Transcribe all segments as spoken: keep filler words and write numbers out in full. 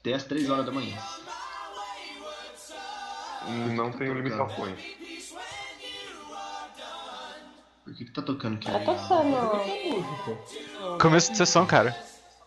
até as três horas da manhã. Não tem limitações. Por que que tá tocando aqui? Tá tocando. Começo de sessão, cara.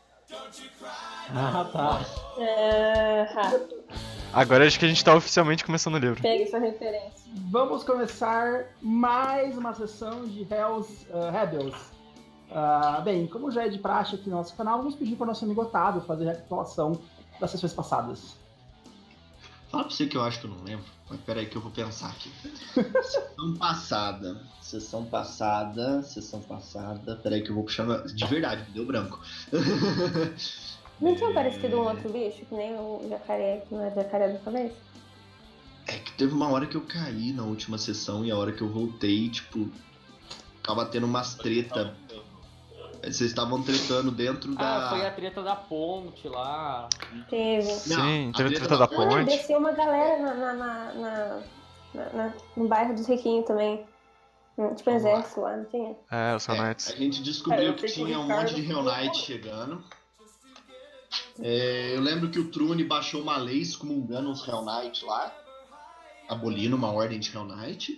Ah, tá. É... ah, Agora acho que a gente tá oficialmente começando o livro. pegue essa referência. Vamos começar mais uma sessão de Hells uh, Rebels. Uh, bem, como já é de praxe aqui no nosso canal, vamos pedir para o nosso amigo Otávio fazer a recapitulação das sessões passadas. Fala pra você que eu acho que eu não lembro. Mas pera aí que eu vou pensar aqui. Sessão passada. Sessão passada. Sessão passada. Pera aí que eu vou puxar. De verdade, me deu branco. Não tinha aparecido um outro bicho, que nem o jacaré, que não é jacaré da cabeça? É que teve uma hora que eu caí na última sessão e a hora que eu voltei, tipo, tava tendo umas treta. Vocês estavam tretando dentro da... Ah, foi a treta da ponte lá. Teve. Sim, Não, teve a treta treta da da Mano, ponte. desceu uma galera na, na, na, na, na- na- no bairro dos riquinhos também. Tipo, um Vamos lá. exército lá, não tinha? É, os É, Knights. a gente descobriu É, eu que sei que o tinha um Ricardo monte de Hell ficou- Knight chegando. É, eu lembro que o Trune baixou uma lei excomungando os Hell Knight lá. Abolindo uma ordem de Hell Knight.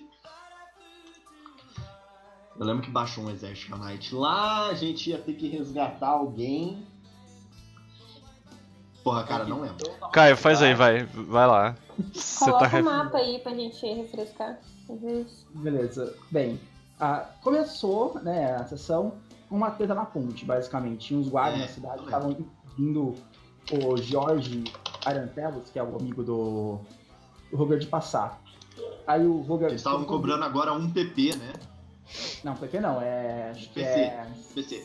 Eu lembro que baixou um exército Hell Knight lá. A gente ia ter que resgatar alguém. Porra, cara, não lembro. Caio, faz aí, vai. Vai lá. Você Coloca tá o ref... mapa aí pra gente refrescar. Às vezes. Beleza. Bem, ah, começou, né, a sessão com uma treta na ponte, basicamente. Tinha uns guardas É, na cidade que eu estavam impedindo o Jorge Arantelos, que é o amigo do, do Roger, de passar. Aí o Roger... Eles estavam cobrando agora um P P, né? Não, P P não, é... acho que P C. é... P C.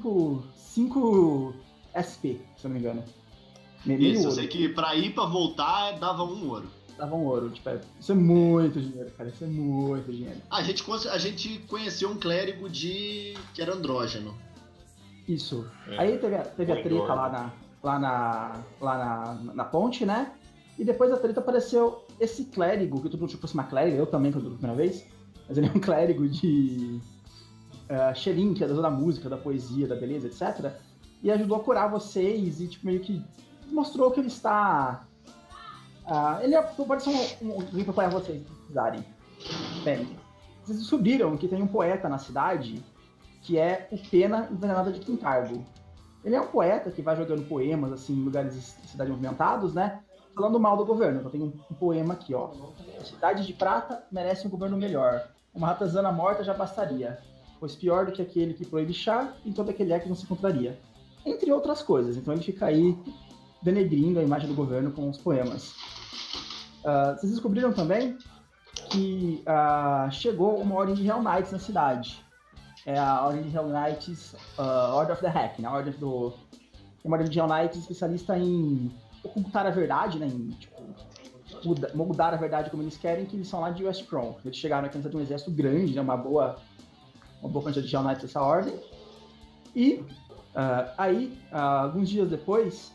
cinco S P, se eu não me engano. Meio Isso, eu ouro. sei que pra ir pra voltar dava um ouro. Dava um ouro, tipo, é- isso é muito dinheiro, cara, isso é muito dinheiro. A gente, cons- a gente conheceu um clérigo de. que era andrógeno. Isso. É. Aí teve a, teve a Foi treta engorda. lá, na, lá, na, lá na, na ponte, né? E depois da treta apareceu esse clérigo, que todo mundo achou que fosse uma clériga, eu também, quando eu vi pela primeira vez. Mas ele é um clérigo de uh, Xerim, que é da zona da música, da poesia, da beleza, etcétera. E ajudou a curar vocês e, tipo, meio que mostrou que ele está... ah, ele é, pode ser um, um, alguém para apoiar vocês, se precisarem. Bem, vocês descobriram que tem um poeta na cidade que é o Pena Envenenada de Quintargo. Ele é um poeta que vai jogando poemas, assim, em lugares de cidade movimentados, né? Falando mal do governo. Então tem um, um poema aqui, ó. A cidade de prata merece um governo melhor. Uma ratazana morta já bastaria. Pois pior do que aquele que proíbe chá, em todo aquele é que não se encontraria. Entre outras coisas. Então ele fica aí denegrindo a imagem do governo com os poemas. Ah, vocês descobriram também que ah, chegou uma ordem de Hell Knights na cidade. É a ordem de Hell Knights, uh, Order of the Hack, né? A ordem do... É uma ordem de Hell Knights especialista em ocultar a verdade, né? Em, tipo, muda- mudar a verdade como eles querem, que eles são lá de Westprom. Eles chegaram aqui de um exército grande, né? Uma boa, uma boa quantidade de Hell Knights dessa ordem. E uh, aí, uh, alguns dias depois,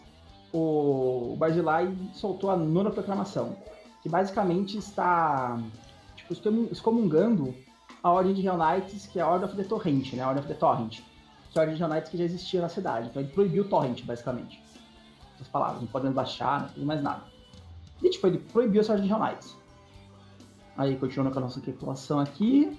o Barzillai soltou a nona proclamação, que basicamente está tipo, excom- excomungando a ordem de Hell Knights, que é a Order of the Torrent, né? A Order of the Torrent. Que é a ordem de Hell Knights que já existia na cidade. Então ele proibiu o Torrent, basicamente. Essas palavras, não podem baixar, não tem mais nada. E tipo, ele proibiu essa ordem de Hell Knights. Aí, continuando com a nossa calculação aqui.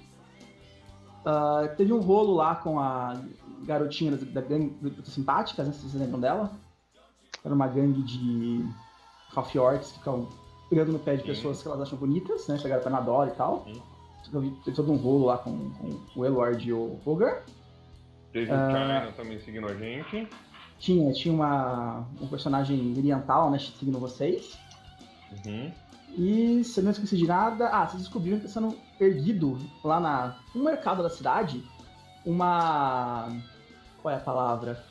Uh, teve um rolo lá com a garotinha da, da gangue das simpáticas, né? Se vocês lembram dela. Era uma gangue de half orcs que ficam pegando no pé de pessoas que elas acham bonitas, né? Pegaram pra Nador e tal. Sim. Teve todo um rolo lá com, com o Elord e o Roger. Teve o China também seguindo a gente. Tinha, tinha uma, um personagem oriental, né? Seguindo vocês. Uhum. E se eu não esqueci de nada. Ah, vocês descobriram que está sendo erguido lá na, no mercado da cidade uma. Qual é a palavra?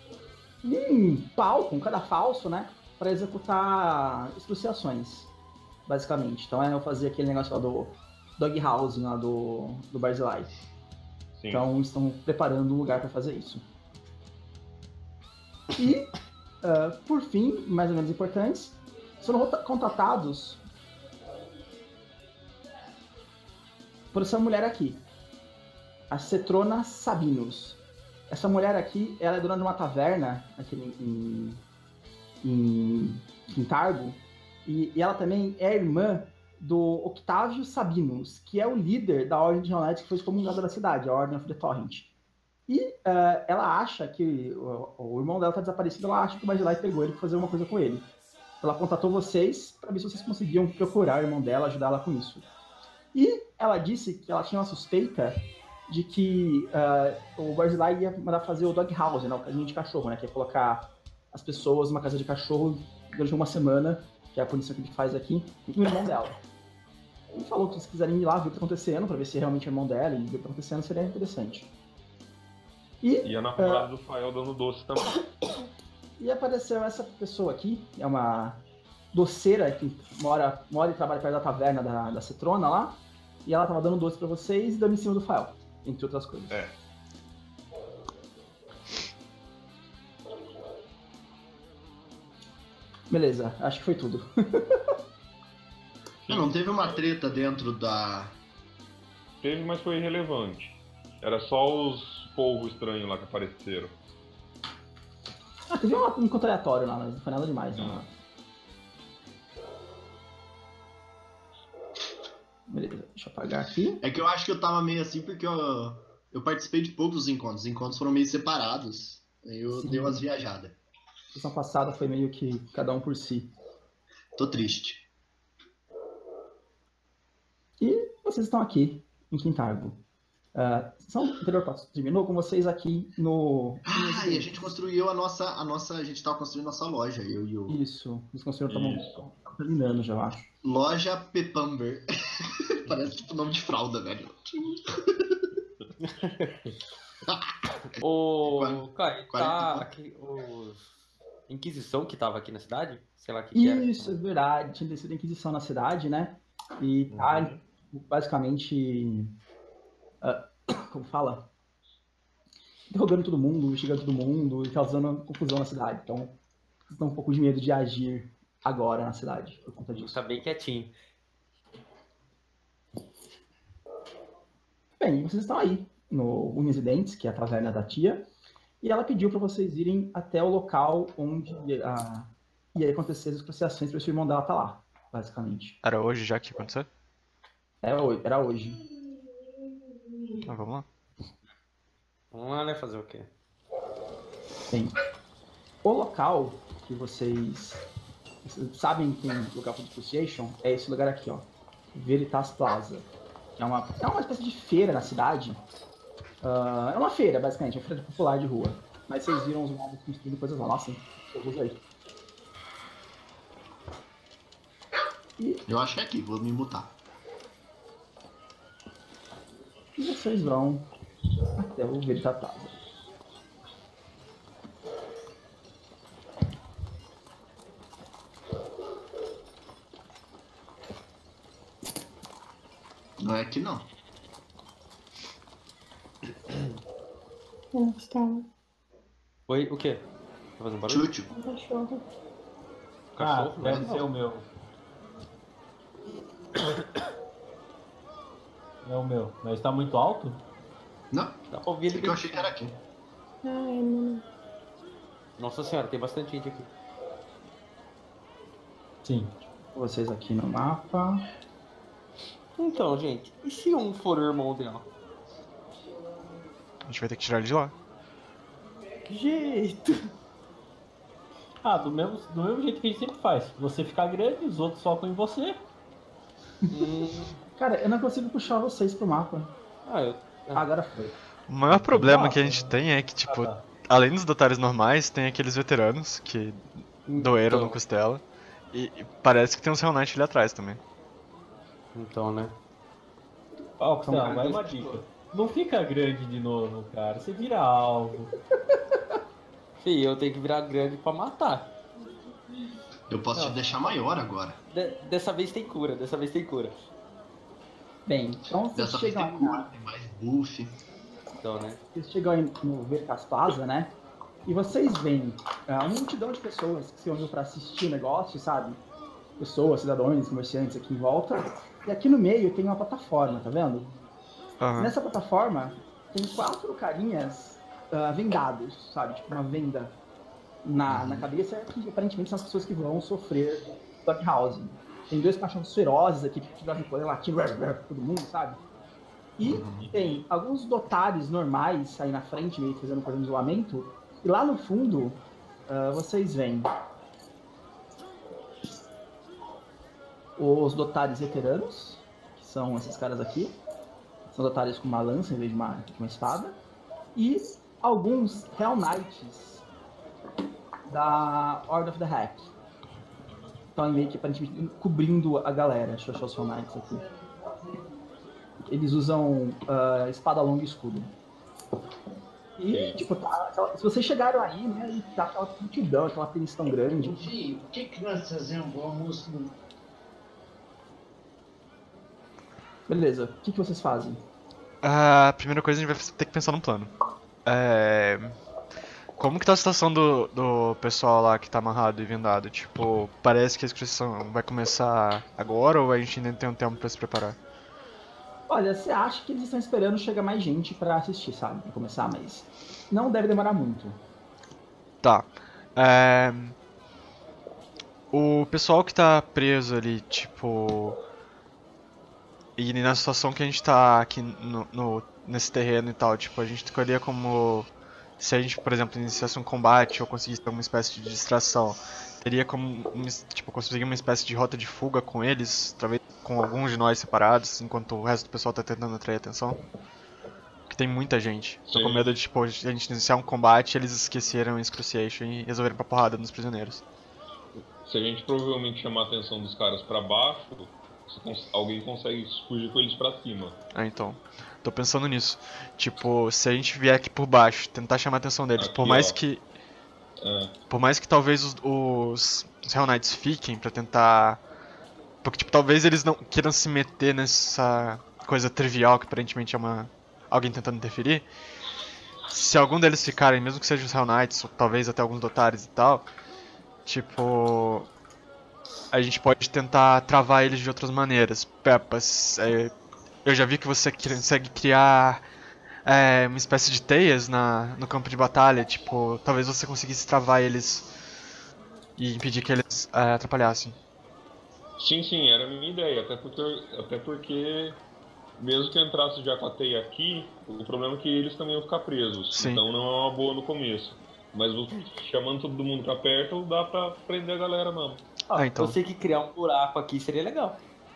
Um palco, um cadafalso, né? Para executar estruciações, basicamente. Então é eu fazer aquele negócio lá do Dog Housing lá do, do Barzillai. Sim. Então estão preparando um lugar para fazer isso. E, uh, por fim, mais ou menos importantes, foram contratados por essa mulher aqui, a Cetrona Sabinus. Essa mulher aqui, ela é dona de uma taverna aqui em, em Quintargo. E, e ela também é irmã do Octávio Sabinus, que é o líder da Ordem de Neonetes que foi excomungada da cidade, a Ordem of the Torrent. E uh, ela acha que o, o irmão dela está desaparecido, ela acha que o Barzillai pegou ele para fazer uma coisa com ele. Ela contatou vocês para ver se vocês conseguiam procurar o irmão dela, ajudar ela com isso. E ela disse que ela tinha uma suspeita de que uh, o Barzillai ia mandar fazer o dog house, né, o casinho de cachorro, né, que é colocar as pessoas numa casa de cachorro durante uma semana, que é a punição que a gente faz aqui, com o irmão dela. Ele falou que se quiserem ir lá ver o que está acontecendo, para ver se é realmente o irmão dela e ver o que está acontecendo, seria interessante. E, E a namorada uh, do Fael dando doce também. E apareceu essa pessoa aqui, é uma doceira que mora, mora e trabalha perto da taverna da, da Cetrona lá, e ela tava dando doce pra vocês e dando em cima do Fael, entre outras coisas. É. Beleza, acho que foi tudo. Não, não teve uma treta dentro da... Teve, mas foi irrelevante. Era só os polvos estranhos lá que apareceram. Ah, teve um encontro aleatório lá, mas não foi nada demais. Não. Beleza, deixa eu apagar aqui. É que eu acho que eu tava meio assim porque eu, eu participei de poucos encontros. Os encontros foram meio separados. Aí eu Sim. dei umas viajadas. A sessão passada foi meio que cada um por si. Tô triste. E vocês estão aqui, em Quintargo. Uh, a sessão anterior terminou com vocês aqui no... Ah, e a gente construiu a nossa, a nossa... A gente tava construindo nossa loja, eu e o... Isso, eles construíram, estavam terminando já, eu acho. Loja Pepamber. Parece tipo nome de fralda, velho. O. Qual- Cara, qual é tá que- aqui. Os. Inquisição que tava aqui na cidade? Sei lá o que, que era. Isso, é verdade. Tinha descido a Inquisição na cidade, né? E tá basicamente... ah, como fala? Interrogando todo mundo, investigando todo mundo e causando confusão na cidade. Então, vocês estão um pouco de medo de agir agora na cidade, por conta disso. Tá bem quietinho. Bem, vocês estão aí no Unhas e Dentes, que é a taverna da tia, e ela pediu para vocês irem até o local onde a, ia acontecer as associações para o irmão dela tá lá, basicamente. Era hoje já que ia acontecer? Era hoje. Era hoje. Então vamos lá. Vamos lá, né? Fazer o quê? Bem, o local que vocês, vocês sabem que tem lugar para association é esse lugar aqui, ó. Veritas Plaza. É uma, é uma espécie de feira na cidade. Uh, é uma feira, basicamente, é uma feira popular de rua. Mas vocês viram os mobs construindo coisas lá. Nossa, eu vou aí. E, Eu acho que é aqui, vou me mutar. e vocês vão até o Veritas Plaza. Não é aqui não. Não está. Oi, o quê? Tá fazendo barulho? Chúcio. Um cachorro. Cachorro? Ah, deve né? ser o meu. É o meu. Mas tá muito alto? Não, Dá pra ouvir esse ele. aqui eu achei que era aqui. Ai, mano. Nossa senhora, tem bastante gente aqui. Sim. Vocês aqui no mapa. Então, gente, e se um for o irmão dela? A gente vai ter que tirar ele de lá. Que jeito! Ah, do mesmo, do mesmo jeito que a gente sempre faz. Você ficar grande, os outros focam em você. Hum, Cara, eu não consigo puxar vocês pro mapa. ah, eu. Ah, agora foi. O maior problema que a gente tem é que, tipo, Ah, tá. além dos dotares normais, tem aqueles veteranos que doeram Então. no costela. E, e parece que tem uns Hell Knight ali atrás também. Então, né? Ó, Costela, Então, vai uma dica. Não fica grande de novo, cara. Você vira alvo. Fih, eu tenho que virar grande pra matar. Eu posso te deixar maior agora. De- dessa vez tem cura, dessa vez tem cura. Bem, então vocês Dessa vez chegam tem aí na- cor, tem mais buff. Então, né? Vocês chegam aí no Veritas Plaza, né? E vocês veem é, uma multidão de pessoas que se uniram para assistir o negócio, sabe? Pessoas, cidadãos, comerciantes aqui em volta. E aqui no meio tem uma plataforma, tá vendo? Aham. Nessa plataforma tem quatro carinhas ah, vendados, sabe? Tipo uma venda na, na cabeça, que aparentemente são as pessoas que vão sofrer Doghouse. Tem dois cachorros ferozes aqui, que ficam latindo pra todo mundo, sabe? E tem alguns dotares normais aí na frente, meio que fazendo um programa de isolamento. E lá no fundo, uh, vocês veem os dotares veteranos, que são esses caras aqui. São dotares com uma lança em vez de uma, de uma espada. E alguns Hell Knights da Order of the Hack. Estão meio que aparentemente cobrindo a galera. Deixa eu achar os Hell Knights aqui. Eles usam uh, espada longa e escudo. E, é. tipo, tá, aquela, se vocês chegaram aí, né, e tá aquela multidão, aquela tensão tão grande. Fih, o que que nós fazemos o almoço? Beleza, o que que vocês fazem? A primeira coisa a gente vai ter que pensar num plano. É... Como que tá a situação do, do pessoal lá que tá amarrado e vendado? Tipo, parece que a excursão vai começar agora ou a gente ainda tem um tempo pra se preparar? Olha, você acha que eles estão esperando chegar mais gente pra assistir, sabe? Pra começar, mas não deve demorar muito. Tá. É... O pessoal que tá preso ali, tipo... E na situação que a gente tá aqui no, no, nesse terreno e tal, tipo, a gente escolheria como... Se a gente, por exemplo, iniciasse um combate ou conseguisse ter uma espécie de distração, teria como, tipo, conseguir uma espécie de rota de fuga com eles, talvez com alguns de nós separados, enquanto o resto do pessoal tá tentando atrair atenção? Porque tem muita gente. Tô com medo de, tipo, a gente iniciar um combate, eles esqueceram o Excruciation e resolverem pra porrada nos prisioneiros. Se a gente provavelmente chamar a atenção dos caras pra baixo, alguém consegue fugir com eles pra cima. Ah, então. Tô pensando nisso. Tipo, se a gente vier aqui por baixo, tentar chamar a atenção deles, aqui, por mais ó. que... É. Por mais que talvez os, os, os Hell Knights fiquem pra tentar... Porque, tipo, talvez eles não queiram se meter nessa coisa trivial que aparentemente é uma... alguém tentando interferir. Se algum deles ficarem, mesmo que sejam os Hell Knights, ou talvez até alguns Dotares e tal, tipo... A gente pode tentar travar eles de outras maneiras. Peppas, é, eu já vi que você consegue criar é, uma espécie de teias na, no campo de batalha. Tipo, talvez você conseguisse travar eles e impedir que eles é, atrapalhassem. Sim, sim, era a minha ideia. Até porque, até porque mesmo que eu entrasse já com a teia aqui, o problema é que eles também iam ficar presos. Sim. Então não é uma boa no começo. Mas chamando todo mundo pra perto, dá pra prender a galera mesmo. Ah, Ah, então. Eu sei que criar um buraco aqui seria legal.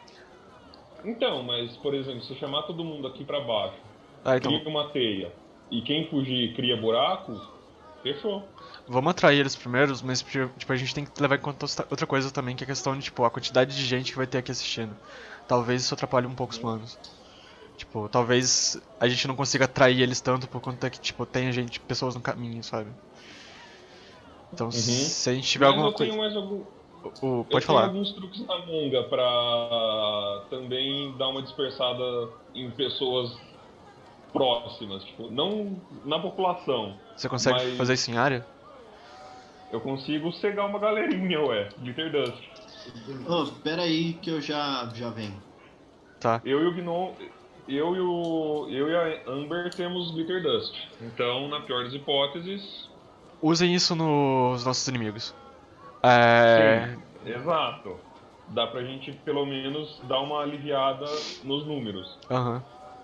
Então, mas, por exemplo, se chamar todo mundo aqui pra baixo, Ah, então. cria uma teia, e quem fugir cria buraco, fechou. Vamos atrair eles primeiros, mas tipo, a gente tem que levar em conta outra coisa também, que é a questão de, tipo, a quantidade de gente que vai ter aqui assistindo. Talvez isso atrapalhe um pouco os planos. Tipo, talvez a gente não consiga atrair eles tanto por conta que, tipo, tem gente, pessoas no caminho, sabe? Então, uhum. se a gente tiver mas alguma eu coisa... tenho mais algum... O, pode eu falar. tenho alguns truques na manga pra também dar uma dispersada em pessoas próximas, tipo, não na população. Você consegue mas fazer isso em área? Eu consigo cegar uma galerinha, ué, Glitter Dust. Oh, pera aí que eu já, já venho. Tá. Eu e o Gnom, eu e o eu e a Amber temos Glitter Dust. Então, na pior das hipóteses, usem isso nos nossos inimigos. É... Sim, exato. Dá pra gente, pelo menos, dar uma aliviada nos números. Aham. Uhum.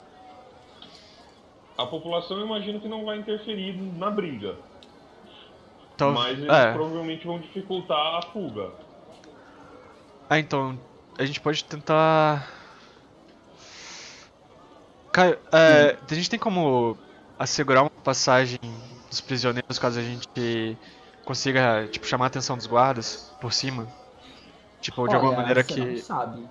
A população, eu imagino que não vai interferir na briga. Então, mas eles é. provavelmente vão dificultar a fuga. Ah, então, a gente pode tentar... Caio, é, a gente tem como assegurar uma passagem dos prisioneiros caso a gente consiga, tipo, chamar a atenção dos guardas por cima? Tipo, de Olha, alguma maneira você que... não sabe.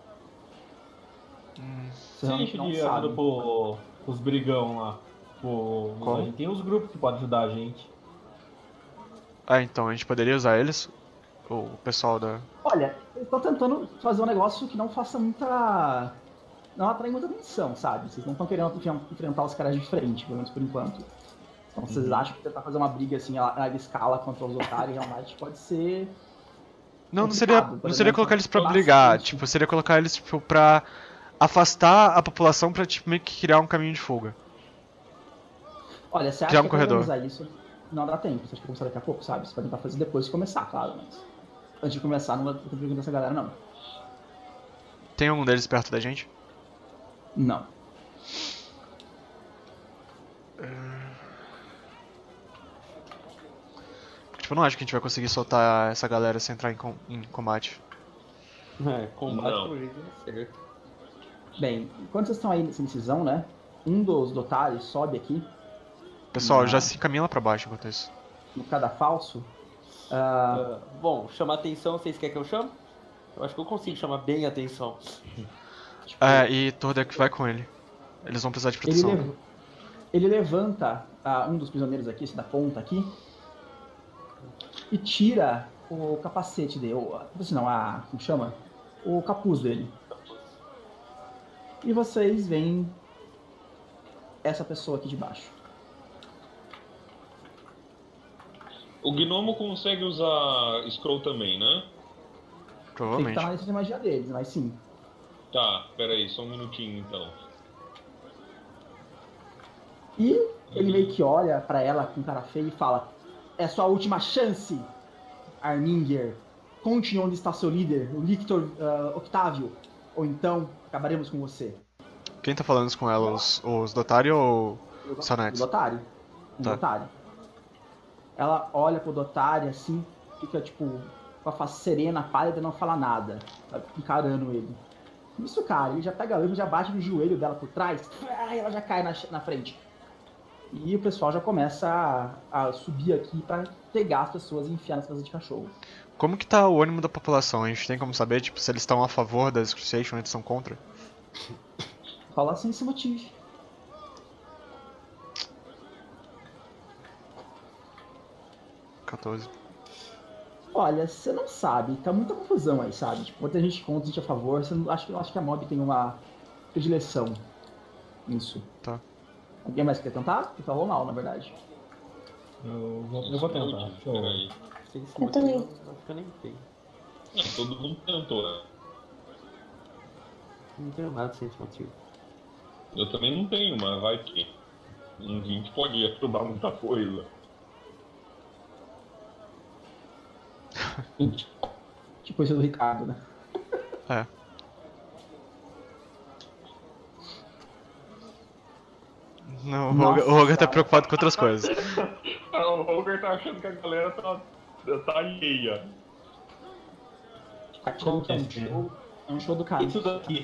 Hum, Você Se a não, gente não pedir sabe. ajuda pro, pros brigão lá, pro, Como? a gente tem os grupos que podem ajudar a gente. Ah, então, a gente poderia usar eles? O pessoal da... Olha, eu tô tentando fazer um negócio que não faça muita... Não atrai muita atenção, sabe? Vocês não estão querendo enfrentar os caras de frente, pelo menos por enquanto. Então vocês Uhum. acham que tentar fazer uma briga assim, a larga escala contra os otários realmente pode ser... Não, não seria, complicado, por não seria exemplo, colocar eles pra bastante. brigar, tipo, seria colocar eles, tipo, pra afastar a população pra, tipo, meio que criar um caminho de fuga. Olha, você acha Criar um que corredor. organizar isso... não dá tempo. Você acha que começar daqui a pouco, sabe? Você vai tentar fazer depois de começar, claro, mas... Antes de começar, não vai ter tempo dessa galera, não. Tem algum deles perto da gente? Não. Tipo, eu não acho que a gente vai conseguir soltar essa galera sem entrar em, com em combate. É, combate Não. pelo jeito não é certo. Bem, enquanto vocês estão aí nessa incisão, né? Um dos dotários sobe aqui Pessoal, Não. já se encaminha lá pra baixo enquanto isso. no cadafalso. Ah, Ah, bom, chamar atenção, vocês querem que eu chame? Eu acho que eu consigo chamar bem a atenção. tipo, É, e Tordek vai com ele. Eles vão precisar de ele, proteção. lev- ele levanta ah, um dos prisioneiros aqui, esse da ponta aqui, e tira o capacete dele, ou, assim, não, a, como chama? O capuz dele. E vocês veem essa pessoa aqui de baixo. O gnomo consegue usar Scroll também, né? Tem que Provavelmente. estar na lista de magia deles, mas sim. Tá, peraí, só um minutinho então. E ele meio que olha pra ela com cara feia e fala: é sua última chance, Arminger. Conte onde está seu líder, o Lictor ah, Octávio. Ou então acabaremos com você. Quem tá falando isso com ela? Os, os Dotari ou os O Sonetes? Dotário. O Tá. Dotário. Ela olha pro Dotário assim, fica tipo com a face serena, pálida e não fala nada, sabe, encarando ele. Isso, cara, ele já pega a lâmina, já bate no joelho dela por trás, e ela já cai na, na frente. E o pessoal já começa a, a subir aqui pra pegar as pessoas e enfiar nas casas de cachorro. Como que tá o ânimo da população? A gente tem como saber, tipo, se eles estão a favor da Cruciation ou eles são contra? Rola sem esse motivo. quatorze. Olha, você não sabe, tá muita confusão aí, sabe? Tipo, muita gente contra, gente a favor, você não, acho, que- acho que a mob tem uma predileção nisso. Tá. Alguém mais quer tentar? Porque falou mal, na verdade. Eu vou, eu vou tentar. Deixa eu... Peraí. Sem esse Eu motivo, também. Acho que eu nem tenho. É, todo mundo tentou, né? Não tenho nada sem esse motivo. Eu também não tenho, mas vai que. Um vinte pode ajudar muita coisa. Tipo esse do Ricardo, né? É. Não, o Nossa, Roger, o Roger tá cara. preocupado com outras coisas. O Roger tá achando que a galera tá, tá alheia. Achando que é um Acontece, né? show, é um show do cara. Isso daqui.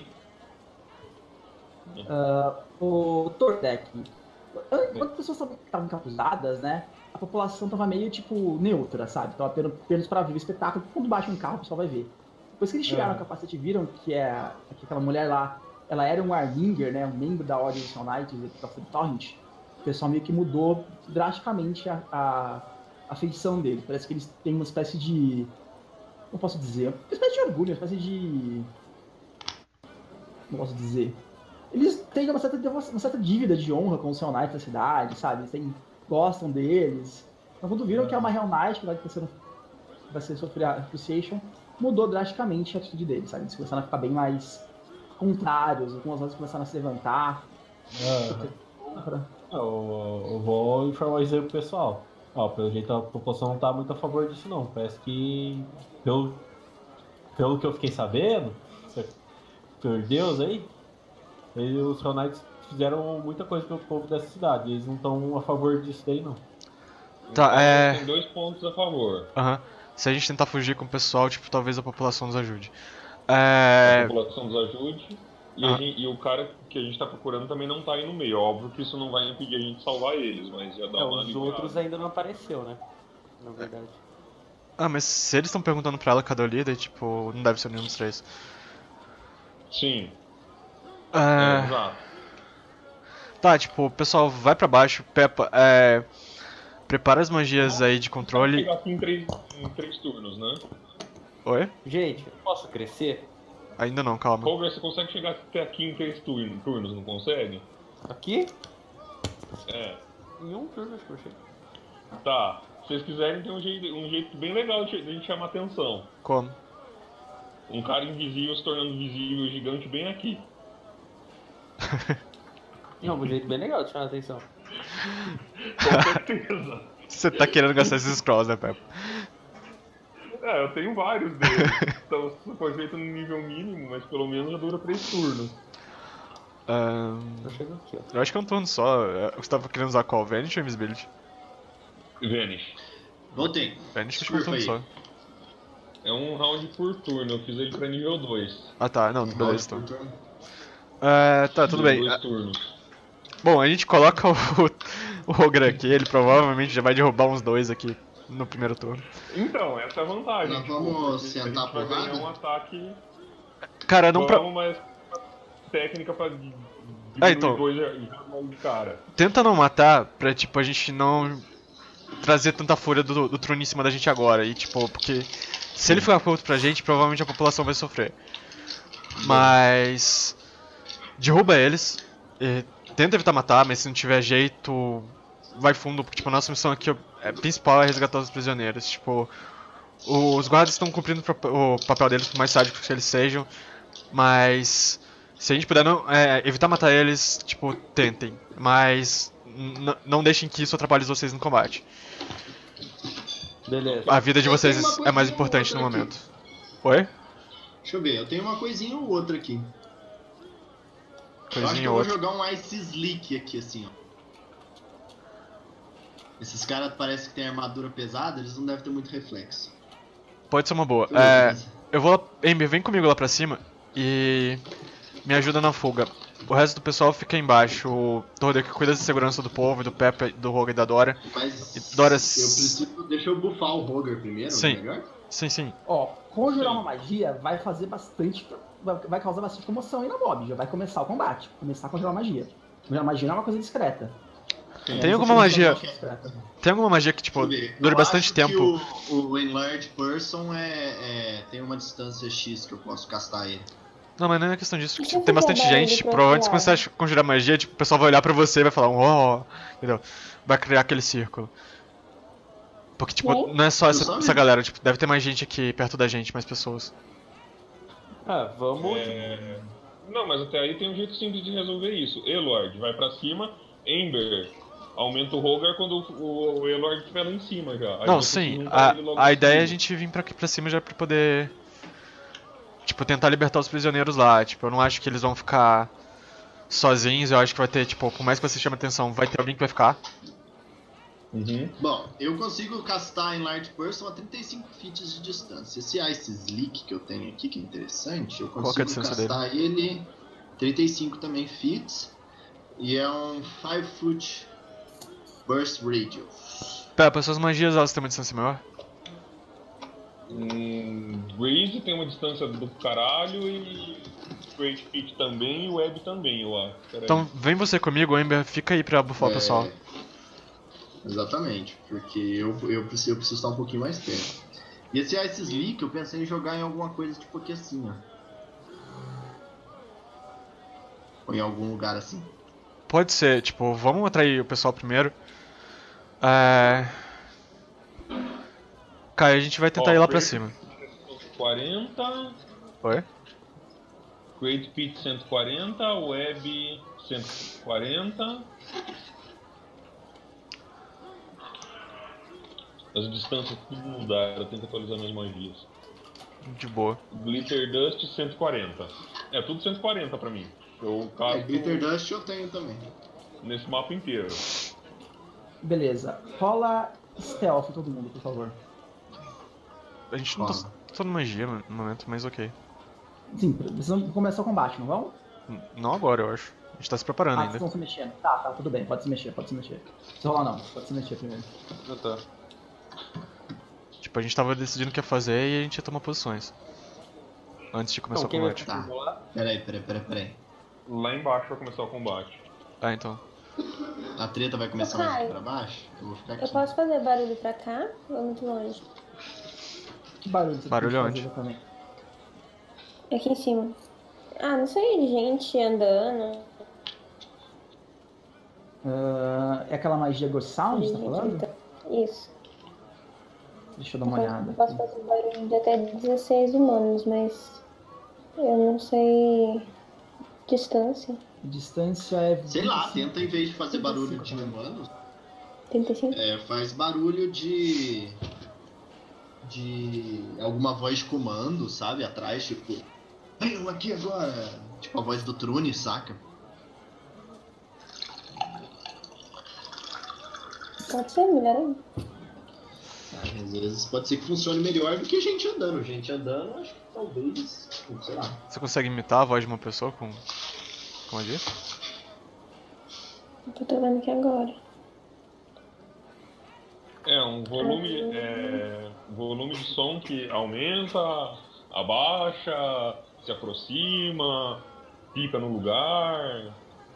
Ah, o Tordek. Quando as pessoas estavam encapuzadas, né? A população tava meio, tipo, neutra, sabe? Tava apenas, apenas pra ver o espetáculo. Quando baixa um carro, o pessoal vai ver. Depois que eles tiraram É. o capacete e viram que, é, que aquela mulher lá, ela era um Arminger, né? Um membro da Ordem dos Knights e do Torrent. O pessoal meio que mudou drasticamente a, a, a feição dele. Parece que eles têm uma espécie de... Como posso dizer? Uma espécie de orgulho, uma espécie de... Como posso dizer? Eles têm uma certa, uma certa dívida de honra com os Hell Knights da cidade, sabe? Eles têm, gostam deles. Então quando viram que é uma Hell Knight que vai ser, vai ser sofrer a Appreciation, mudou drasticamente a atitude deles, sabe? Eles começaram a ficar bem mais contrários, algumas vezes começaram a se levantar. Ah, eu, eu vou informar isso aí pro pessoal. Ó, pelo jeito a população não tá muito a favor disso não. Parece que, pelo, pelo que eu fiquei sabendo, por Deus aí, eles, os Hell Knights fizeram muita coisa pelo povo dessa cidade. Eles não estão a favor disso daí não. Tá, Então, é- Tem dois pontos a favor. Aham. Se a gente tentar fugir com o pessoal, tipo, talvez a população nos ajude. A É. população nos ajude. E, a Ah. gente- e o cara que a gente tá procurando também não tá aí no meio. Óbvio que isso não vai impedir a gente de salvar eles, mas já dá É, uma os liberada. outros ainda não apareceu, né? Na verdade. Ah, mas se eles estão perguntando pra ela cadê o líder, tipo, não deve ser nenhum dos três. Sim, é, É. exato. Tá, tipo, pessoal, vai pra baixo, Peppa, é. Prepara as magias aí de controle. Chegar aqui em três, em três turnos, né? Oi? Gente, eu posso crescer? Ainda não, calma. Roger, você consegue chegar até aqui em três turnos, turnos, não consegue? Aqui? É. Em um turno acho que eu chego. Tá. Se vocês quiserem, tem um jeito, um jeito bem legal de de a gente chamar atenção. Como? Um cara invisível se tornando visível gigante bem aqui. Não, um jeito bem legal de chamar a atenção. Com certeza. Você tá querendo gastar esses scrolls, né, Peppa? É, eu tenho vários deles. Então foi feito no nível mínimo, mas pelo menos já dura três turnos. Um, Eu chego aqui, ó. eu acho que é um turno só. Você tava querendo usar qual? Vanish ou Invisibility? Vanish. Voltei. Vanish acho que é um turno só. É um round por turno, eu fiz ele pra nível dois. Ah tá, não, beleza então. Por turno. É, tá, tudo Deu bem. Dois Ah, turnos. bom, a gente coloca o, o Roger aqui, ele provavelmente já vai derrubar uns dois aqui no primeiro turno. Então, essa é a vantagem. Nós tipo, vamos a sentar gente vai a porrada? ganhar um ataque. Cara, não pra... Vamos, mas técnica pra diminuir Ah, então. dois já- já logo de cara. Tenta não matar pra, tipo, a gente não trazer tanta fúria do, do trono em cima da gente agora. E, tipo, porque se ele ficar curto pra gente, provavelmente a população vai sofrer. Mas... derruba eles. E tenta evitar matar, mas se não tiver jeito, vai fundo. Porque, tipo, a nossa missão aqui é, principal é resgatar os prisioneiros. Tipo, os guardas estão cumprindo o papel deles, por mais sádicos que eles sejam. Mas... se a gente puder não, é, evitar matar eles, tipo, tentem. Mas n- não deixem que isso atrapalhe vocês no combate. Beleza. A vida de Eu vocês tenho uma é mais coisinha ou importante no outra momento. Oi? Deixa eu ver, eu tenho uma coisinha ou outra aqui. Eu acho que Coisinha eu ou vou outra. jogar um Ice Slick aqui, assim, ó. Esses caras parecem que tem armadura pesada, eles não devem ter muito reflexo. Pode ser uma boa. Deixa eu ver É, aqui. eu vou lá... Ember, vem comigo lá pra cima e me ajuda na fuga. O resto do pessoal fica embaixo. O Torder que cuida da segurança do povo, do Peppa, do Roger e da Dora. Mas E Dora... eu preciso... Deixa eu buffar o Roger primeiro, Sim. melhor? Sim, sim. Ó, conjurar uma magia vai fazer bastante. Vai vai causar bastante comoção aí na mob. Já vai começar o combate. Começar a conjurar magia. Conjurar magia não é uma coisa discreta. Tem É, alguma você magia... não é discreta. Tem alguma magia que, tipo, Deixa eu ver. dure Eu bastante acho tempo? Que o, o Enlarge Person é, é, tem uma distância X que eu posso castar ele. Não, mas não é questão disso. Deixa Tipo, eu tem fazer bastante barulho gente. pro Provavelmente se outro começar a conjurar magia, tipo, o pessoal vai olhar pra você e vai falar um ó, entendeu? Vai criar aquele círculo. Porque, tipo, Quem? não é só essa, Eu só essa vi. galera, tipo, deve ter mais gente aqui perto da gente, mais pessoas. Ah, vamos. É... Não, mas até aí tem um jeito simples de resolver isso. Elord vai pra cima, Ember aumenta o Roger quando o, o Elord estiver lá em cima já. Aí Não, você sim, junta a, ele logo a em ideia é a cima. gente vir pra aqui pra cima já pra poder. Tipo, tentar libertar os prisioneiros lá. Tipo, eu não acho que eles vão ficar sozinhos, eu acho que vai ter, tipo, por mais que você chame atenção, vai ter alguém que vai ficar. Uhum. Bom, eu consigo castar Enlarge Person a trinta e cinco feet de distância. Esse Ice Slick que eu tenho aqui, que é interessante, eu Qual que é a consigo distância castar ele trinta e cinco também feet. E é um cinco foot Burst Radius. Pera, suas magias elas têm uma distância maior? Hum, Raze tem uma distância do caralho e Great Feat também e Web também, eu acho. Pera aí. Então vem você comigo, Ember, fica aí pra buffar o É, pessoal. Exatamente, porque eu, eu, preciso, eu preciso estar um pouquinho mais perto. E esse Ice Slick eu pensei em jogar em alguma coisa tipo aqui assim, ó. Ou em algum lugar assim. Pode ser, tipo, vamos atrair o pessoal primeiro. É... Cara, a gente vai tentar Ó, ir lá pra Great cima. cento e quarenta, Oi? Great Feat cento e quarenta, Web cento e quarenta. As distâncias tudo mudaram, eu tenho que atualizar minhas magias. De boa. Glitter Dust cento e quarenta. É tudo cento e quarenta pra mim. Eu É, caso Glitter Dust eu tenho também. nesse mapa inteiro. Beleza. Rola stealth todo mundo, por favor. A gente não tá Fala. só no magia no momento, mas ok. Sim, precisamos começar o combate, não vão? N- Não agora, eu acho. A gente tá se preparando Ah, ainda. vocês estão se mexendo. Tá, tá, tudo bem, pode se mexer, pode se mexer. Não precisa rolar não, pode se mexer primeiro. Ah, tá. Tipo, a gente tava decidindo o que ia fazer e a gente ia tomar posições. Antes de começar Então, o quem vai combate. Tá. ficar lá? Peraí, peraí, peraí, peraí. Lá embaixo vai começar o combate. Ah, então. A treta vai começar mais aqui pra baixo? Eu vou ficar aqui. Eu posso fazer barulho pra cá ou muito longe? Que barulho você Barulho tem que onde? fazer exatamente? Aqui em cima. Ah, não sei, de gente andando. Ah, é aquela magia Ghost Sound, de você tá gente falando? gritando. Isso. Deixa eu dar uma Eu olhada. posso fazer barulho de até dezesseis humanos, mas eu não sei distância. Distância é. Sei lá, vinte e cinco. tenta em vez de fazer barulho de vinte e cinco também. humanos, trinta e cinco? É, faz barulho de. de. alguma voz de comando, sabe? Atrás, tipo. Venham aqui agora! Tipo a voz do Trune, saca? Pode ser, melhor ainda. Às vezes pode ser que funcione melhor do que gente andando. Gente andando, acho que talvez. Sei lá. Você consegue imitar a voz de uma pessoa com. com magia? Eu tô vendo aqui agora. É um volume, é, volume de som que aumenta, abaixa, se aproxima, fica no lugar.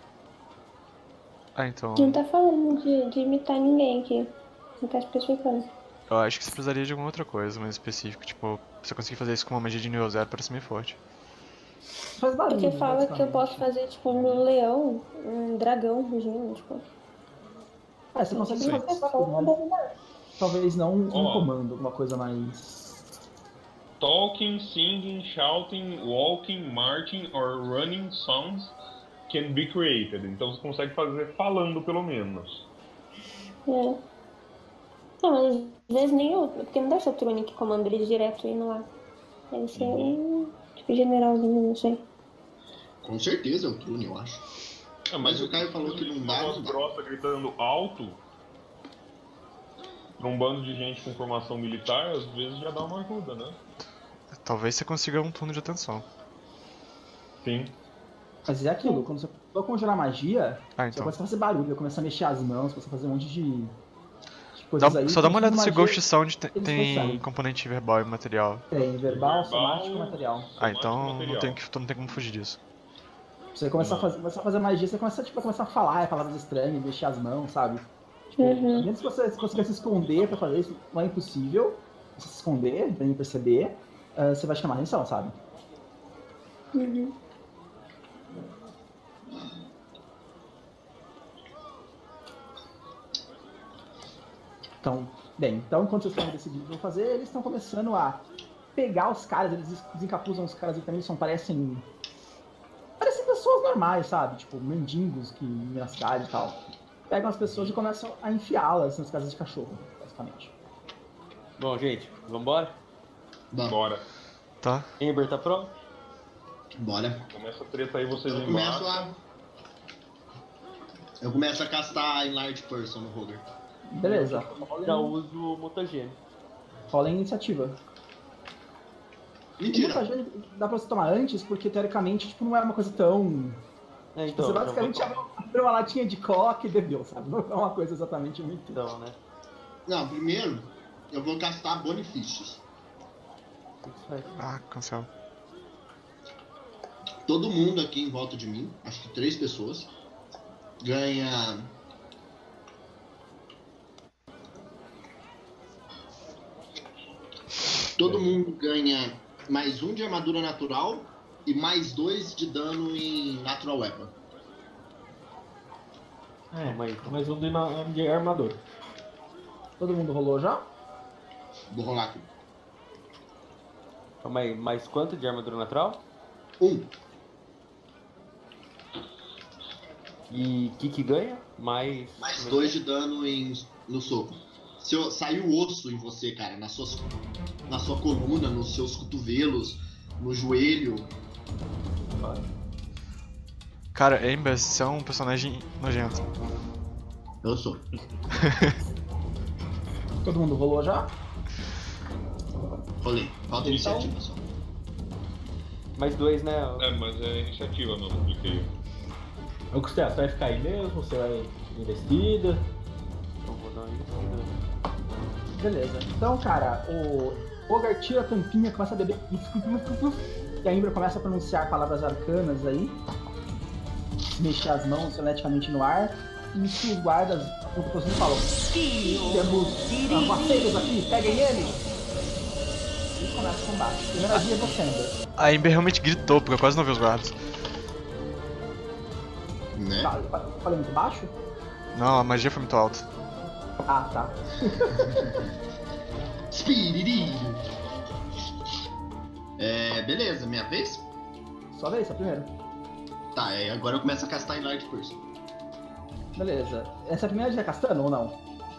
Ah, então. Não tá falando de, de imitar ninguém aqui. Não tá especificando. Eu acho que você precisaria de alguma outra coisa mais específica. Tipo, se você conseguir fazer isso com uma magia de nível zero, parece meio forte. Faz barulho. Porque fala que eu basicamente. posso fazer, tipo, um leão, um dragão rugindo, tipo. É, você consegue Sim. fazer É isso só rápido, um mas habilidade. talvez não um Ó. comando, alguma coisa mais. Talking, singing, shouting, walking, marching or running sounds can be created. Então você consegue fazer falando pelo menos. É. Não, mas às vezes nem eu, porque não deve ser o Trune que comanda ele direto indo lá. Deve ser um tipo generalzinho, não sei. Com certeza é o Trune, eu acho. É, Mas o Caio falou que não dá, Uma voz não dá. grossa gritando alto pra um bando de gente com formação militar, às vezes já dá uma ajuda, né? Talvez você consiga um turno de atenção. Sim. Mas é aquilo, quando você for conjurar magia, Ah, você então. começa a fazer barulho, começa a mexer as mãos, começa a fazer um monte de, de Dá- coisas aí. só dá uma Tudo olhada se magia Ghost Sound tem, eles tem conseguem. componente verbal e material. Tem verbal, Verbal, somático e material. Ah, então não material. tem, que, não tem como fugir disso. Você começar a fazer, começar a fazer magia, você começa tipo, a começar a falar palavras estranhas, mexer as mãos, sabe? Tipo, Uhum. mesmo se você conseguir se esconder pra fazer isso, não é impossível. Você se esconder, pra ninguém perceber, ah, você vai chamar atenção, sabe? Uhum. Então, bem, então quando vocês estão decidindo o que vão fazer, eles estão começando a pegar os caras, eles des- desencapuzam os caras e também são, parecem. Parecem pessoas normais, sabe? Tipo, mendigos que vivem na cidade e tal. Pegam as pessoas e começam a enfiá-las nas casas de cachorro, basicamente. Bom, gente, vambora? Bora. Bora. Tá? Ember tá pronto? Bora. Começa a treta aí vocês Eu embaixo. começo a. Eu começo a castar Enlarge Person no Roger. Beleza. Já uso o mutagênio. Rola em iniciativa. O Mentira! mutagênio dá pra você tomar antes, porque teoricamente tipo, não é uma coisa tão. É, Tipo, então, você já basicamente vou abriu, abriu uma latinha de coca e bebeu, sabe? Não é uma coisa exatamente muito. Então, né? Não, primeiro eu vou castar Bonifícios. Isso aí. Ah, cancela. Todo mundo aqui em volta de mim, acho que três pessoas, ganha. Todo mundo ganha mais um de armadura natural e mais dois de dano em Natural Weapon. É, Calma aí. mais um de, na- de armador. Todo mundo rolou já? Vou rolar aqui. Calma aí, mais quanto de armadura natural? Um. E o que que ganha? Mais... Mais dois de dano em, no soco. Se eu, saiu osso em você, cara, nas suas, na sua coluna, nos seus cotovelos, no joelho. Cara, Ember, você é um personagem nojento. Eu sou. Todo mundo rolou já? Rolei. Falta iniciativa só. Mais dois, né? É, mas é iniciativa mesmo, cliquei. Eu gostei, você vai ficar aí mesmo? Você vai investida? Então vou dar uma investida. Beleza. Então, cara, o Rogar tira a tampinha, começa a beber. E a Imbra começa a pronunciar palavras arcanas aí. Mexer as mãos freneticamente no ar. E os guardas apontam e falam: temos aguaceiros aqui, peguem ele! E começa o combate. Primeira dia é você, Imbra. A Ember realmente gritou, porque eu quase não vi os guardas. Né? Tá, eu falei muito baixo? Não, a magia foi muito alta. Ah, tá. Spiriri. É, beleza, minha vez? Só vez, é a primeira. Tá, é, agora eu começo a castar Enlarge Person. Beleza. Essa é a primeira dia castando ou não?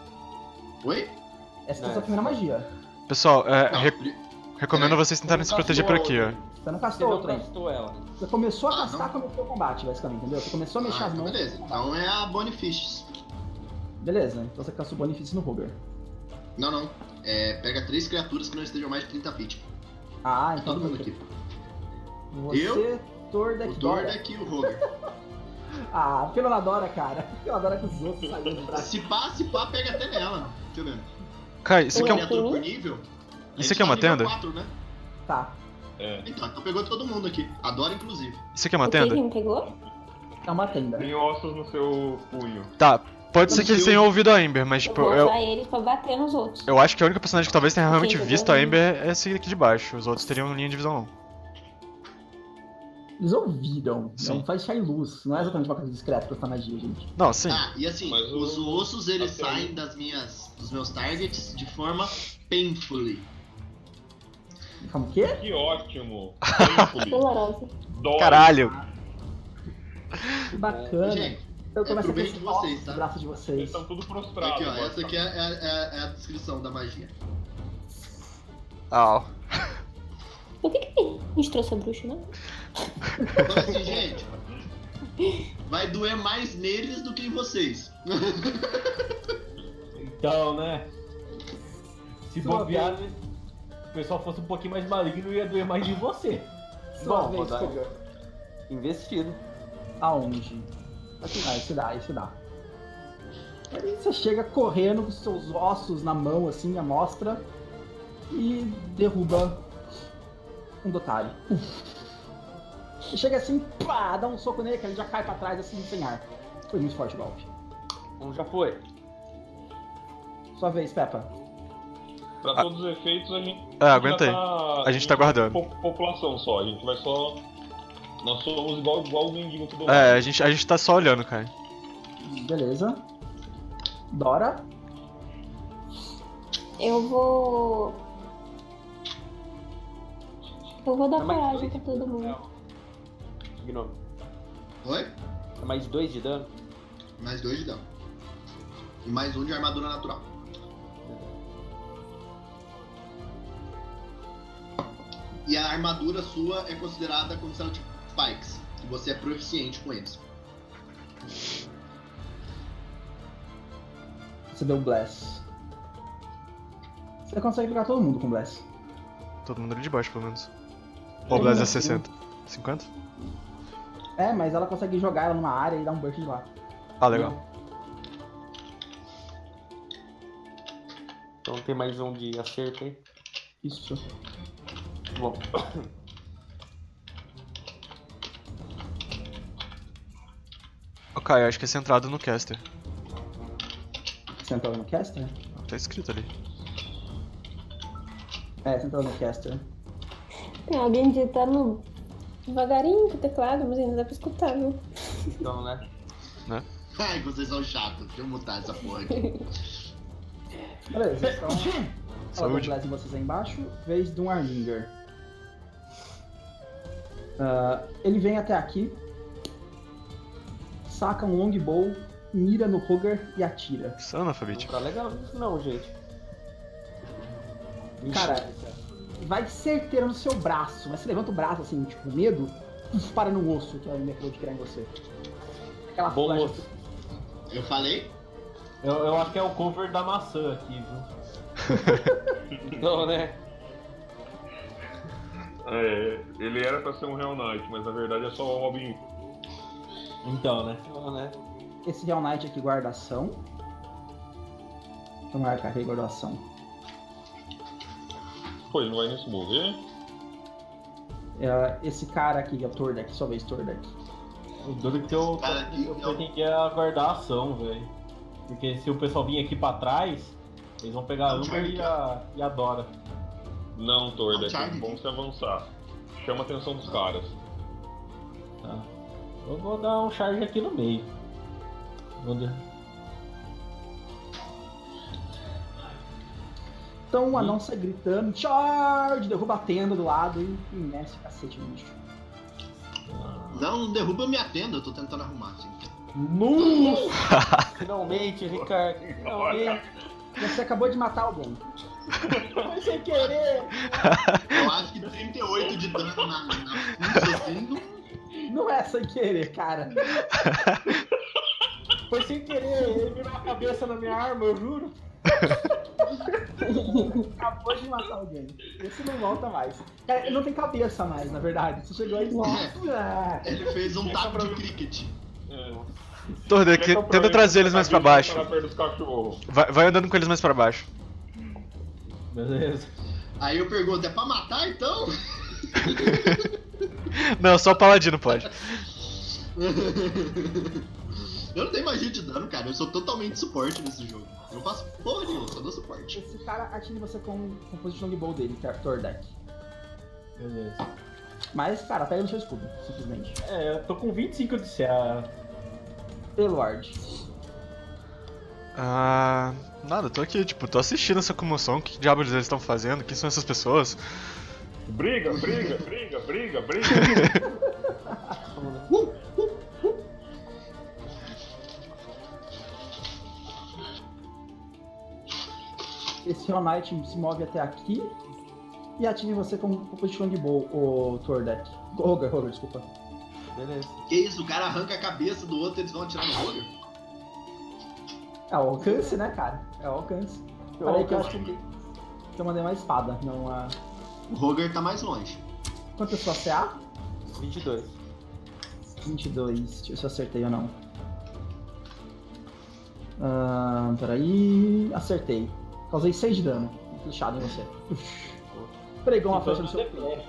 Oi? Essa é a sua primeira magia. Pessoal, é, Não, re- pri- recomendo vocês tentarem se proteger por aqui, ó. Você não Você castou não outra ainda. castou ela. Você começou a Ah, castar não. quando foi o combate, basicamente, entendeu? Você começou a mexer Ah, as então mãos. beleza. Então é a Bonifices. Beleza, então você castou benefício no Roger. Não, não. É, pega três criaturas que não estejam mais de trinta feet. Ah, então Todo mundo tudo aqui. Você, Eu, Tordek, O Dora. Tordek e o Roger. Ah, porque ela adora, cara. Porque ela adora que os outros saiam do braço. Se pá, se pá, pega até nela. Deixa eu ver. Kai, isso aqui é um... Criatura por nível. a Isso gente aqui é uma tá nível tenda? quatro, né? Tá. É. Então, então pegou todo mundo aqui. Adora, inclusive. Isso aqui é uma O que tenda? que me pegou? É uma tenda. Tem ossos no seu punho. Tá, pode ser que eles tenham ouvido a Ember, mas Eu tipo, vou eu, usar ele pra bater nos outros. eu acho que a única personagem que talvez tenha realmente Sim, visto a eu- Ember é esse aqui de baixo. Os outros teriam linha de visão não. Eles ouviram. Sim. Não faz sair luz. Não é exatamente uma coisa discreta pra essa magia, gente. Não, sim. Ah, e assim, Mas o- os ossos eles até aí. saem das minhas, dos meus targets de forma painfully. Como o quê? Que ótimo. Painfully. Dolorosa. Dói. Caralho. Que bacana. Gente, Eu começo pro a bem ver de os vocês, ossos tá? dos braços de Eles vocês. estão tudo prostrados. aqui ó, agora, essa tá? aqui é, é- é- é a descrição da magia. Au. Por que, que a gente trouxe a bruxa, né? Então assim, gente, vai doer mais neles do que em vocês. Então, né? Se Sua bobear, se o pessoal fosse um pouquinho mais maligno, ia doer mais em você. Sua Bom, vez, vou dar- Roger. Investido. Aonde? Ah, isso dá, isso dá. Aí você chega correndo com seus ossos na mão, assim, a mostra, e derruba um Dotari. Você chega assim, pá, dá um soco nele, que ele já cai pra trás, assim, sem ar. Foi muito forte o golpe. Um já foi. Sua vez, Peppa. Pra todos os efeitos, a gente. É, aguenta já aí. Tá A gente em tá guardando. po- população só. A gente vai só. Nós somos igual, igual o mendigo tudo É, a gente, a gente tá só olhando, cara. Beleza. Dora. Eu vou. Eu vou dar É mais coragem dois? pra todo mundo. Gnome. Oi? É mais dois de dano? Mais dois de dano. E mais um de armadura natural. E a armadura sua é considerada como se ela tipo spikes. E você é proficiente com eles. Você deu Bless. Você consegue pegar todo mundo com Bless. Todo mundo ali de baixo, pelo menos. Ou o Blaz é sessenta? cinquenta? É, mas ela consegue jogar ela numa área e dar um burst de lá. Ah, legal. Então tem mais um de acerto aí. Isso. Bom. Ok, eu acho que é centrado no caster. Você entrou no caster? Tá escrito ali. É, você entrou no caster. Tem alguém digitando devagarinho com o teclado, mas ainda dá pra escutar, viu? Então, né? Ai, vocês são chatos. Deixa eu mutar essa porra aqui. Beleza, então. Ela Saúde. deu Bless em vocês aí embaixo. Vez de um Arlinger. Ah, ele vem até aqui. Saca um longbow, mira no Roger e atira. Isso é analfabete. Não tá legal isso não, gente. Cara, vai certeiro no seu braço, mas você levanta o braço assim, tipo, com medo, e dispara no osso que a menina acabou de criar em você. Aquela Bom flecha. moço. Eu falei? Eu, eu acho que é o cover da maçã aqui, viu? Não, né? É, ele era pra ser um Real Knight, mas na verdade é só o Robin. Então, né? Não, né? Esse Real Knight aqui guarda ação. Deixa eu marcar aqui, guarda ação. Pô, ele não vai nem se mover? É, esse cara aqui, é o Tordek, sua vez, Tordek. O duro que eu, Cara, aqui, eu eu- pretendia aguardar a ação, velho. Porque se o pessoal vir aqui pra trás, eles vão pegar a Não, Amber Charlie, e a, e a Dora. Não, Torda, é Charlie. bom se avançar. Chama a atenção dos caras. Tá. Eu vou dar um charge aqui no meio. Vou dar- Então o anão sai gritando, charge, derruba a tenda do lado e, e mexe o cacete no bicho. Não, não derruba minha tenda, eu tô tentando arrumar, assim. Finalmente, Ricardo. Finalmente. Você acabou de matar alguém. Foi sem querer. Eu acho que trinta e oito de dano na, na pulsa, assim, não... não é sem querer, cara. Foi sem querer, ele virou a cabeça na minha arma, eu juro. Acabou de matar alguém. Esse não volta mais. Cara, ele não tem cabeça mais, na verdade. Você chegou aí e nossa. Ele fez um taco de cricket. É. Torda, que, tenta trazer eles mais pra baixo. Dos vai, vai andando com eles mais pra baixo. Beleza. Aí eu pergunto, é pra matar então? Não, só o paladino pode. Eu não tenho magia de dano, cara. Eu sou totalmente suporte nesse jogo. Eu não faço porra nenhuma, só dou suporte. Esse cara atinge você com o position de bow dele, que é o Tordek. Beleza. Mas, cara, pega no seu escudo, simplesmente. É, eu tô com vinte e cinco de C A. Elord. Ah. Nada, tô aqui, tipo, tô assistindo essa comoção. O que diabos eles estão fazendo? Quem são essas pessoas? Briga, briga, briga, briga, briga. uh, uh, uh. Esse Hell Knight se move até aqui e atinge você com o position de bow, o Tordek. Roger, Roger, desculpa. Beleza. Que isso, o cara arranca a cabeça do outro e eles vão atirar no Roger? É o alcance, né, cara? É o alcance. Peraí que eu acho que que eu mandei uma espada, não a... O Roger tá mais longe. Quanto é a sua C A? vinte e dois. vinte e dois, deixa eu ver se eu acertei ou não. Ah, peraí... Acertei. Causei seis de dano. Flechado em você. Uf. Pregou uma flecha no seu peito.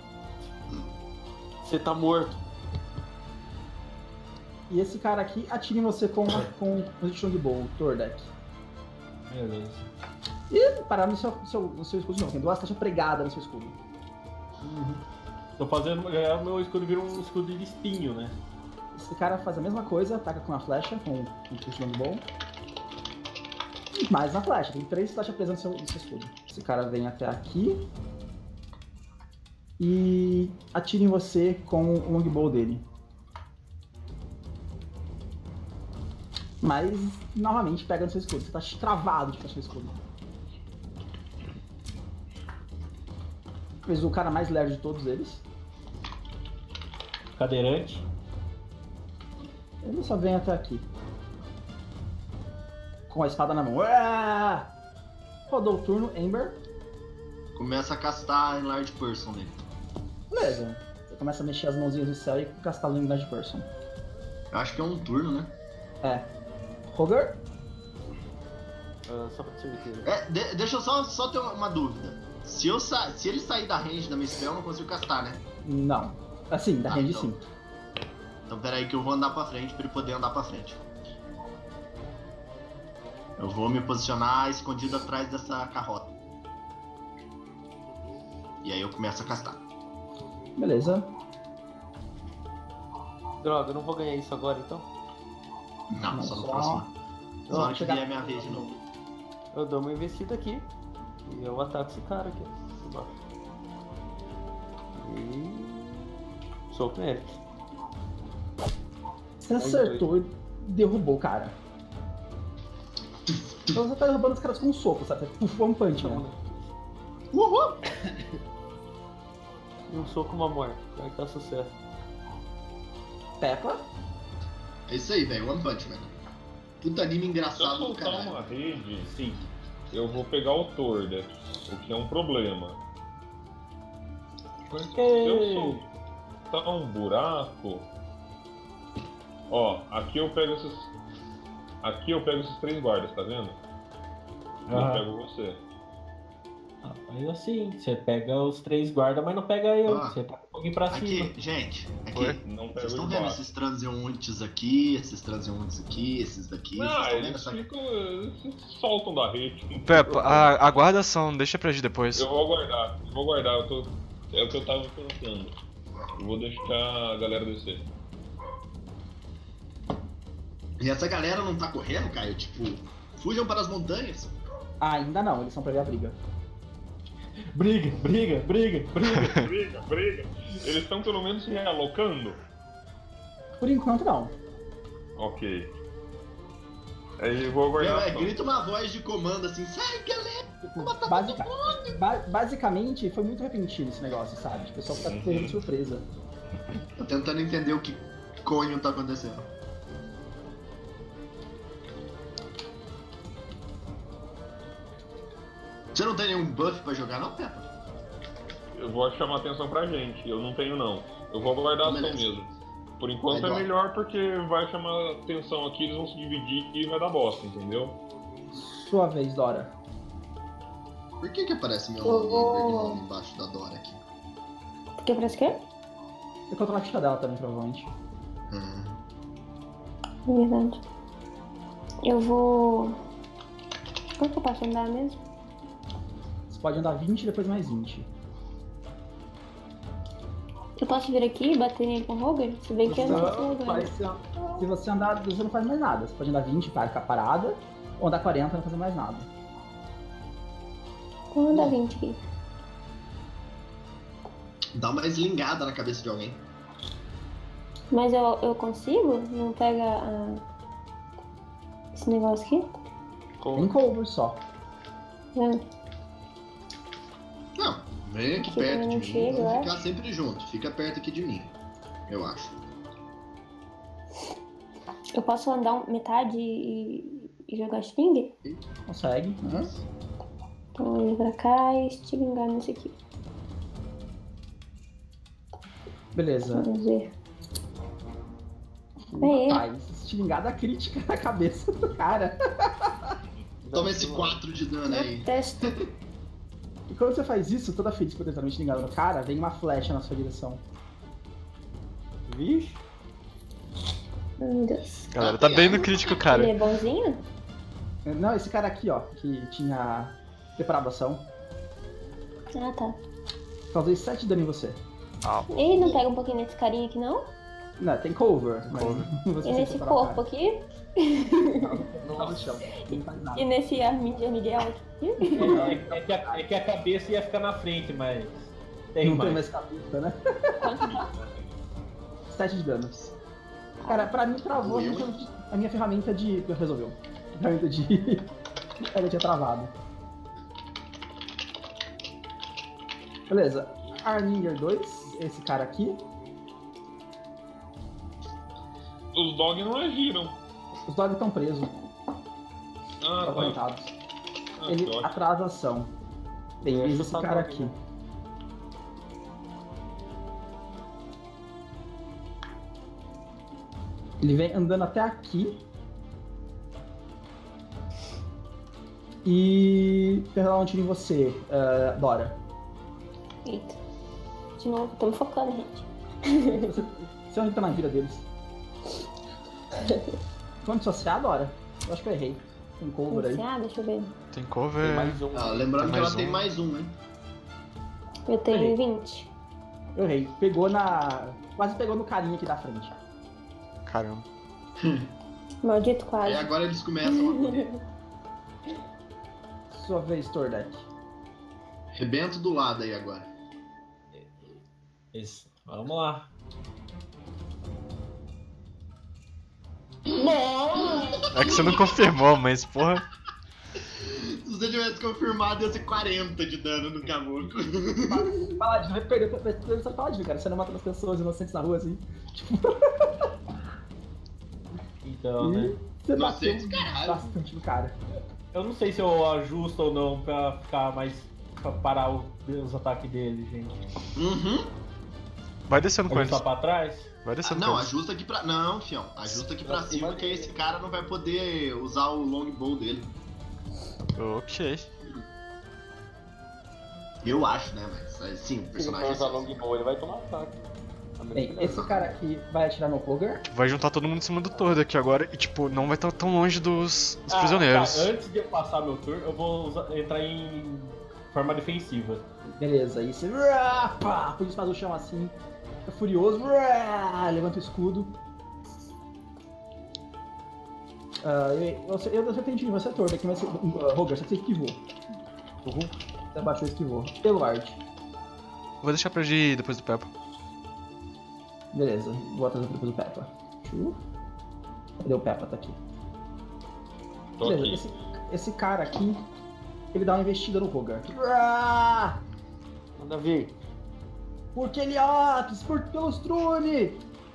Você tá morto. E esse cara aqui atira em você com com position de bow, Tordek. Beleza. E parar no seu, seu, no seu escudo não, tem duas taxas pregadas no seu escudo. Uhum. Tô fazendo. Já o meu escudo vira um escudo de espinho, né? Esse cara faz a mesma coisa, ataca com a flecha, com o position de bow. E mais na flecha, tem três flechas presas no seu, no seu escudo. Esse cara vem até aqui. E atira em você com o longbow dele. Mas, novamente, pega no seu escudo. Você tá travado de flecha no escudo. Fez o cara mais leve de todos eles. Cadeirante. Ele só vem até aqui. Com a espada na mão. Ué! Rodou o turno, Ember. Começa a castar Enlarge Person nele. Beleza. Você começa a mexer as mãozinhas no céu e castar o Enlarge Person. Eu acho que é um turno, né? É. Roger? Uh, só pra ter certeza. É, de- deixa eu só, só ter uma dúvida. Se, eu sa- se ele sair da range da minha spell, eu não consigo castar, né? Não. Assim, da Ah, range então. sim. Então pera aí que eu vou andar pra frente pra ele poder andar pra frente. Eu vou me posicionar escondido atrás dessa carrota. E aí eu começo a castar. Beleza. Droga, eu não vou ganhar isso agora então? Não, Não, só no só- próximo. Ó, Só hora que chegar- vier a minha vez de novo. Eu dou uma investida aqui. E eu ataco esse cara aqui. Embaixo. E. Soco nele. Você acertou e derrubou o cara. Então você tá derrubando os caras com um soco, sabe? Puf, one punch, né? Uhul! E um soco, uma morte. Vai que dá sucesso. Peppa. É isso aí, velho. One Punch, velho. Puta anime Se eu engraçado do soltar caralho. uma rede, sim, eu vou pegar o Torda, o que é um problema. Porque se eu soltar um buraco... Ó, aqui eu pego esses... Aqui eu pego esses três guardas, tá vendo? Eu Ah. pego você. Ah, faz assim, você pega os três guardas, mas não pega eu. Ah. Você taca alguém pra cima. Aqui, gente, Oi? aqui. Não pego Vocês estão de vendo baixo. esses transeuntes aqui, esses transeuntes aqui, esses daqui? Vocês Ah, estão vendo eles essa... ficam... Eles soltam da rede. Peppa, a, a guarda-ação, deixa pra agir depois. Eu vou aguardar, eu vou aguardar, eu tô... é o que eu tava pensando. Eu vou deixar a galera descer. E essa galera não tá correndo, Caio? Tipo, fujam para as montanhas. Ah, ainda não, eles são pra ver a briga. Briga, briga, briga, briga. Briga, briga. Eles estão pelo menos se realocando? Por enquanto não. Ok. Aí eu vou aguardar. Meu, é, a ação. grita uma voz de comando assim, sai galera! Basica- ba- basicamente, foi muito repentino esse negócio, sabe? O pessoal tá pegando surpresa. Tô tentando entender o que conho tá acontecendo. Você não tem nenhum buff pra jogar não, Peppa? Eu vou chamar atenção pra gente. Eu não tenho, não. Eu vou aguardar a ação Beleza. mesmo. Por enquanto Vai, é Dora. melhor porque vai chamar atenção aqui, eles vão se dividir e vai dar bosta, entendeu? Sua vez, Dora. Por que que aparece meu Eu nome vou- em verde nome embaixo da Dora aqui? Porque parece que é? Você controla a ficha dela também, provavelmente. Hum. É verdade. Eu vou. Quanto que eu posso andar mesmo? Você pode andar vinte e depois mais vinte. Eu posso vir aqui e bater nele com o Roger? Se bem que eu não sei se eu Não, vou faz- se você andar, você não faz mais nada. Você pode andar vinte para ficar parada, ou andar quarenta e não fazer mais nada. Então anda vinte aqui. Dá uma eslingada na cabeça de alguém. Mas eu, eu consigo? Não pega a... esse negócio aqui? Tem cover só. Não. Não, vem aqui Aqui perto também de não mim, chega, eu vamos ficar sempre junto. Fica perto aqui de mim, eu acho. Eu posso andar um- metade e, e jogar Sting? Consegue. Uhum. Então eu vou pra cá e estilingar nesse aqui. Beleza. Vamos ver. Aê. Rapaz, estilingada crítica na cabeça do cara. Toma esse quatro de dano aí. Detesto. E quando você faz isso, toda vez que você tá estilingada no cara, vem uma flecha na sua direção. Vixe. Ai, meu Deus. Galera, tá bem no crítico, Ele cara. é bonzinho? Não, esse cara aqui, ó, que tinha preparado a ação, Ah, tá. causei sete de dano em você. Ele não pega um pouquinho nesse carinha aqui, não? Não, tem cover. mas Cover. você E sem nesse preparar o corpo aqui? cara. Não, não, no chão. Não faz nada. E nesse arminho de Miguel aqui? É, é que a, é que a cabeça ia ficar na frente, mas. Tem Não mais. tem mais cabeça, né? sete de dano. Cara, pra mim travou a minha, a minha ferramenta de. Resolveu. A ferramenta de. Ela tinha travado. Beleza. Arminger dois, esse cara aqui. Os dogs não agiram. Os dogs estão presos, Ah, tá. acorrentados. Ah, que Ele ótimo. atrasa a ação. Tem Eu vez ia esse chutar cara dog, aqui. né? Ele vem andando até aqui. E tenta dar um tiro em você, eh, Dora. Eita. De novo, tô me focando, gente. Você, você onde tá na vida deles? Quanto associar, Dora? Eu acho que eu errei. Tem cover aí. Ah, deixa eu ver. Tem Tem cover. mais um. Ah, lembrando Tem que ela mais tem um. mais um, hein? Eu tenho Peraí. vinte. Eu errei. Pegou na. Quase pegou no carinha aqui da frente. Caramba. Maldito Aí quase. agora eles começam a correr. Sua vez, Tordek. Rebento do lado aí agora. Isso. Vamos lá. É que você não confirmou, mas porra. Se você tivesse confirmado, ia ser quarenta de dano no caboclo. Paladino, vai perder vai perder essa paladino, cara. Você não mata as pessoas inocentes na rua assim. Então, E né? você Inocentes, bateu caralho. bastante no cara. Eu não sei se eu ajusto ou não pra ficar mais. pra parar o- os ataques dele, gente. Uhum. Vai descendo com Ou eles. só pra trás? Vai Ah, descendo não, com eles. ajusta aqui pra. Não, fião. Ajusta aqui pra Pra cima cima que aí dele. esse cara não vai poder usar o longbow dele. Ok. Eu acho, né? Mas assim, o Se ele for personagem. usar longbow, ele vai tomar ataque. A menos que Bem, não. esse cara aqui vai atirar no Koger. Vai juntar todo mundo em cima do Tordo aqui agora e, tipo, não vai estar tão longe dos, dos Ah, prisioneiros. tá. Antes de eu passar meu turno, eu vou usar- entrar em forma defensiva. Beleza, aí você. Uá, pá, põe faz o chão assim. Fica furioso. Uá, levanta o escudo. Ah, eu, eu, eu, eu tenho de você, Tordek, mas uh, Roger, você esquivou. Uhum. Você abaixou e esquivou. Eluard. Vou deixar pra agir depois do Peppa. Beleza, vou atrás depois do Peppa. Chu. Cadê o Peppa? Tá aqui. Tô Beleza, aqui. esse, esse cara aqui, ele dá uma investida no Rogar. Ah! Manda vir. Por Keliops, por pelos Trune!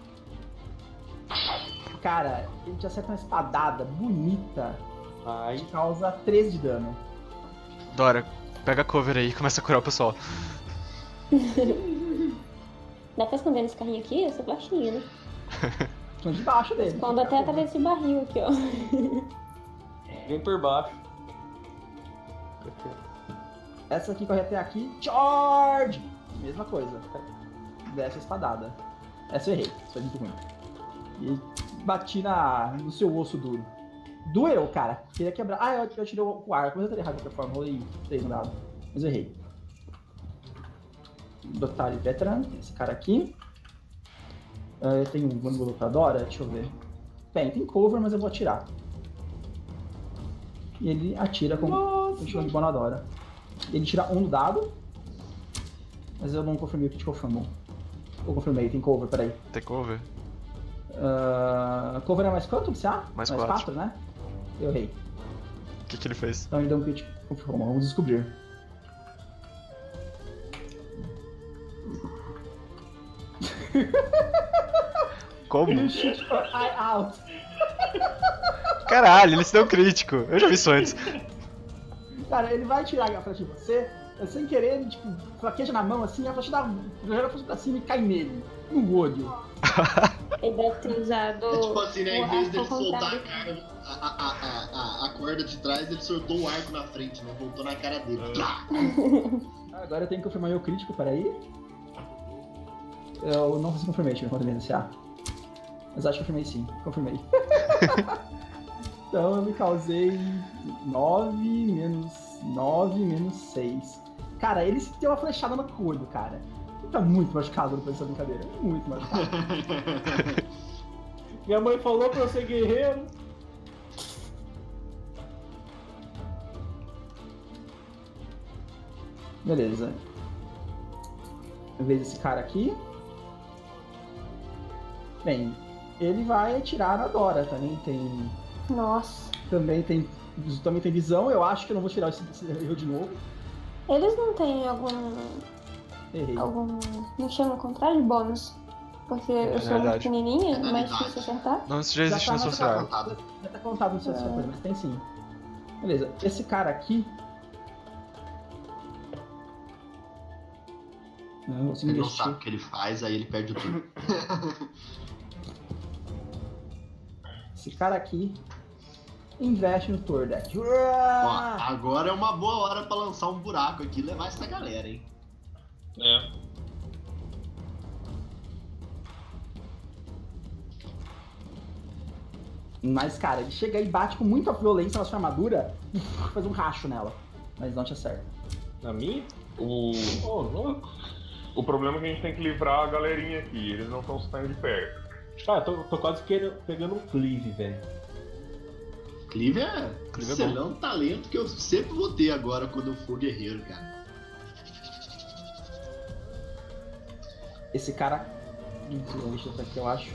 Cara, ele te acerta uma espadada bonita Ai. que causa treze de dano. Dora, pega a cover aí e começa a curar o pessoal. Dá pra esconder nesse carrinho aqui? Eu sou baixinha, né? Estão debaixo dele. Escondo até atrás desse barril aqui, ó. Vem por baixo. Essa aqui corre até aqui. Charge! Mesma coisa. Desce a espadada. Essa eu errei. Isso foi muito ruim. E bati na, no seu osso duro. Doeu, cara. Queria quebrar. Ah, eu, eu tirei o, o arco. Mas eu teria errado de qualquer forma. Rolei três no dado. Mas eu errei. Dotari Veteran. Esse cara aqui. Uh, eu tenho um ângulo pra Dora. Deixa eu ver. Bem, tem cover, mas eu vou atirar. E ele atira com o de boa na Dora. Ele tira um no dado. Mas eu não confirmei o que te confirmou. Eu confirmei, tem cover, peraí. Tem cover? Uh, cover é mais quanto, C A? Mais mais quatro. quatro, né? Eu errei. O que, que ele fez? Então ele deu um crit. Confirmou, vamos descobrir. Como? You shoot your eye out. Caralho, ele se deu um crítico. Eu já vi isso antes. Cara, ele vai tirar a flecha de você, sem querer, ele, tipo, fraqueja na mão assim, a flecha dá, joga a flecha pra cima e cai nele, no olho. Ele deve ter usado. É tipo assim, né? Em o vez arco dele ao soltar a, contrário. cara, a, a, a, a, a corda de trás, ele soltou o arco na frente, né? Voltou na cara dele. Ah, agora eu tenho que confirmar meu crítico, peraí. Eu não sei se confirmei, deixa eu ver quanto é C A. Mas acho que confirmei sim, confirmei. Então eu me causei nove menos nove menos seis. Cara, ele se deu uma flechada no olho, cara. Ele tá muito machucado depois dessa brincadeira. Muito machucado. Minha mãe falou pra eu ser guerreiro. Beleza. Eu vejo esse cara aqui. Bem, ele vai atirar na Dora. Também tem. Nossa. Também tem. Também tem visão. Eu acho que eu não vou tirar esse, esse erro de novo. Eles não têm algum. Errei. algum. Não chama o contrário de bônus? Porque eu sou muito verdade. pequenininha, é mais Penalidade. difícil acertar. Não, isso já existe no tá, social. contado. Já tá contado no seu É. coisa, mas tem sim. Beleza, esse cara aqui. Não, eu consigo Ele não investir. sabe o que ele faz, aí ele perde o turno. Esse cara aqui investe no Tordek. Ó, agora é uma boa hora pra lançar um buraco aqui e levar essa galera, hein? É. Mas, cara, ele chega e bate com muita violência na sua armadura e faz um racho nela. Mas não te acerta. Na minha? O, Ô, louco. o problema é que a gente tem que livrar a galerinha aqui. Eles não estão saindo de perto. Cara, tô, tô quase querendo, pegando um cleave, velho. Clive é Clive é excelente talento que eu sempre vou ter agora quando eu for guerreiro, cara. Esse cara. Deixa eu ver aqui, eu acho.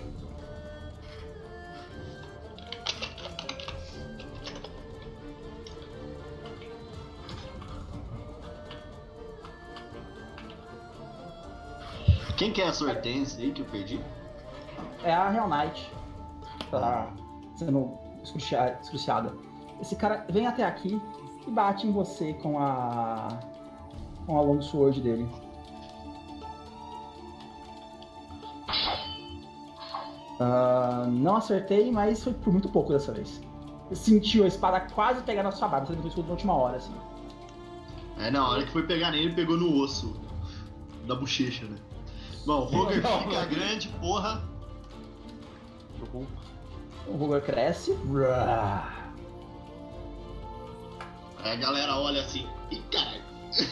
Quem que é essa hortência aí que eu perdi? É a Real Knight. Tá sendo excrucia- excruciada. Esse cara vem até aqui e bate em você com a. com a long sword dele. Ah, não acertei, mas foi por muito pouco dessa vez. Sentiu a espada quase pegar na sua barba, você levantou isso na última hora, assim. É, na hora que foi pegar nele, pegou no osso da bochecha, né? Bom, o Roger fica grande, porra. O Roger cresce. Aí a galera olha assim, ih, caralho.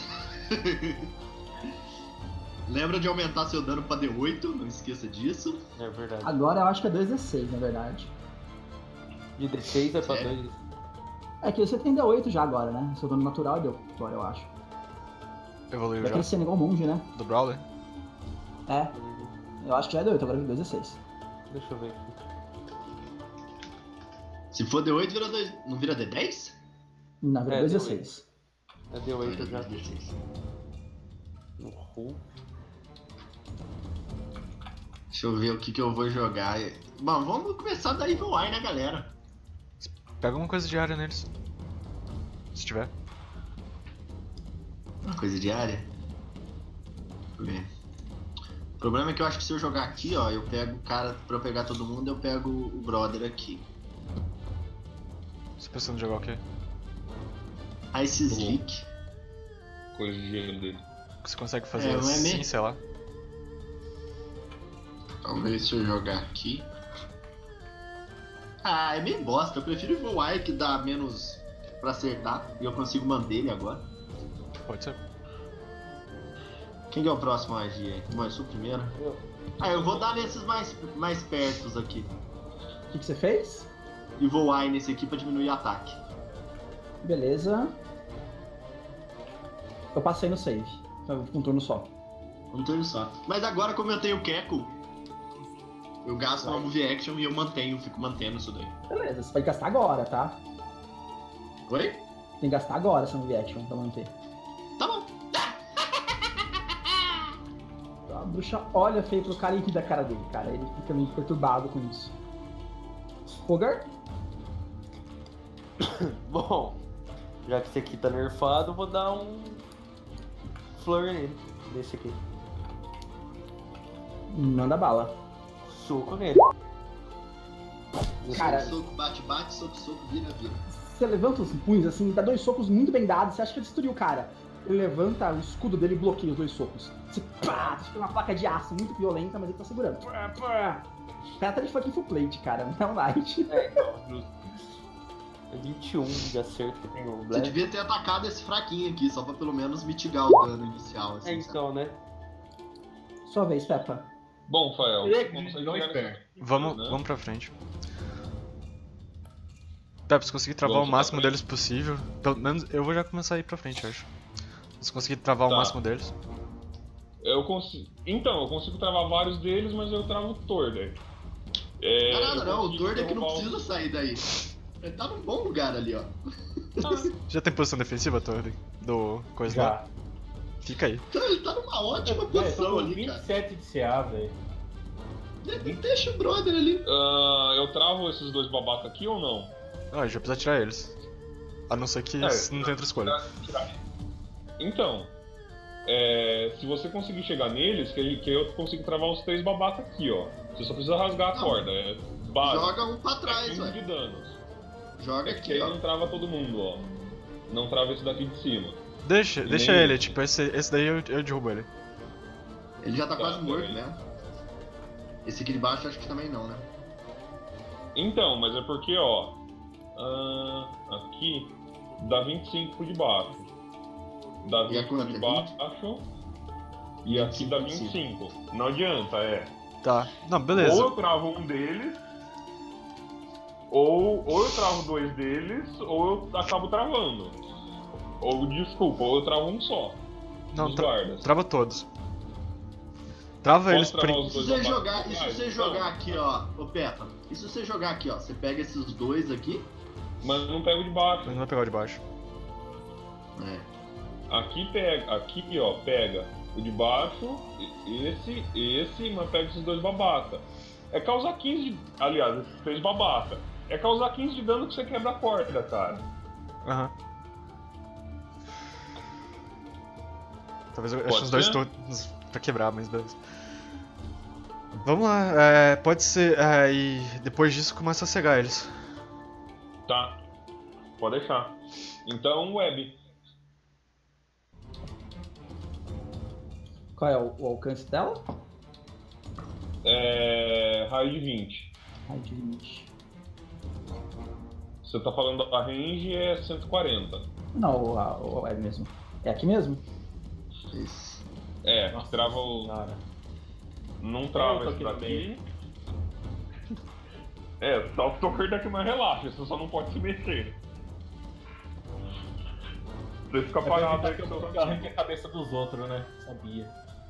Lembra de aumentar seu dano pra D oito, não esqueça disso. É verdade. Agora eu acho que é dois D seis, na verdade. De D seis é pra Sério? dois. É que você tem D oito já agora, né? Seu dano natural é D oito agora, eu acho. Evoluiu Vai já. crescendo igual monge, né? Do Brawler? É, eu acho que já é D oito, agora é dois D seis. Deixa eu ver aqui. Se for D oito, vira dois. Não vira D dez? Não, vira É, dois D deu seis. É D oito já. D seis. Uhum. Deixa eu ver o que, que eu vou jogar. Bom, vamos começar da Evil Eye, né, galera? Pega alguma coisa diária neles. Se tiver. Uma coisa diária? Deixa eu ver. O problema é que eu acho que se eu jogar aqui, ó, eu pego o cara, pra eu pegar todo mundo, eu pego o brother aqui. Você tá pensando em jogar o quê? Ice Slick. Coisa de gelo dele. Você consegue fazer É, não é assim, mesmo? sei lá. Talvez se eu jogar aqui. Ah, é meio bosta. Eu prefiro o Evil Eye, que dá menos pra acertar. E eu consigo manter ele agora. Pode ser. Quem que é o próximo a agir aí? Bom, eu sou o primeiro. Ah, eu vou dar nesses mais, mais pertos aqui. O que, que você fez? Evil Eye nesse aqui pra diminuir o ataque. Beleza. Eu passei no save. Então, com um turno só. Um turno só. Mas agora, como eu tenho Keko, eu gasto uma move action e eu mantenho, fico mantendo isso daí. Beleza, você vai gastar agora, tá? Oi? Tem que gastar agora essa move action pra manter. Tá bom. A bruxa olha feio pro cara e ri da cara dele, cara. Ele fica meio perturbado com isso. Rogar? Bom, já que esse aqui tá nerfado, eu vou dar um flor nele. Desse aqui. Manda bala. Soco nele. Cara, Soco, soco, bate, bate, soco, soco, vira, vira. você levanta os punhos assim, dá dois socos muito bem dados, você acha que destruiu o cara. Ele levanta o escudo dele e bloqueia os dois socos. Você pá, você fica uma placa de aço muito violenta, mas ele tá segurando. Pá, pá. O cara tá de fucking full plate, cara, não é um light. É, então, justo. É vinte e um de acerto que tem o Você Black. devia ter atacado esse fraquinho aqui, só pra pelo menos mitigar o dano inicial. Assim, É, sabe? então, né? Sua vez, Peppa. Bom, Fael, Ele é você consegue dois chegar pés. nesse- Vamos, né? vamos pra frente. Pepe, se conseguir travar Vamos o pra máximo frente. deles possível, pelo menos eu vou já começar a ir pra frente, eu acho. Se conseguir travar Tá. o máximo deles. Eu consigo. Então, eu consigo travar vários deles, mas eu travo o Torda. É, Não, não, eu não, o consigo Torda que não derrubar o- precisa sair daí. Ele tá num bom lugar ali, ó. Já tem posição defensiva, Torre? Do coisa lá? Já. Fica aí. Então, ele tá numa ótima Velho, eu tô posição com ali, vinte e cara. sete de C A, velho. Ele deixa o brother ali. Ah, eu travo esses dois babaca aqui ou não? Ah, já precisa tirar eles. A não ser que É, não tem outra escolha. Então, é, se você conseguir chegar neles, que, que eu consigo travar os três babaca aqui, ó. Você só precisa rasgar a Não. corda, é básico. Joga um pra É trás, quinze ué. de danos. Joga É que aqui, aí ó. não trava todo mundo, ó. Não trava esse daqui de cima. Deixa, E deixa nem- ele, tipo, esse, esse daí eu, eu derrubo ele. Ele já tá Tá, quase morto, beleza. né? Esse aqui de baixo acho que também não, né? Então, mas é porque, ó. ah, aqui dá vinte e cinco de baixo. Dá E a vinte quanto? de É baixo. E aqui dá vinte e cinco. Não adianta, é. Tá. Não, Ou beleza. eu travo um deles, ou, ou eu travo dois deles, ou eu acabo travando. Ou, desculpa, ou eu travo um só. Não, dos tra guardas. trava todos. Trava Posso eles travar prim- os E se dois você abaixo jogar, pra e se trás, você então? jogar aqui, ó, ô Peppa, e se você jogar aqui, ó, você pega esses dois aqui, Mas não pego de baixo. Mas não vai pegar o de baixo. é, Aqui pega, aqui ó, pega o de baixo, e- esse, esse, mas pega esses dois babaca. É causar quinze de. Aliás, esses três babaca. É causar quinze de dano que você quebra a corda, cara. Aham. Talvez eu Pode ache os dois ser? turnos pra quebrar, mas beleza. Vamos lá, é, pode ser. É, e depois disso começa a cegar eles. Tá. Pode deixar. Então, web. Qual é o, o alcance dela? É. Raio de vinte. Ai, de vinte. Você tá falando da range é cento e quarenta. Não, o, a- o é mesmo. É aqui mesmo? isso. É, Nossa trava o. senhora. Não Eu trava tô esse aqui no daqui. É, só o toker daqui, mas relaxa, você só não pode se mexer. Você fica parado aí que com o eu seu arranque a cabeça dos outros, né? Sabia.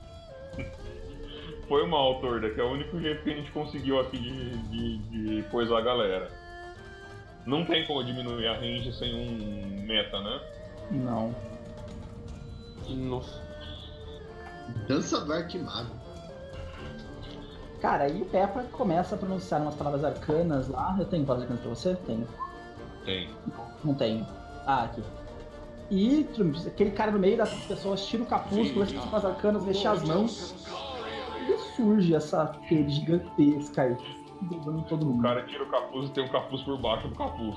Foi mal, Torda, que é o único jeito que a gente conseguiu aqui de, de, de coisar a galera. Não tem como diminuir a range sem um meta, né? Não. Nossa. Dança do Arquimago. Cara, aí o Peppa começa a pronunciar umas palavras arcanas lá. Eu tenho palavras arcanas pra você? Tenho. Tem. Não tenho. Ah, aqui. E aquele cara no meio das pessoas tira o capuz, começa a fazer as arcanas, mexer as mãos. E surge essa teia gigantesca aí, derrubando todo O mundo. cara tira o capuz e tem um capuz por baixo do capuz.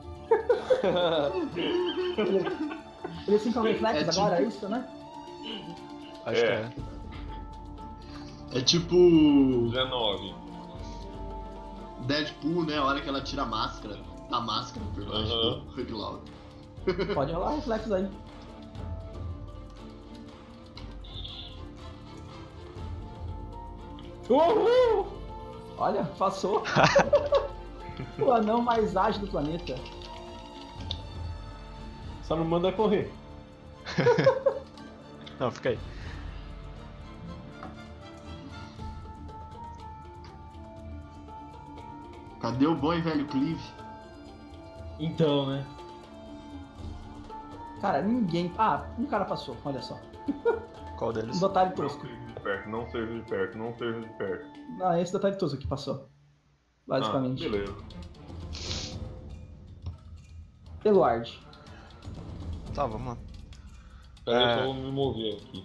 Ele assim com o reflexo É tipo- agora, é isso, né? Acho É. que é. É tipo dezenove. Deadpool, né? A hora que ela tira a máscara. A máscara por baixo Aham. do Hug Loud. Pode rolar reflexos aí. Uhul! Olha, passou. O anão mais ágil do planeta. Só não manda correr. Não, fica aí. Cadê o bom e velho Clive? Então, né? Cara, ninguém. Ah, um cara passou, olha só. Qual Um deles? detalhe Não tosco. seja de perto, não seja de perto, não seja de perto. Não, esse detalhe tosco que passou. Basicamente. Ah, beleza. Eluard. Tá, vamos lá. Pera aí, É. só vou me mover aqui.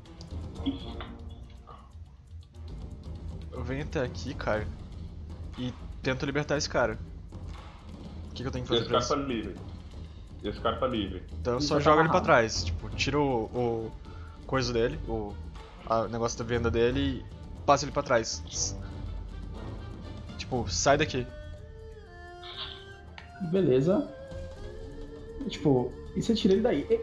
Eu venho até aqui, cara, e tento libertar esse cara. O que, que eu tenho que fazer Esse pra cara isso? tá livre. Esse cara tá livre. Então eu Ele só já tá jogo ele pra amarrado. trás. Tipo, tiro o, o coisa dele, o a- o negócio da venda dele e passo ele pra trás. Tipo, sai daqui. Beleza. E, tipo, e você tira ele daí? E...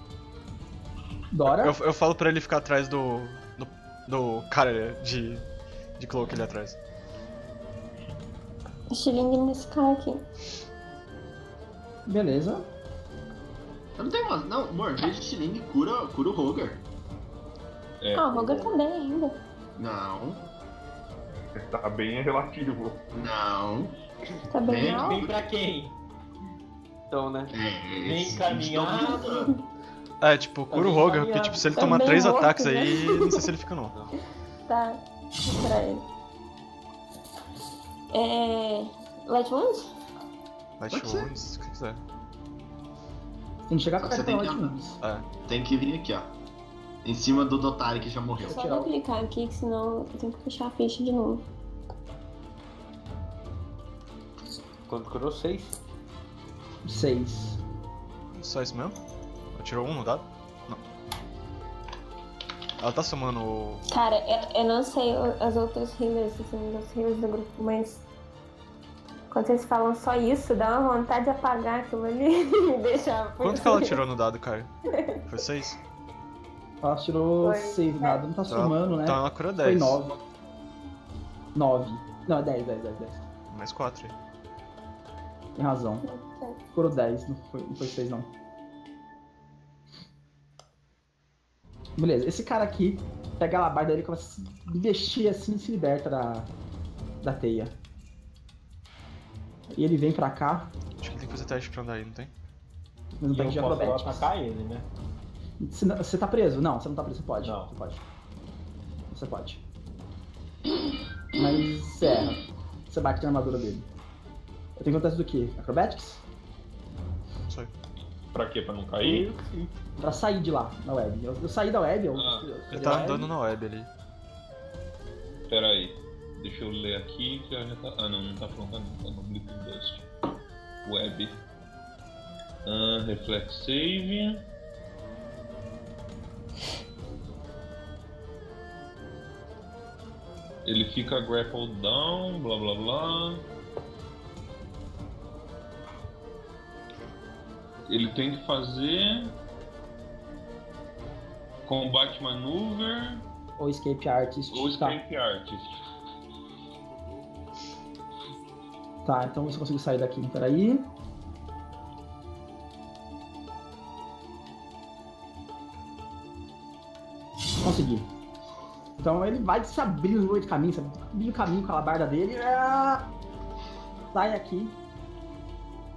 Dora? Eu, eu falo pra ele ficar atrás do. do, do cara de. de cloak ali atrás. Estilingue nesse cara aqui. Beleza. Eu não tenho mais. Não, amor, veja Stiling cura, cura o Roger. É, Ah, o Roger tá bem ainda. Não, tá bem relativo. não. Tá bem Bem, mal. Vem pra quem? Então, né? É, Bem esse- encaminhado. É, tipo, cura o Roger, porque tipo, se ele Tá tomar bem três morto, ataques né? aí, não sei se ele fica não. Tá. Pra ele. É. Light Wounds? Light Pode ser. Wounds, se quiser. Tem que chegar Só com a que você tem carta que- Wounds. É. Tem que vir aqui, ó. Em cima do Dotari que já morreu. Só tirar vou o- clicar aqui, que senão eu tenho que fechar a ficha de novo. Quando curou seis. Seis. Só isso mesmo? Ela tirou um no dado? Não. Ela tá somando o. Cara, eu, eu não sei o- as outras healers, assim, as healers do grupo, mas. Quando vocês falam só isso, dá uma vontade de apagar aquilo ali e me deixar. Quanto que ela tirou no dado, cara? Foi seis? Ela tirou Foi. seis, nada. Não tá Então, somando, né? Então ela cura Foi dez. nove. Nove. Não, é dez, dez, dez, dez. Mais quatro aí. Tem razão. Curou dez, não foi, não foi seis não. Beleza, esse cara aqui pega a alabarda dele e começa a se mexer assim e se liberta da, da teia. E ele vem pra cá, Acho que ele tem que fazer teste pra andar aí, não tem? mas não E tem eu de posso acrobatics. atacar ele, né? Você, não- você tá preso? Não, você não tá preso, você pode. Não. Você pode. Você pode. Mas é. Você bate na armadura dele. Eu tenho que teste do quê? Acrobatics? Não sei. Pra quê? Pra não cair? Pra sair de lá, na web. Eu, eu saí da web, eu. Ah, eu- Ele eu- tá andando na web ali. Pera aí. Deixa eu ler aqui que já tá. Ah não, não tá pronta não, tá no Bleeding Dust. Web. Ah, Reflex Save. Ele fica grappled down, blá blá blá. Ele tem que fazer Combat Maneuver Ou Escape Artist. ou Tá. Escape Artist. Tá, então você conseguiu sair daqui. Peraí. Consegui. Então ele vai se abrir no meio de caminho, sabe? Abrir o caminho com a alabarda dele. Ah! Sai aqui.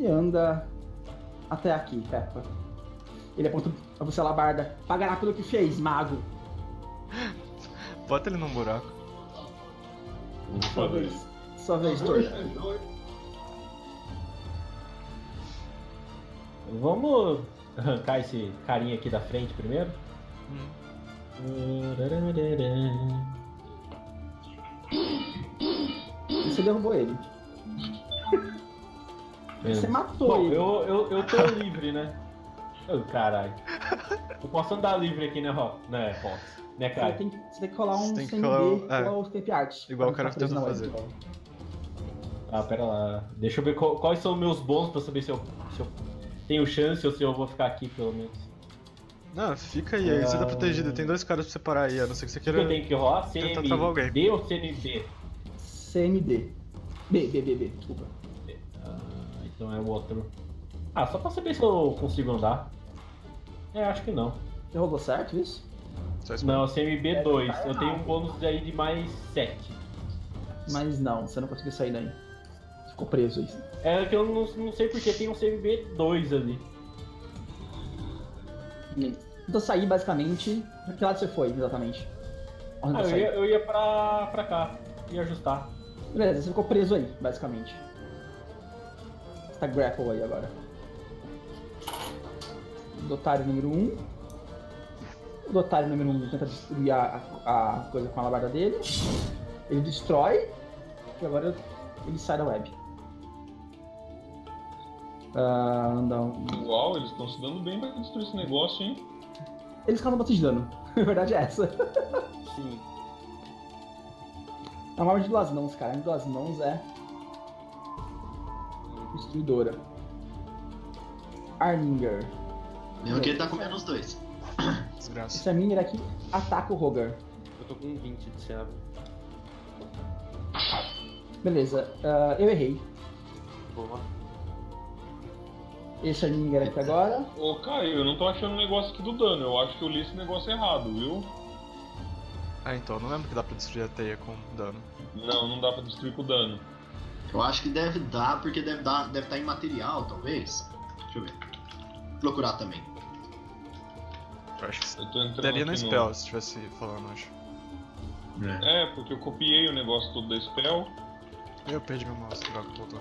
e anda até aqui, Peppa. Ele aponta pra você, Alabarda. Pagará pelo que fez, mago. Bota ele num buraco. Sua vez. Sua vez, Torta. Vamos arrancar esse carinha aqui da frente primeiro? Hum. Você derrubou ele. Você matou Bom, ele. eu, eu, eu tô livre, né? Ô, caralho. Eu posso andar livre aqui, né, Rock? Né, Rock? Né, Você cara? tem, que- você tem que colar um Você tem que C M D colar o- igual é. o Tape Art. Igual pra o cara ficar preso tentou na fazer. web. Ah, pera lá. Deixa eu ver qual- quais são meus bônus pra saber se eu, se eu tenho chance ou se eu vou ficar aqui, pelo menos. Não, fica aí, aí você tá Ah. protegido. Tem dois caras pra você parar aí, a não ser que você O que queira. eu tenho que rolar? tentar travar alguém. C M D ou C M B? C M D. B, B, B, B, desculpa. Ah, então é o outro. Ah, só pra saber se eu consigo andar. É, acho que não. Você rolou certo isso? Só isso Não, C M B dois. tá Eu tenho um errado. bônus aí de mais sete. Mas não, você não conseguiu sair daí. Ficou preso aí. É que eu não, não sei porque tem um C M B dois ali. Então sair basicamente. Pra que lado você foi, exatamente? Onde Ah, você eu ia, eu ia pra, pra cá. Ia ajustar. Beleza, você ficou preso aí, basicamente. Você tá grapple aí agora. Dotário número um. O Dotário número um tenta destruir a, a, a coisa com a alabarda dele. Ele destrói. E agora ele sai da web. Ah, anda um- Uau, eles estão se dando bem pra destruir esse negócio, hein? Eles causam bastante dano. A verdade é essa. Sim. É uma arma de duas mãos, cara. A arma de duas mãos é. Destruidora. Arminger. Mesmo que ele tá comendo os dois. Desgraça. Esse Arminger aqui ataca o Rogar. Eu tô com vinte de C A. Beleza, ah, eu errei. Boa. Esse Arminger aqui agora. Ô, Caio, eu não tô achando o negócio aqui do dano. Eu acho que eu li esse negócio errado, viu? Ah, então, não lembro que dá pra destruir a teia com dano. Não, não dá pra destruir com dano. Eu acho que deve dar, porque deve dar, deve estar em material, talvez. Deixa eu ver. Vou procurar também. Eu acho que Eu tô entrando daria aqui no spell se estivesse falando, acho. É, porque eu copiei o negócio todo da spell. Eu perdi meu mouse, droga, voltou.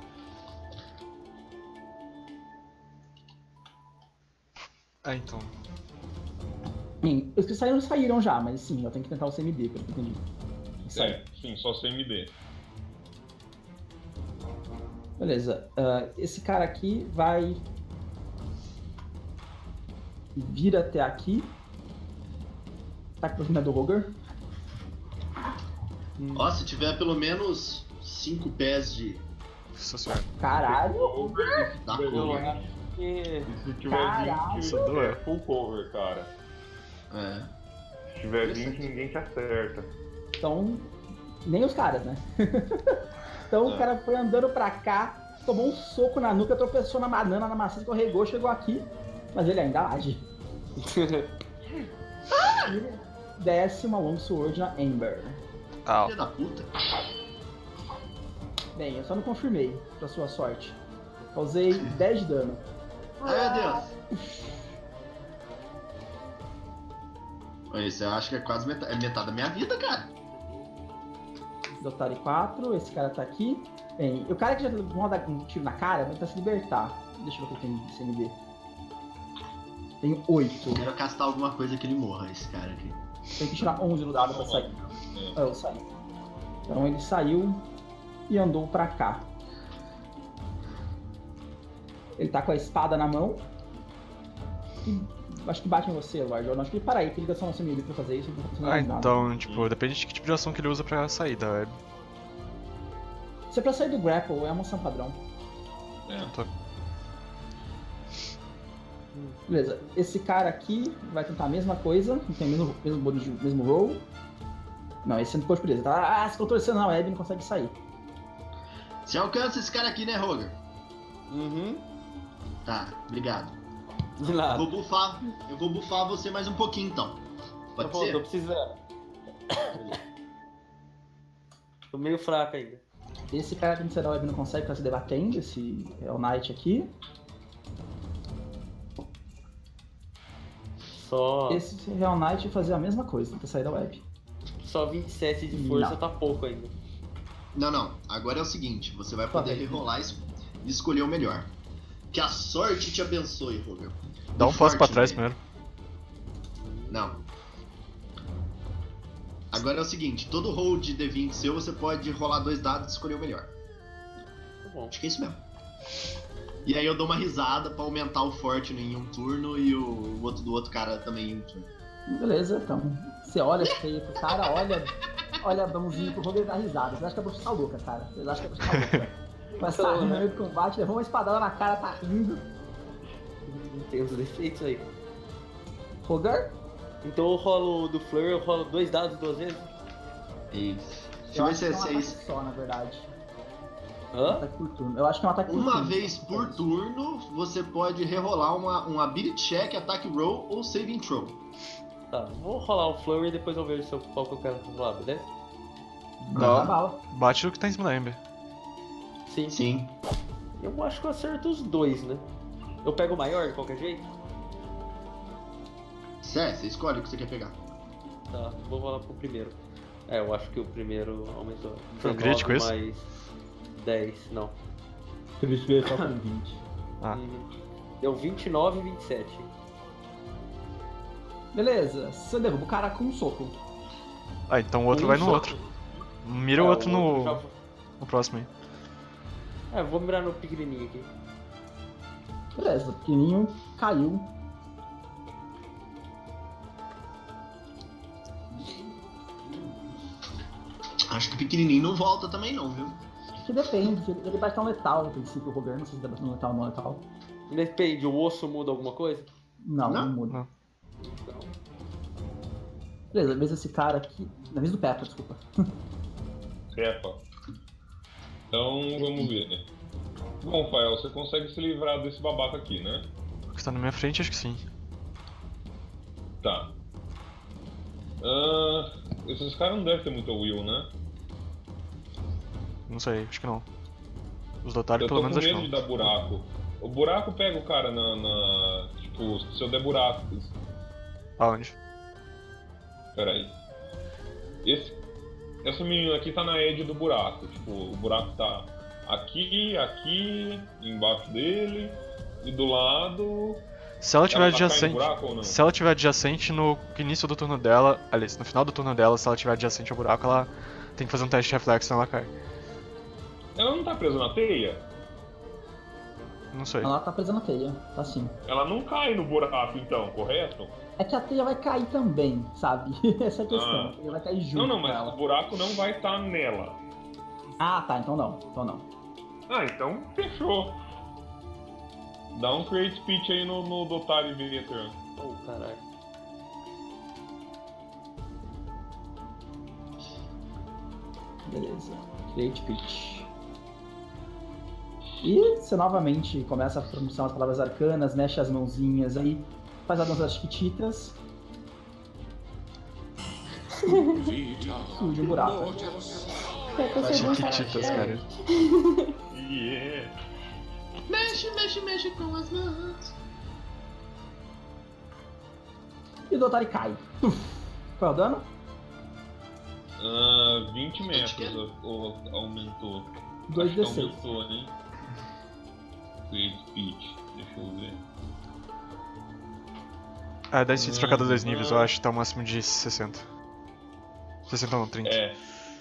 Ah, então. Sim, os que saíram saíram já, mas sim, eu tenho que tentar o C M D, pelo que eu entendi. Sai. É, sim, só C M D. Beleza, ah, esse cara aqui vai vir até aqui. Tá com o do Rogar. Ó, se tiver pelo menos cinco pés de. Nossa senhora. Caralho! da Eu cor. acho que. E se tiver Caralho. vinte, Isso doeu. é full cover, cara. É. Se tiver vinte, ninguém te acerta. Então, nem os caras, né? Então É. o cara foi andando pra cá, tomou um soco na nuca, tropeçou na banana, na maçã, escorregou, chegou aqui, mas ele ainda age. Desce uma Long Sword na Ember. Au. Filha da puta. Bem, eu só não confirmei, pra sua sorte. Causei dez de dano. Ai, meu Deus. Olha, isso eu acho que é quase metade, é metade da minha vida, cara. Dotari quatro, esse cara tá aqui. Bem, o cara que já levou um tiro na cara vai tentar se libertar. Deixa eu ver o que tem de C M D. Tem oito. Quero castar alguma coisa que ele morra, esse cara aqui. Tem que tirar onze no dado pra sair. Ah, eu saí. Então ele saiu e andou pra cá. Ele tá com a espada na mão. E acho que bate em você, Lorde. Eu acho que ele para aí, que ele gastou nosso inimigo pra fazer isso. Ele não tá fazendo Ah, mais nada. então, tipo, depende de que tipo de ação que ele usa pra sair da web. Se é pra sair do grapple, é uma ação padrão. Então, tô- Beleza, esse cara aqui vai tentar a mesma coisa, não tem o mesmo, mesmo bônus de mesmo roll. Não, esse não ficou de presa, tá ah, se contorcendo na web e não consegue sair. Você alcança esse cara aqui, né, Roger? Uhum. Tá, obrigado. De Eu nada. vou bufar, eu vou bufar você mais um pouquinho então. Pode Tá bom, ser? tô precisando. Tô meio fraco ainda. Esse cara que iniciar a web não consegue ficar se debatendo, esse é o Knight aqui. Só, Esse Real Knight vai fazer a mesma coisa, tenta sair da web. só vinte e sete de força Não. tá pouco ainda. Não, não. Agora é o seguinte, você vai Tá poder bem. rerolar e escolher o melhor. Que a sorte te abençoe, Roger. Dá um O passo pra forte trás dele- primeiro. Não. Agora é o seguinte, todo roll de D vinte seu, você pode rolar dois dados e escolher o melhor. Tá bom. Acho que é isso mesmo. E aí eu dou uma risada pra aumentar o forte em um turno e o outro do outro cara também em um turno. Beleza, então. Você olha feio pro cara, olha, olha bonzinho pro Roger e dá risada. Você acha que a bruxa tá louca, cara. Vocês acham que a bruxa tá louca. Mas tá Então, no né? meio do combate, levou uma espadada na cara, tá rindo. Tem os defeitos aí. Roger? Então eu rolo do Fleur, eu rolo dois dados duas vezes? Isso. Deixa Eu eu ver acho se que é é um seis. ataque só, na verdade. Um Hã? ataque por turno. Eu acho que é um ataque por Uma turno. vez por turno, você pode rerolar uma, um ability check, attack roll ou saving throw. Tá, vou rolar o Flurry e depois eu vejo se eu, qual que eu quero rolar, beleza? Dá bala. Bate o que tá em cima da Ember. Sim. Sim. Eu acho que eu acerto os dois, né? Eu pego o maior de qualquer jeito? Certo, você escolhe o que você quer pegar. Tá, vou rolar pro primeiro. É, eu acho que o primeiro aumentou. Foi um dezenove crítico esse? mais dez, não. Por isso que ele só com vinte. Ah. Uhum. Deu vinte e nove e vinte e sete. Beleza, você derruba o cara com um soco. Ah, então o outro Um vai no só. outro. Mira o É, outro no, já- no próximo aí. É, vou mirar no pequenininho aqui. Beleza, o pequenininho caiu. Acho que o pequenininho não volta também não, viu? Que depende, ele vai estar um letal no princípio, o Roger, não sei se ele vai batendo letal ou não letal. Depende, o osso muda alguma coisa? Não, não, Não? muda. Não. Não. Beleza, na vez desse cara aqui. Na vez do Peppa, desculpa. Peppa. Então vamos ver. Bom, Fael, você consegue se livrar desse babaca aqui, né? O que tá na minha frente, acho que sim. Tá. Ah, esses caras não devem ter muita will, né? Não sei, acho que não. Os do Otário Eu tô pelo com menos acho medo que de não. dar buraco. O buraco pega o cara na, na- Tipo, se eu der buraco. Aonde? Pera aí. Esse, essa menina aqui tá na edge do buraco. Tipo, o buraco tá aqui, aqui, embaixo dele e do lado. Se ela tiver Ela tá caindo no adjacente. buraco ou não? Se ela tiver adjacente no início do turno dela. Aliás, no final do turno dela, se ela tiver adjacente ao buraco, ela tem que fazer um teste de reflexo, senão ela cai. Ela não tá presa na teia? Não sei. Ela tá presa na teia, tá assim. Ela não cai no buraco então, correto? É que a teia vai cair também, sabe? Essa é a questão. Ah. A teia vai cair junto Não, não, com mas ela. o buraco não vai estar nela. Ah, tá, então não. Então não. Ah, então fechou. Dá um create speech aí no, no Dotari Veteran. Oh, caralho. Beleza. Create pitch. E você novamente começa a pronunciar as palavras arcanas, mexe as mãozinhas aí, faz a dança das chiquititas. Surge um buraco. Eu consegui Chiquititas, cara. Yeah. Mexe, mexe, mexe com as mãos. E o Dotari cai. Tuf. Qual é o dano? Ah, vinte metros ou aumentou. dois Acho d que seis. aumentou, hein? Create speech. Deixa eu ver. Ah, dez feats pra cada dois Uhum. níveis, eu acho que tá o máximo de sessenta. sessenta não, trinta. É.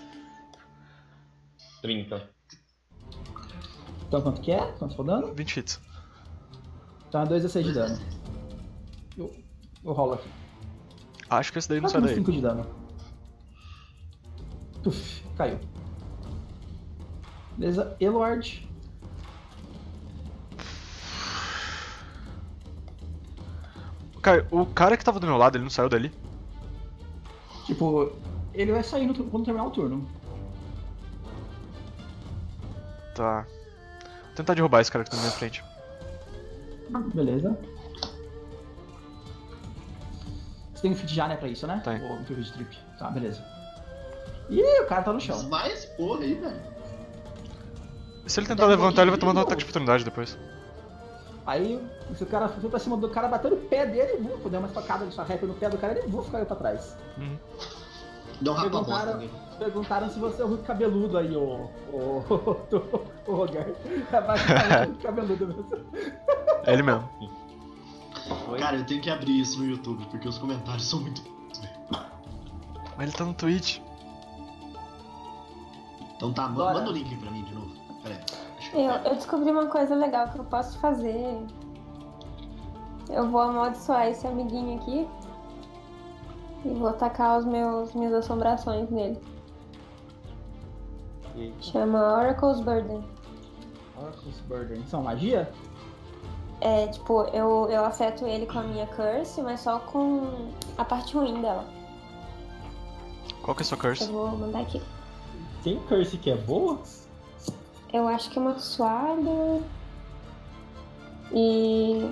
trinta. Então quanto que é? Quanto foi o dano? vinte feats. Então é dois d seis de dano. Eu, eu rolo aqui. Acho que esse daí não Quase sai uns daí. cinco de dano. Tuf, caiu. Beleza, Eluard. Cara, o cara que tava do meu lado, ele não saiu dali? Tipo, ele vai sair no, tu- quando terminar o turno. Tá. Vou tentar derrubar esse cara que tá na minha frente. Beleza. Você tem um feat já, né, pra isso, né? Tem. Ou um feat de trip. Tá, beleza. Ih, o cara tá no chão. Desmaia esse porra aí, velho. Se ele tentar levantar, ele vai tomar um ataque de oportunidade depois. Aí, se o cara foi pra cima do cara, bateu no pé dele, vou dar uma facada de sua rap no pé do cara, ele vou ficar pra trás. Uhum. Dá um Perguntaram, rapa-bosta. perguntaram se você é o Hulk cabeludo aí, o. O. O, o Roger. É basicamente o Hulk cabeludo mesmo. É ele mesmo. Cara, eu tenho que abrir isso no YouTube, porque os comentários são muito. Mas ele tá no Twitch. Então tá, ma- Bora. manda o link pra mim de novo. Pera aí. Deixa eu Eu, ver. eu descobri uma coisa legal que eu posso fazer. Eu vou amaldiçoar esse amiguinho aqui. E vou tacar os meus minhas assombrações nele. Eita. Chama Oracle's Burden. Oracle's Burden. São magia? É, tipo, eu, eu afeto ele com a minha curse, mas só com a parte ruim dela. Qual que é a sua Eu curse? vou mandar aqui. Tem curse que é boa? Eu acho que é uma suada. E.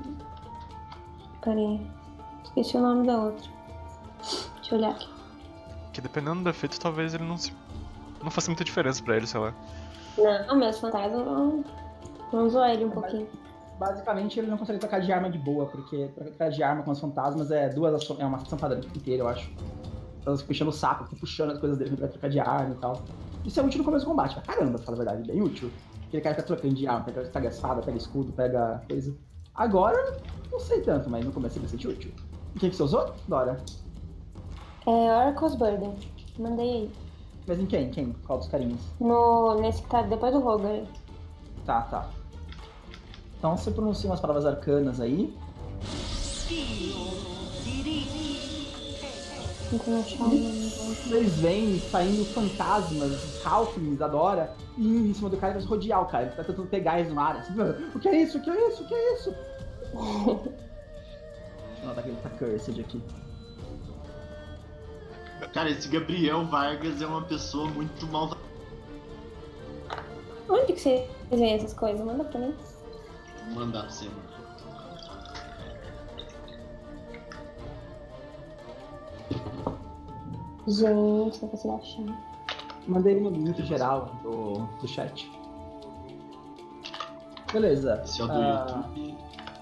Peraí. Esqueci o nome da outra. Deixa eu olhar aqui. Que dependendo do efeito, talvez ele não se... Não faça muita diferença pra ele, sei lá. Não, meus fantasmas vão. Vão zoar ele um pouquinho. Basicamente, ele não consegue trocar de arma de boa, porque trocar de arma com os fantasmas é duas ações, é uma ação padrão inteira, eu acho. Elas ficam puxando o saco, ficam puxando as coisas dele pra trocar de arma e tal. Isso é útil no começo do combate, pra caramba, pra falar a verdade, bem útil. Aquele cara fica trocando de arma, pega, pega espada, pega escudo, pega coisa. Agora, não sei tanto, mas no começo é bastante útil. E o que que você usou, Dora? É Oracle's Burden. Mandei aí. Mas em quem? Quem? Qual dos carinhos? No, nesse que tá depois do Roger. Tá, tá. Então você pronuncia umas palavras arcanas aí. Então achar um... Eles vêm saindo fantasmas, halflings, da Dora, e indo em cima do cara e vai rodear o cara. Ele tá tentando pegar eles no ar. Assim, o que é isso? O que é isso? O que é isso? Deixa eu notar que ele tá cursed aqui. Cara, esse Gabriel Vargas é uma pessoa muito mal. Onde que vocês veem essas coisas? Manda pra mim. Vou mandar pra você, mano. Gente, não consigo achar. Mandei ele no link geral do, do chat. Beleza. Esse é o do Ah, YouTube.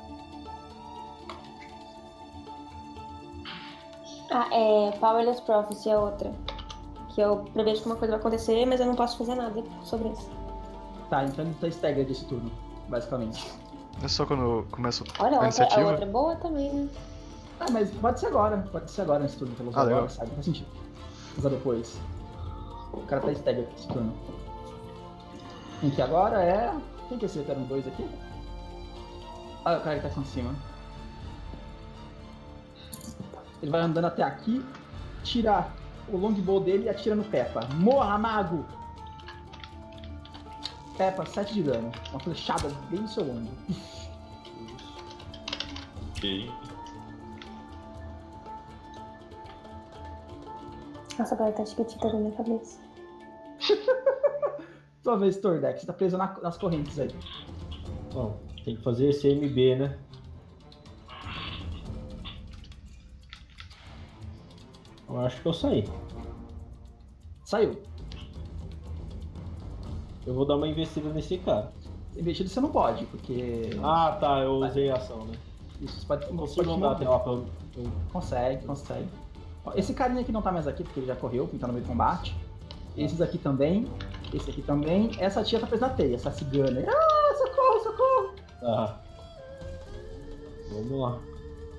Ah, é Powerless Prophecy é outra. Que eu prevejo que uma coisa vai acontecer, mas eu não posso fazer nada sobre isso. Tá, então ele tá staggered esse turno, basicamente. É só quando começa Olha, a a outra, a iniciativa. outra é boa também, né? Ah, mas pode ser agora. Pode ser agora nesse turno, pelo Ah, legal. agora, sabe? Não faz sentido. Usar depois. O cara tá staggered esse turno. Quem que agora é... Quem que é esse turno dois aqui? Ah, o cara que tá aqui em cima. Ele vai andando até aqui, tira o longbow dele e atira no Peppa. Morra, mago! Peppa, sete de dano. Uma flechada bem no seu ombro. Ok. Nossa, agora tá chiquitita na minha cabeça. Sua vez, Tordex. Você tá preso na- nas correntes aí. Bom, tem que fazer esse M B, né? Eu acho que eu saí. Saiu. Eu vou dar uma investida nesse cara. Investido você não pode, porque... Ah, tá, eu usei a ação, né? Isso, você pode, você Consigo pode andar mover. até lá pra eu... eu- Consegue, consegue. Ó, esse carinha aqui não tá mais aqui, porque ele já correu, porque tá no meio do combate. Esses aqui também. Esse aqui também. Essa tia tá presa na teia, essa cigana. Ah, socorro, socorro! Tá. Vamos lá.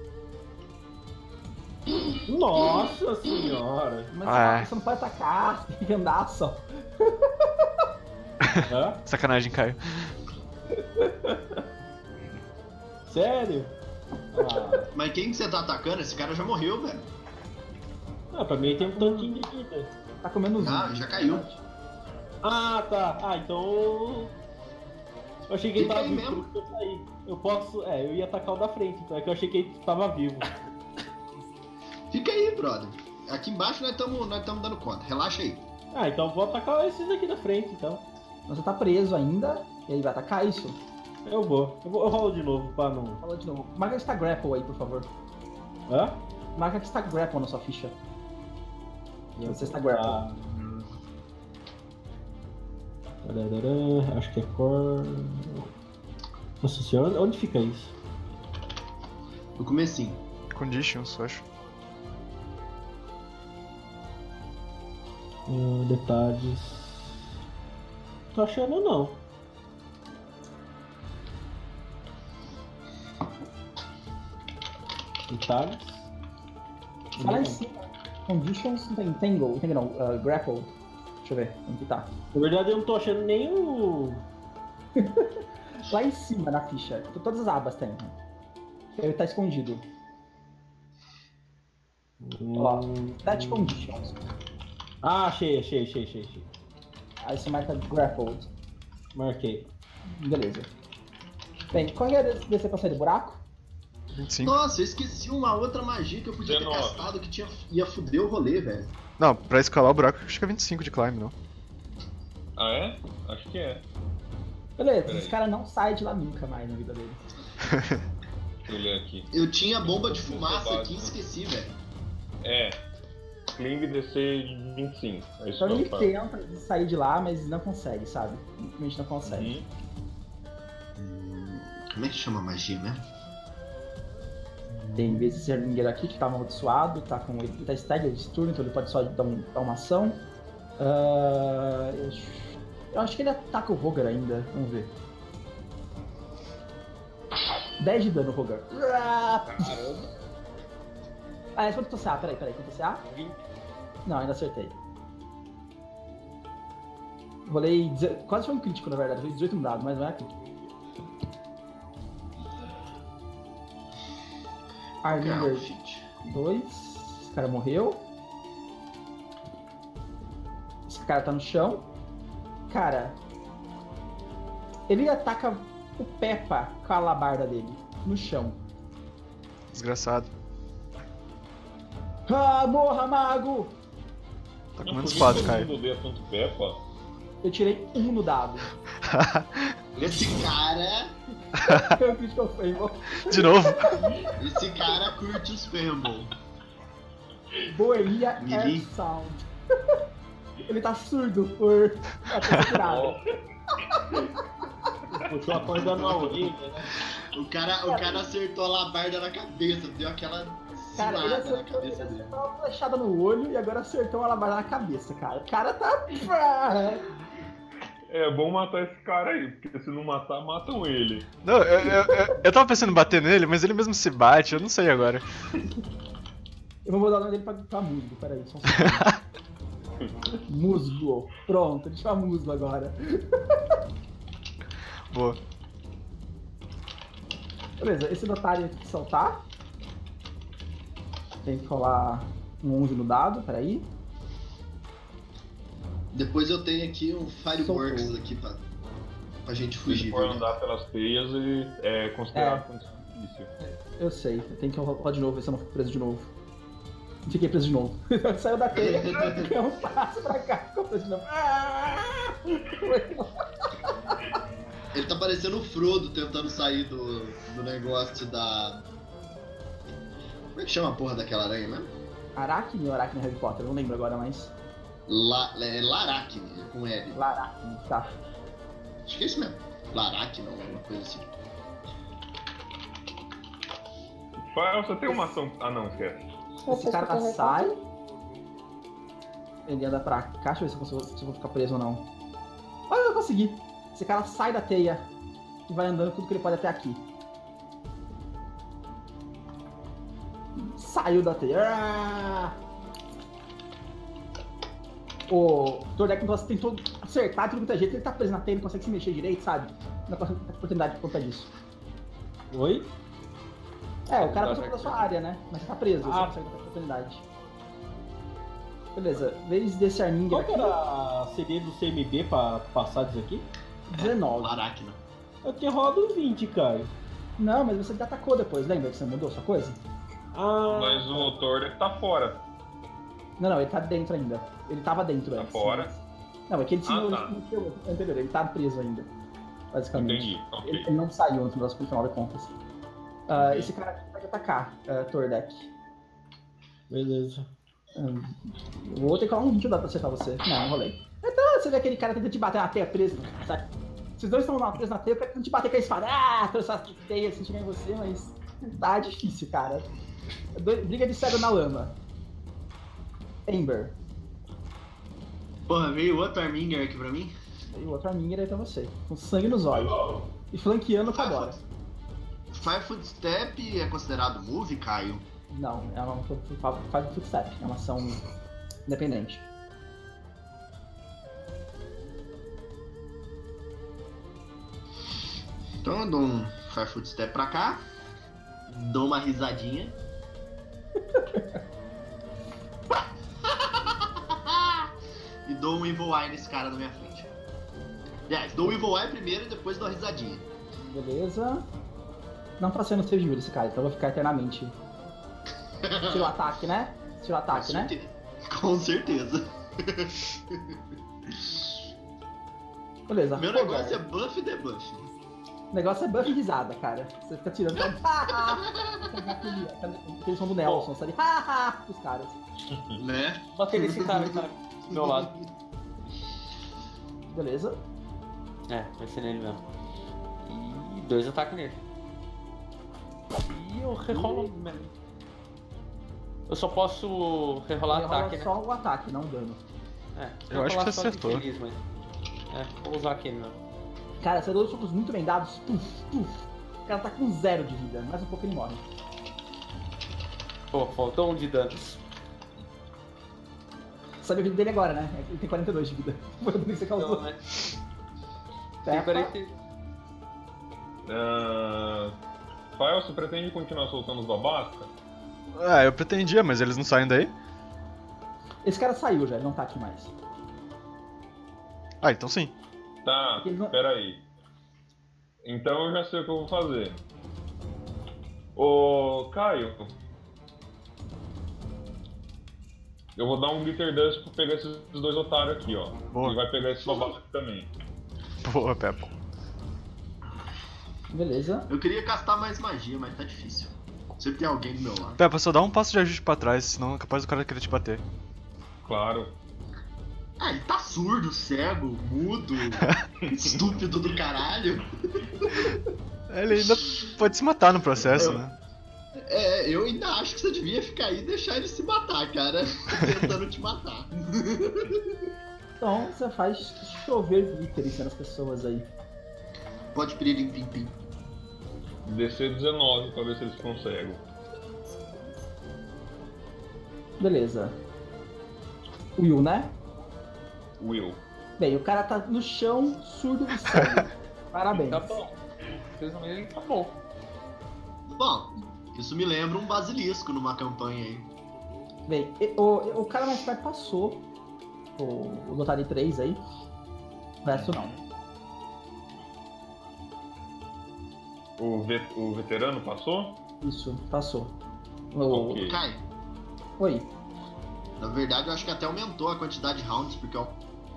Nossa senhora! Mas Ah, é. você não pode atacar, você tem que andar só. Hã? Sacanagem, Caio. Sério? Ah, Mas quem que você tá atacando? Esse cara já morreu, velho. ah, pra mim tem um tanquinho de vida. Tá comendo os Ah, já caiu. Ah, tá. Ah, então... Eu achei que ele Fica tava aí vivo, mesmo. por isso que eu saí. Eu posso... É, eu ia atacar o da frente, então é que eu achei que ele tava vivo. Fica aí, brother. Aqui embaixo nós estamos nós tamo dando conta. Relaxa aí. Ah, então eu vou atacar esses aqui da frente, então. Você tá preso ainda, e aí vai atacar isso. Eu vou. Eu, vou, eu rolo de novo pra não... Fala de novo. Marca que está grapple aí, por favor. Hã? Marca que está grapple na sua ficha. Você está grapple. Ah, Ararará, acho que é cor. Nossa senhora, onde fica isso? No comecinho. Conditions, eu acho. Ah, detalhes. Tô achando não. Detalhes. Tá lá em cima. Conditions não tem Tangle, Tangle não, uh, Grappled. Deixa eu ver, onde que tá? Na verdade eu não tô achando nem o. Lá em cima na ficha. Todas as abas tem. Ele tá escondido. Ó, Set Conditions. Ah, achei, achei, achei, achei, achei. Aí você marca Grappled. Marquei. Beleza. Bem, qual é a descer pra sair do buraco? vinte e cinco. Nossa, eu esqueci uma outra magia que eu podia ter dezenove. gastado que tinha, ia fuder o rolê, velho. Não, pra escalar o buraco acho que é vinte e cinco de climb, não. Ah, é? Acho que é. Beleza, Peraí. esse cara não sai de lá nunca mais na vida dele. Deixa eu olhar aqui. Eu tinha bomba de Vou fumaça roubar, aqui e né? esqueci, velho. É. Climb D C de vinte e cinco. É isso Então ele que eu tenta sair de lá, mas não consegue, sabe? Simplesmente não consegue. Uhum. Como é que chama a magia, né? Tem esse Serlinger aqui que tá amaldiçoado, tá com ele tá staggered de turno, então ele pode só dar, um, dar uma ação. Ah, eu, eu acho que ele ataca o Rogar ainda, vamos ver. dez de dano, Rogar. Caramba. Ah, é quanto você A? Peraí, peraí, quanto você A? vinte. Não, ainda acertei. Rolei. deze- Quase foi um crítico, na verdade. Foi dezoito no dado, mas não é crítico. Arlinger Outfit. dois. Esse cara morreu. Esse cara tá no chão. Cara. Ele ataca o Peppa com a alabarda dele. No chão. Desgraçado. Ah, morra, mago! Tá Não, comendo por que espada, todo Caio. mundo odeia tanto Peppa? Eu tirei um no dado. Esse cara. Eu fiz que eu fui, irmão. De novo. Esse cara curte os Femble. Boemia Mili. Air Sound. Ele tá surdo por essa tirada. Puxou a coisa na orelha, né? O cara, o cara acertou a labarda na cabeça, deu aquela Cara, ele cilada na acertou, ele cabeça dele. acertou uma flechada no olho e agora acertou uma alabarda na cabeça, cara. O cara tá. É bom matar esse cara aí, porque se não matar, matam ele. Não, eu, eu, eu, eu tava pensando em bater nele, mas ele mesmo se bate, eu não sei agora. Eu vou mudar o nome dele pra, pra musgo, peraí, só um segundo. Musgo. Pronto, ele chama musgo agora. Boa. Beleza, esse otário tem que soltar. Tem que rolar um onze no dado, peraí. Depois eu tenho aqui um Fireworks Soltou. aqui pra, pra gente Se fugir. ele for viu, né? andar pelas teias, ele é considerado como difícil. Eu sei, tem que rolar de novo, ver se eu não fico preso de novo. Fiquei preso de novo. Saiu da teia, deu um passo pra cá, ficou preso de novo. Ah! Ele tá parecendo o Frodo tentando sair do, do negócio da. Como é que chama a porra daquela aranha mesmo? Aracne ou Aracne Harry Potter? Não lembro agora, mas. La, é Laracne, com L. Laracne, tá. Acho que é isso mesmo. Laracne, não, alguma coisa assim. Fael, você tem uma ação. Ah, não, esquece. Esse cara sai. Ele anda pra cá, deixa eu ver se eu, consigo, se eu vou ficar preso ou não. Ah, eu consegui. Esse cara sai da teia e vai andando tudo que ele pode até aqui. Saiu da teia. Ah! O Tordek tentou acertar de tudo quanto é jeito, ele tá preso na teia, não consegue se mexer direito, sabe? Não consegue ter oportunidade por conta disso. Oi? É, o cara passou pela sua área, né? Mas tá preso, você Ah. não consegue ter oportunidade. Beleza, vez desse Arminger Qual que aqui, era a C D do C M B pra passar disso aqui? dezenove. Laracne. Eu tinha rolado vinte, cara. Não, mas você atacou depois, lembra que você mudou sua coisa? Ah, Mas o Thor tá fora. Não, não, ele tá dentro ainda. Ele tava dentro Tá antes. fora? mas- Não, é que ele se Ah, moveu tá. no anterior, ele tá preso ainda. Basicamente. Entendi. Ok. Ele, ele não saiu no final, no final de contas. Ah, esse cara aqui pode atacar, uh, Tordek. beleza. Hum, eu vou ter que rolar um vinte pra acertar você. Não, não rolei. Então, você vê aquele cara tentando te bater na teia preso, sabe? Vocês dois estão presos na teia, o cara tentando te bater com a espada. Ah, trouxe essa teia assim, chegar em você, mas tá difícil, cara. Briga de cego na lama. Ember. Porra, veio outro Arminger aqui pra mim? E o outro Arminger aí pra você. Com sangue nos olhos. E flanqueando pra agora. Five Footstep é considerado move, Caio? Não, é uma Five Footstep. É uma ação independente. Então eu dou um Five Footstep pra cá. Dou uma risadinha. E dou um Evil Eye nesse cara na minha frente. Aliás, dou o Evil Eye primeiro e depois dou a risadinha. Beleza. Não tá sendo seu de vida esse cara, então eu vou ficar eternamente. Tira o ataque, né? Tira o ataque, né? Com certeza. Beleza. Meu Fogar. negócio é buff e debuff. O negócio é buff e risada, cara. Você fica tirando. Aquele som do Nelson, sabe? Haha! Os caras. Né? Bater nesse cara que tá do meu lado. Beleza. É, vai ser nele mesmo. E dois ataques nele. E eu rerolo mesmo. Eu só posso rerolar Rerola ataque, só né? o ataque, não o dano. É, Eu acho que você acertou. Feliz, mas... É, vou usar aquele mesmo. Cara, você deu os socos muito bem dados. Puf, puf. O cara tá com zero de vida. Mais um pouco ele morre. Pô, faltou um de dano. Sabe a vida dele agora, né? Ele tem quarenta e dois de vida. Foi o que você causou. Então, né? Tem quarenta... Uh... Fael, você pretende continuar soltando os babasca? Ah, eu pretendia, mas eles não saem daí. Esse cara saiu já, ele não tá aqui mais. Ah, então sim. Tá, Ele não- peraí. Então eu já sei o que eu vou fazer. Ô, Caio. Eu vou dar um Glitter Dust pra pegar esses dois otários aqui, ó. Boa. E vai pegar esse babaca aqui também. Boa, Peppa. Beleza. Eu queria castar mais magia, mas tá difícil. Sempre tem alguém do meu lado. Peppa, só dá um passo de ajuste pra trás, senão é capaz do cara querer te bater. Claro. Ah, ele tá surdo, cego, mudo, estúpido do caralho. Ele ainda pode se matar no processo, Eu- né? É, eu ainda acho que você devia ficar aí e deixar ele se matar, cara. Tentando te matar. Então você faz chover glitter em cima das pessoas aí. Pode pedir em pim-pim. D C dezenove pra ver se eles conseguem. Beleza. Will, né? Will. Bem, o cara tá no chão, surdo e cego. Parabéns. Tá bom. Resumindo, ele tá bom. Bom, isso me lembra um basilisco numa campanha aí. Bem, e- o, o cara mais perto passou. O, o Dotari três aí. O resto não. O, ve o veterano passou? Isso, passou. O- Ok. Kai, Oi. na verdade eu acho que até aumentou a quantidade de rounds, porque eu,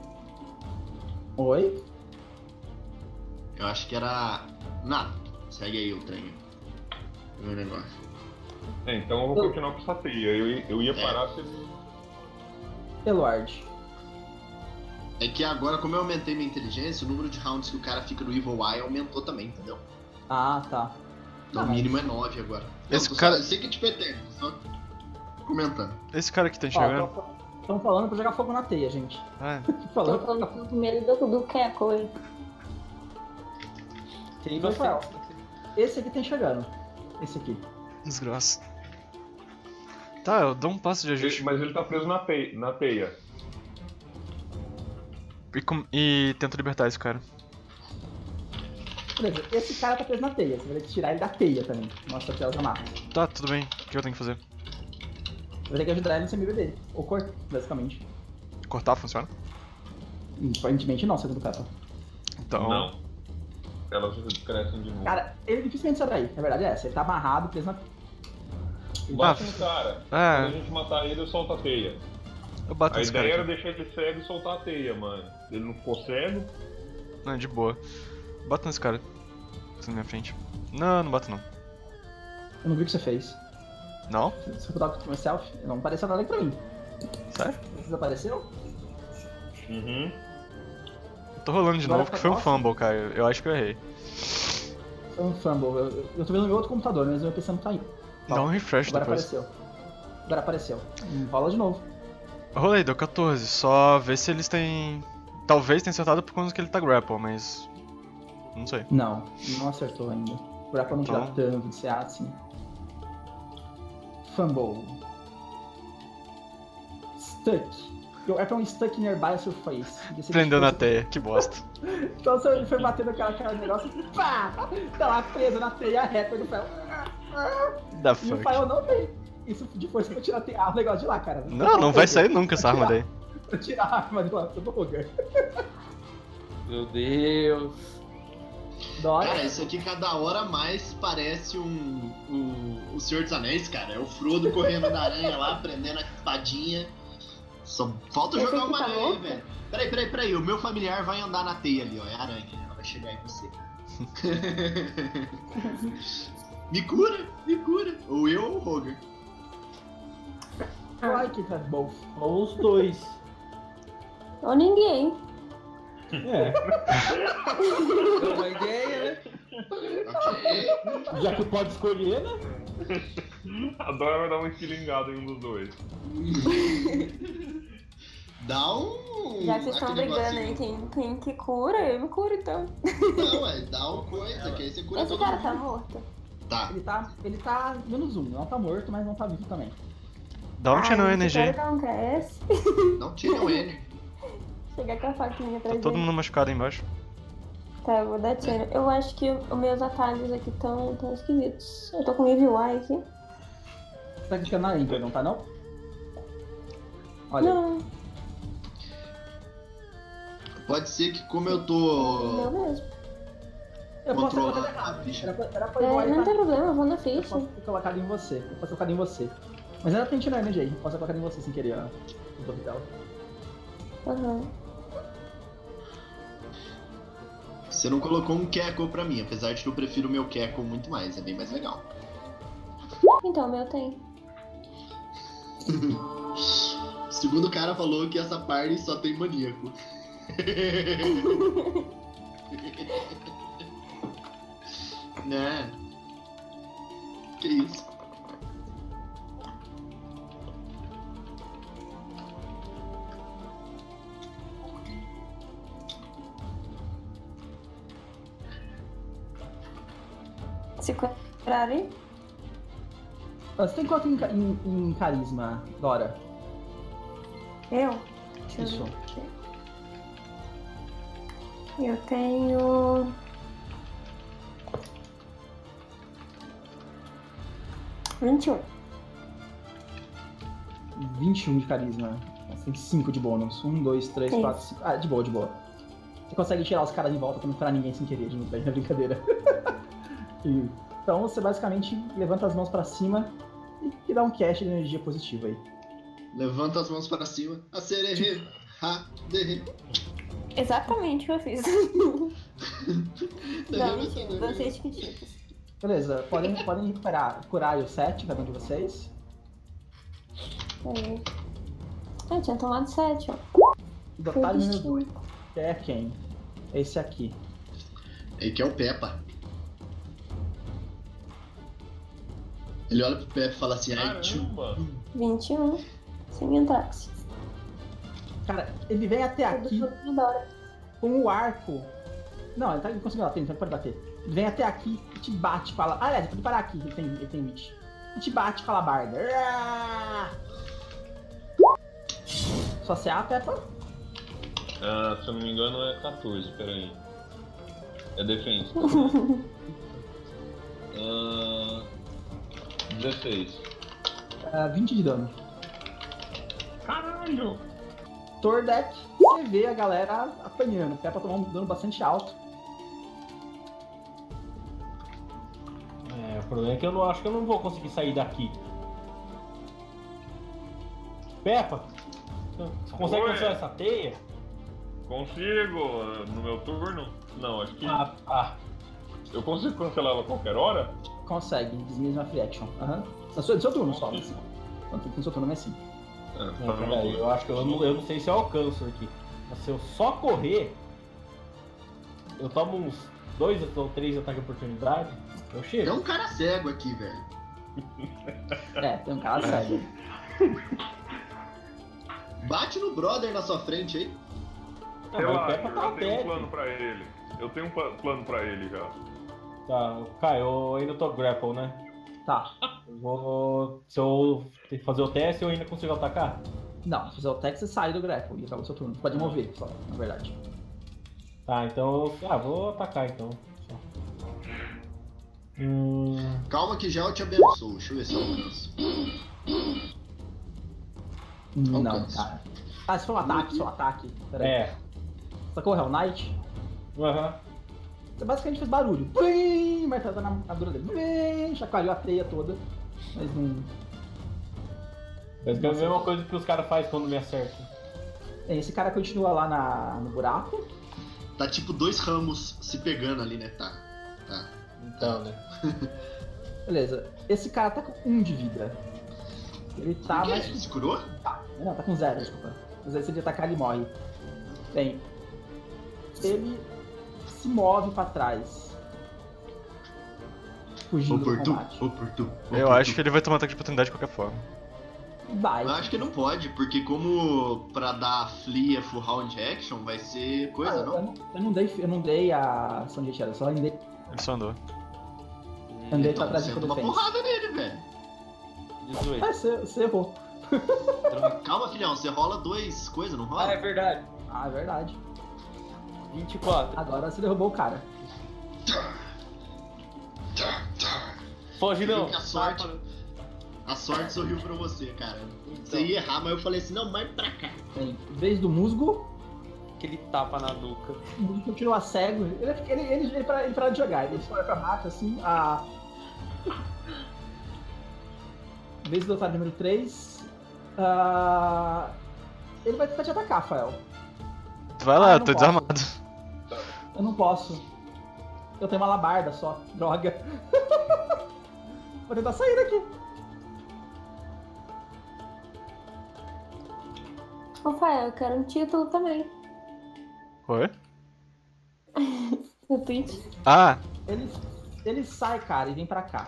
Oi? eu acho que era... Nada, segue aí o trem. O meu negócio. É, então eu vou Eu- continuar com essa teia. Eu, ia- eu ia É. parar se ele... Eluard. É que agora, como eu aumentei minha inteligência, o número de rounds que o cara fica no Evil Eye aumentou também, entendeu? Ah, tá. Então Ah, o mas- mínimo é nove agora. Esse Não, cara- Só, sei que é tipo eterno, só comentando. Esse cara que tá enxergando. Estão falando pra jogar fogo na teia, gente. É. Tô Tô falando. falando com medo do, do Keko aí. Tem Rafael, bastante. esse aqui tá enxergando. Esse aqui. Desgraça. Tá, eu dou um passo de ajuste Ele- Mas ele tá preso na, teia, na teia. e, com- e tento libertar esse cara. Beleza, esse cara tá preso na teia. Você vai ter que tirar ele da teia também. Mostra aqui as amarras. Tá, tudo bem. O que eu tenho que fazer? Você vai ter que ajudar ele no seminível dele. Ou cortar, basicamente. Cortar funciona? Aparentemente não, segundo o cara. Então. Não. Elas crescem de novo. Cara, ele dificilmente sai daí. Na verdade é essa. Ele tá amarrado, preso na. Bate no cara. Quando a É, gente matar ele, eu solto a teia. eu bato A nesse ideia cara. era Aqui. deixar ele cego e soltar a teia, mano. Ele não ficou cego. Não, de boa. Bato nesse cara. Tá na minha frente. Não, não bato não. Eu não vi o que você fez. Não? Você foi dar com o self? Não pareceu nada pra mim. Sério? Desapareceu? Uhum. Tô rolando de Agora novo, que tá foi um próximo? fumble, cara. Eu acho que eu errei. Foi um fumble. Eu, eu, eu tô vendo no meu outro computador, mas meu P C não tá indo. Dá um refresh Agora depois. apareceu. Agora apareceu. Hum, Rola de novo. Eu rolei, deu quatorze. Só ver se eles têm... Talvez tenha acertado por conta que ele tá grapple, mas... Não sei. Não, não acertou ainda. O Grapple não te dá Então. tanto de C A assim. Fumble. Stuck. Your weapon stuck nearby your face. Decide Prendeu que na você- teia, que bosta. Então você foi batendo aquela cara de negócio e pá! Tá lá preso na teia reta do Fael. Da E o fuck. Fael não tem isso de força pra tirar te- ah, o negócio de lá, cara. Não, não vai sair nunca essa arma daí. Pra tirar a arma de lá do Roger. Meu Deus. Dói. Cara, isso aqui cada hora mais parece um, um o Senhor dos Anéis, cara. É o Frodo correndo da aranha lá, prendendo a espadinha. Só falta Esse jogar aqui uma tá aranha aí, louco? velho. Peraí, peraí, peraí. O meu familiar vai andar na teia ali, ó. É a aranha. Ela vai chegar em você. Me cura, me cura. Ou eu ou o Roger. Try que have both. Ou os dois. Ou ninguém. É. É uma ideia, né? Ok. Já que pode escolher, né? A Dora vai dar uma estilingada em um dos dois. Dá um. Já que vocês estão aquele brigando aí, negocinho. quem, quem que cura, eu me curo então. Não, é, dá um coisa, que aí você cura Esse todo cara mundo. tá morto? Tá. Ele tá, ele tá menos um. Não tá morto, mas não tá vivo também. Dá um tiro no Ai, N esse G. cara não cresce. Não tira o N. Chegar com a faquinha atrás Tá todo dele. mundo machucado aí embaixo. Tá, eu vou dar tiro. Eu acho que os meus atalhos aqui tão, tão esquisitos. Eu tô com Evil Eye aqui. Você tá clicando na Enter, não tá não? Olha, Não, Pode ser que como eu não tô mesmo. eu posso ter colocado controlando a errado. ficha. Era pra, era pra É, igual não tá? tem problema, eu vou na Eu ficha. posso ter colocado em você. Eu posso ter colocado em você. Mas ainda tem tiro N G aí. Posso ter colocado em você sem querer, ó. O topo dela. Aham. Você não colocou um Keko pra mim, apesar de que eu prefiro o meu Keko muito mais, é bem mais legal. Então, o meu tem. O segundo cara falou que essa party só tem maníaco. Né? Que isso? Se curarem? Ah, Você tem quanto em, ca- em- em carisma, Dora? Eu? Deixa eu Isso. ver aqui. Eu tenho. vinte e um. vinte e um de carisma. Você tem cinco de bônus. um, dois, três, Isso. quatro, cinco. Ah, de boa, de boa. Você consegue tirar os caras de volta pra não furar ninguém sem querer, de na brincadeira. E- então você basicamente levanta as mãos pra cima e, e dá um cache de energia positiva aí. Levanta as mãos para cima. A sererê. Ha, derre. Exatamente o que eu fiz. Não, mentira, dancei chiquititos. Beleza, podem, podem recuperar, curar aí o sete, cada um de vocês. Peraí. Ah, tinha tomado sete, ó. E do otário número dois, que é quem? Esse aqui. Ele quer o Peppa. Ele olha pro Peppa e fala assim, ai, tio. Caramba! vinte e um. Sem antrax. Cara, ele vem até aqui Tudo adora. com o arco. Não, ele, tá, ele conseguiu bater, então ele pode bater. Ele vem até aqui e te bate com a labarda. Aliás, pode parar aqui, ele tem, ele tem reach. E te bate com a labarda. Ah! Só C A, Peppa? Ah, se eu não me engano é quatorze, peraí. É defensa. Ah, dezesseis. Ah, vinte de dano. Caralho! Tordek, você vê a galera apanhando. Peppa tomar um dano bastante alto. É, o problema é que eu não acho que eu não vou conseguir sair daqui. Peppa, você consegue Oi. cancelar essa teia? Consigo no meu turno? Não, acho que. Ah, ah. Eu consigo cancelar ela a qualquer hora? Consegue, dismiss uma free action. Aham. No seu, no seu turno só, mas sim. Quanto tempo no seu turno, mas sim. É, Não, tá peraí, no- eu acho que eu não, eu não sei se eu alcanço aqui. Mas se eu só correr, eu tomo uns dois ou três ataques de oportunidade, eu Tem chego. um cara cego aqui, velho. É, tem um cara cego. Bate no brother na sua frente aí. Não, mas o Relaxa, Peppa eu tá já tenho um perto. plano pra ele. Eu tenho um pa- plano pra ele já. Tá, Caio, eu ainda tô grapple, né? Tá. Eu vou. Se eu ter que fazer o teste, eu ainda consigo atacar? Não, se fizer o teste, você sai do grapple e acaba o seu turno. Você pode mover só, na verdade. Tá, então. Ah, vou atacar então. Só. Hum. Calma que já eu te abençoo. Deixa eu ver se eu alcanço. Não, Alcance. cara. Ah, se for um ataque, só um ataque. Pera aí. É. Sacou o Hell Knight? Aham. Você basicamente fez barulho. Blim, martelada na armadura dele. Blim, chacoalhou a teia toda. Mas não. Mas é a mesma coisa que os caras fazem quando me acertam. Bem, esse cara continua lá na, no buraco. Tá tipo dois ramos se pegando ali, né? Tá. Tá. Então, né? Beleza. Esse cara tá com um de vida. Ele tá Por quê? mais. Ele se curou? Tá. Não, tá com zero, desculpa. Mas aí se ele atacar, ele morre. Bem. Ele se move pra trás. Fugindo do Oportu, combate. oportu, Eu acho que ele vai tomar ataque de oportunidade de qualquer forma. Vai. Eu acho que não pode, porque como pra dar flee full round action vai ser Ah, coisa, eu, não? não, eu não dei, eu não dei a ação de retiro, eu só andei, Ele só andou. andei Então pra trás você de toma defesa. porrada nele, velho. dezoito. Ah, você, você errou. Calma, filhão, você rola dois coisas, não Ah, rola? é verdade. Ah, é verdade. vinte e quatro. Agora você derrubou o cara. Foge Você viu não. que a sorte, a sorte sorriu pra você, cara. Você ia errar, mas eu falei assim, não, mais pra cá. Bem, em vez do musgo, Aquele tapa na nuca. o musgo continua cego. Ele, ele, ele, ele, para, ele para de jogar, ele olha pra baixo assim, a... Em vez do otário número três, ah, ele vai tentar te atacar, Rafael. Tu vai Ah, lá, eu eu não tô posso. desarmado. Eu não posso. Eu tenho uma alabarda só. Droga. Vou tentar sair daqui. Rafael, eu quero um título também. Oi? No Twitch. Ah, Ele, ele sai, cara, e vem pra cá.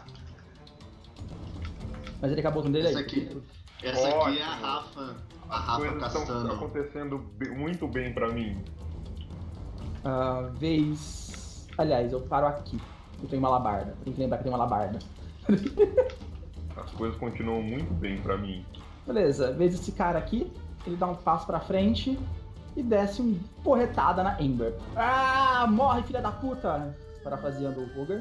Mas ele acabou com dele Essa aí. aqui, essa aqui é a Ótimo. Rafa. A As Rafa coisas estão castando. acontecendo be- muito bem pra mim. Ah, vez. Aliás, eu paro aqui. Eu tenho uma alabarda. Tem que lembrar que eu tenho uma alabarda. As coisas continuam muito bem pra mim. Beleza, vez esse cara aqui. Ele dá um passo pra frente e desce um porretada na Ember. Ah, morre, filha da puta! Parafraseando o Vulgar.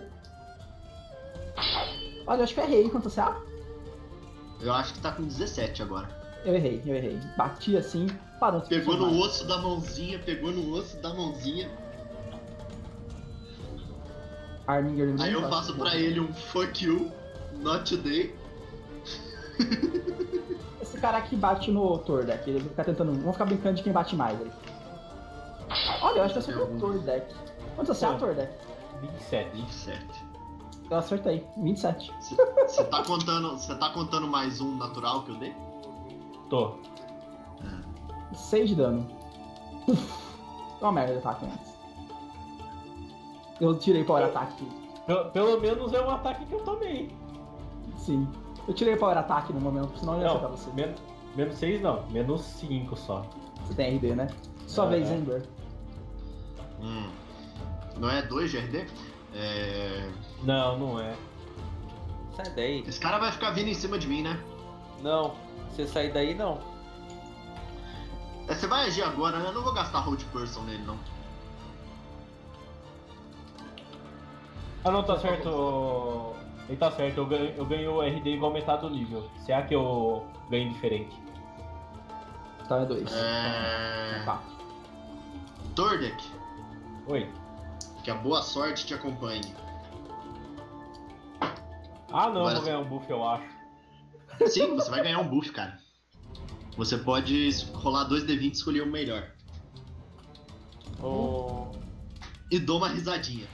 Olha, eu acho que eu errei. Quanto você acha? Eu acho que tá com dezessete agora. Eu errei, eu errei. Bati assim, parou. Pegou no osso da mãozinha, pegou no osso da mãozinha. Arminger Aí eu faço pra ele um fuck you, not today. Esse cara aqui bate no Tordek. Ele vai ficar tentando. Vamos ficar brincando de quem bate mais aí. Olha, eu acho que eu acertei o Tordek. Quanto você acerta, Tordek? vinte e sete. vinte e sete. Eu acertei, vinte e sete. Você tá contando, você tá contando mais um natural que eu dei? Tô. seis de dano. Uf, uma merda de ataque antes. Eu tirei o power attack. Pelo, pelo menos é um ataque que eu tomei. Sim. Eu tirei o power attack no momento, senão eu ia acertar Não, você. men menos seis não, menos cinco só. Você tem R D, né? Sua É, vez, é. Ember. Hum. Não é dois de R D? É... Não, não é. Sai daí. Esse cara vai ficar vindo em cima de mim, né? Não. Você sair daí, não. É, você vai agir agora, né? Eu não vou gastar hold person nele, não. Ah não, tá certo. Ele tá certo, eu ganho, eu ganho R D igual metade do nível. Será que eu ganho diferente? Então é dois. É... Então, quatro. Tordek, Oi. que a boa sorte te acompanhe. Ah não, eu Agora vou ganhar um buff, eu acho. Sim, você vai ganhar um buff, cara. Você pode rolar dois D vinte e escolher o melhor. Oh. E dou uma risadinha.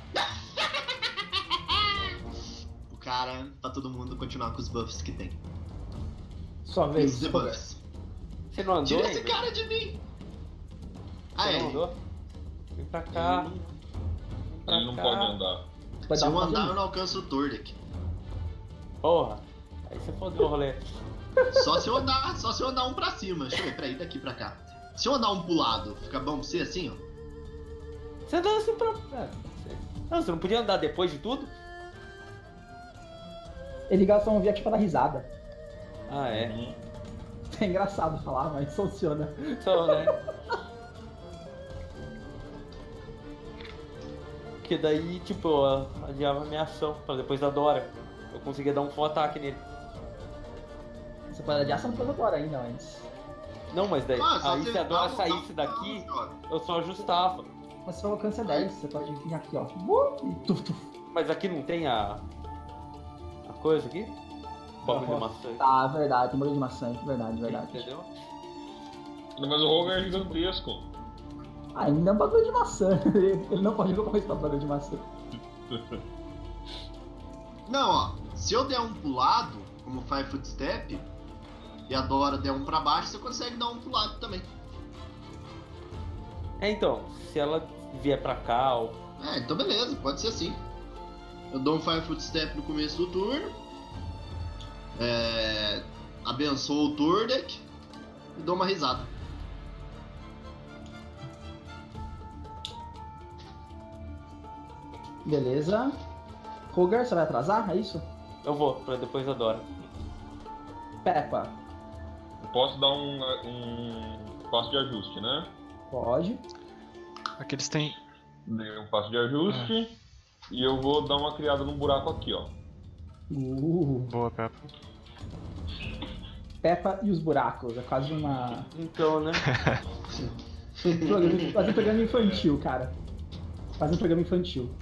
O cara, pra todo mundo continuar com os buffs que tem. Sua Os vez. debuffs. Você não andou Tira ainda? esse cara de mim! Você Ah, não é. andou? Vem pra cá. Vem pra Ele não cá. pode andar. Vai Se dar eu um andar, eu não alcanço o Turdek. Porra. Aí você fodeu o rolê. Só se eu andar, só se eu andar um pra cima. Deixa eu ver, peraí, daqui pra cá. Se eu andar um pro lado, fica bom pra você assim, ó? Você andou assim pra... É, você... Não, você não podia andar depois de tudo? Ele gasta um viac pra dar risada. Ah, é. Uhum. É engraçado falar, mas funciona. Então, né? Porque daí, tipo, eu adiava a minha ação pra depois da Dora. Eu conseguia dar um full ataque nele. Você pode adiar, você não pode agora ainda, mas... Não, mas daí, Ah, só aí você se a Dora dá um- saísse dá um- daqui, dá um- eu só ajustava. Mas seu alcance é dez, você pode vir aqui, ó. Uh, e tuf, tuf. Mas aqui não tem a... A coisa aqui? Bagulho de Não, maçã. Tá, verdade, tem bagulho de maçã, verdade, verdade. Entendeu? Mas o Roger é gigantesco. Ainda é um bagulho de maçã. Ele não pode colocar esse bagulho de maçã. Não, ó. Se eu der um pro lado, como Five Footstep, e a Dora der um pra baixo, você consegue dar um pro lado também. É, então, se ela vier pra cá, ou... É, então beleza, pode ser assim. Eu dou um Five Footstep no começo do turno. É, abençoo o Turdek e dou uma risada. Beleza. Roger, você vai atrasar? É isso? eu vou, pra depois da Dora. Peppa, Eu posso dar um, um passo de ajuste, né? pode. Aqui eles têm. Dei um passo de ajuste. E eu vou dar uma criada num buraco aqui, ó. Uh, Boa, Peppa. Peppa e os buracos. É quase uma. Então, né? Programa, quase um programa infantil, cara. Quase um programa infantil.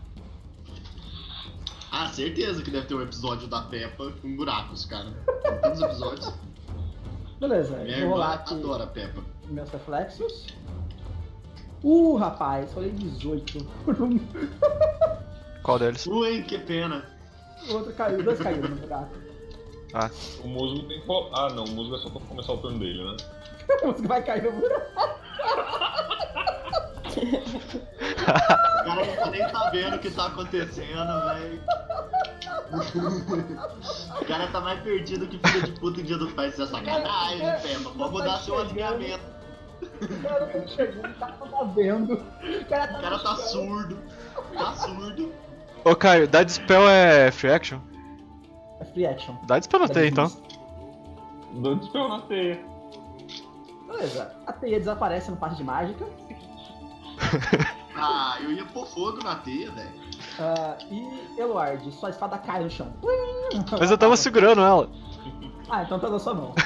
Ah, certeza que deve ter um episódio da Peppa com buracos, cara. Tem tantos episódios. Beleza, Minha eu vou rolar irmã aqui adora a Peppa. meus reflexos. Uh, rapaz, falei dezoito. Qual deles? Ui, que pena. O outro caiu, dois caíram no buraco. Ah, O musgo tem que colo- Ah, não, o musgo é só pra começar o turno dele, né? O outro vai cair no buraco. O cara não tá nem sabendo o que tá acontecendo, velho. O cara tá mais perdido que filho de puta em dia do pai. Isso é sacanagem, Peppa. Pode mudar seu alinhamento. O cara tá chegando, o cara tá vendo. O cara tá, O cara tá surdo. Tá surdo. Ô Caio, dá dispel é free action? É free action. Dá dispel na teia então. Dou dispel na teia. Beleza, a teia desaparece no passe de mágica. Ah, eu ia pôr fogo na teia, velho. Ah, e Eluard, sua espada cai no chão. Mas eu tava segurando ela. Ah, então tá na sua mão.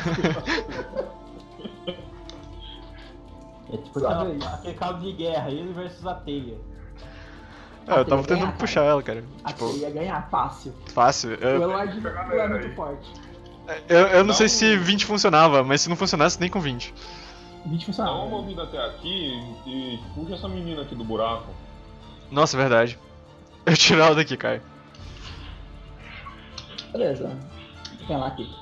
É tipo Só aquela- dois. aquele cabo de guerra, ele versus a teia. Ah, eu tava teia ganha, tentando puxar ela, cara. A Tipo, teia ia ganhar fácil. fácil. O Eu, Eluard não é muito aí. forte. eu, eu não Dá sei um- se vinte funcionava, mas se não funcionasse, nem com vinte. vinte Dá funcionava. uma movida até aqui e puxa essa menina aqui do buraco. Nossa, é verdade. Eu tiro ela daqui, Caio. Beleza. Tem lá aqui.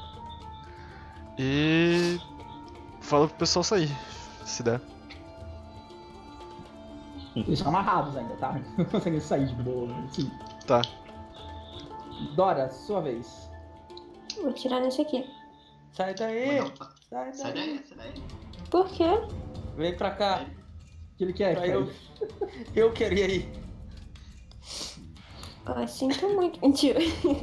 E. Fala pro pessoal sair, se der. Eles são amarrados ainda, tá? Não conseguem sair de boa, assim. Tá. Dora, sua vez. Vou tirar nesse aqui. Sai daí! Não, tá. Sai Sai daí! daí, sai daí. Por quê? Vem pra cá! O que ele quer, Pra Caio? eu... eu queria ir. Ah, sinto muito. Mentira.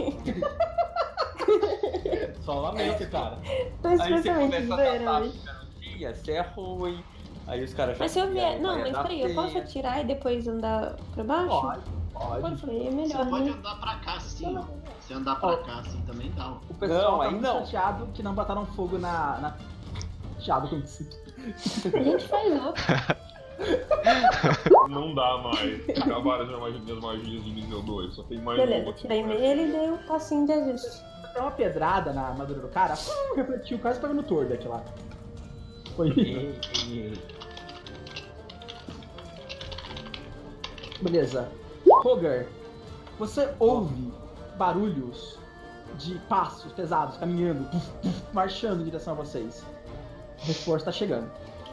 Só lamento, cara. Tô Aí você especialmente começa a zoeira, tratar, mas... tia, você é ruim. Aí os caras já... Mas se eu vier... Não, vai mas dar peraí, eu posso feia. atirar e depois andar pra baixo? Pode, Pode, pode. falei, é Você melhor, pode né? andar pra cá assim, ó. Se andar pra cá assim também dá, ó. O pessoal Não, tá aí muito não. chateado que não botaram fogo na... na... Chateado com isso. A gente faz outro. Não dá mais. Acabaram as minhas minhas magias de nível dois. Só tem mais Beleza, uma aqui. tirei nele e dei um passinho de ajuste. Tem uma pedrada na armadura do cara, hum, refletiu quase pegando o Turdek lá. Foi. Ei, ei, ei. Beleza. Roger, você ouve barulhos de passos pesados caminhando, puf, puf, marchando em direção a vocês. O reforço tá chegando.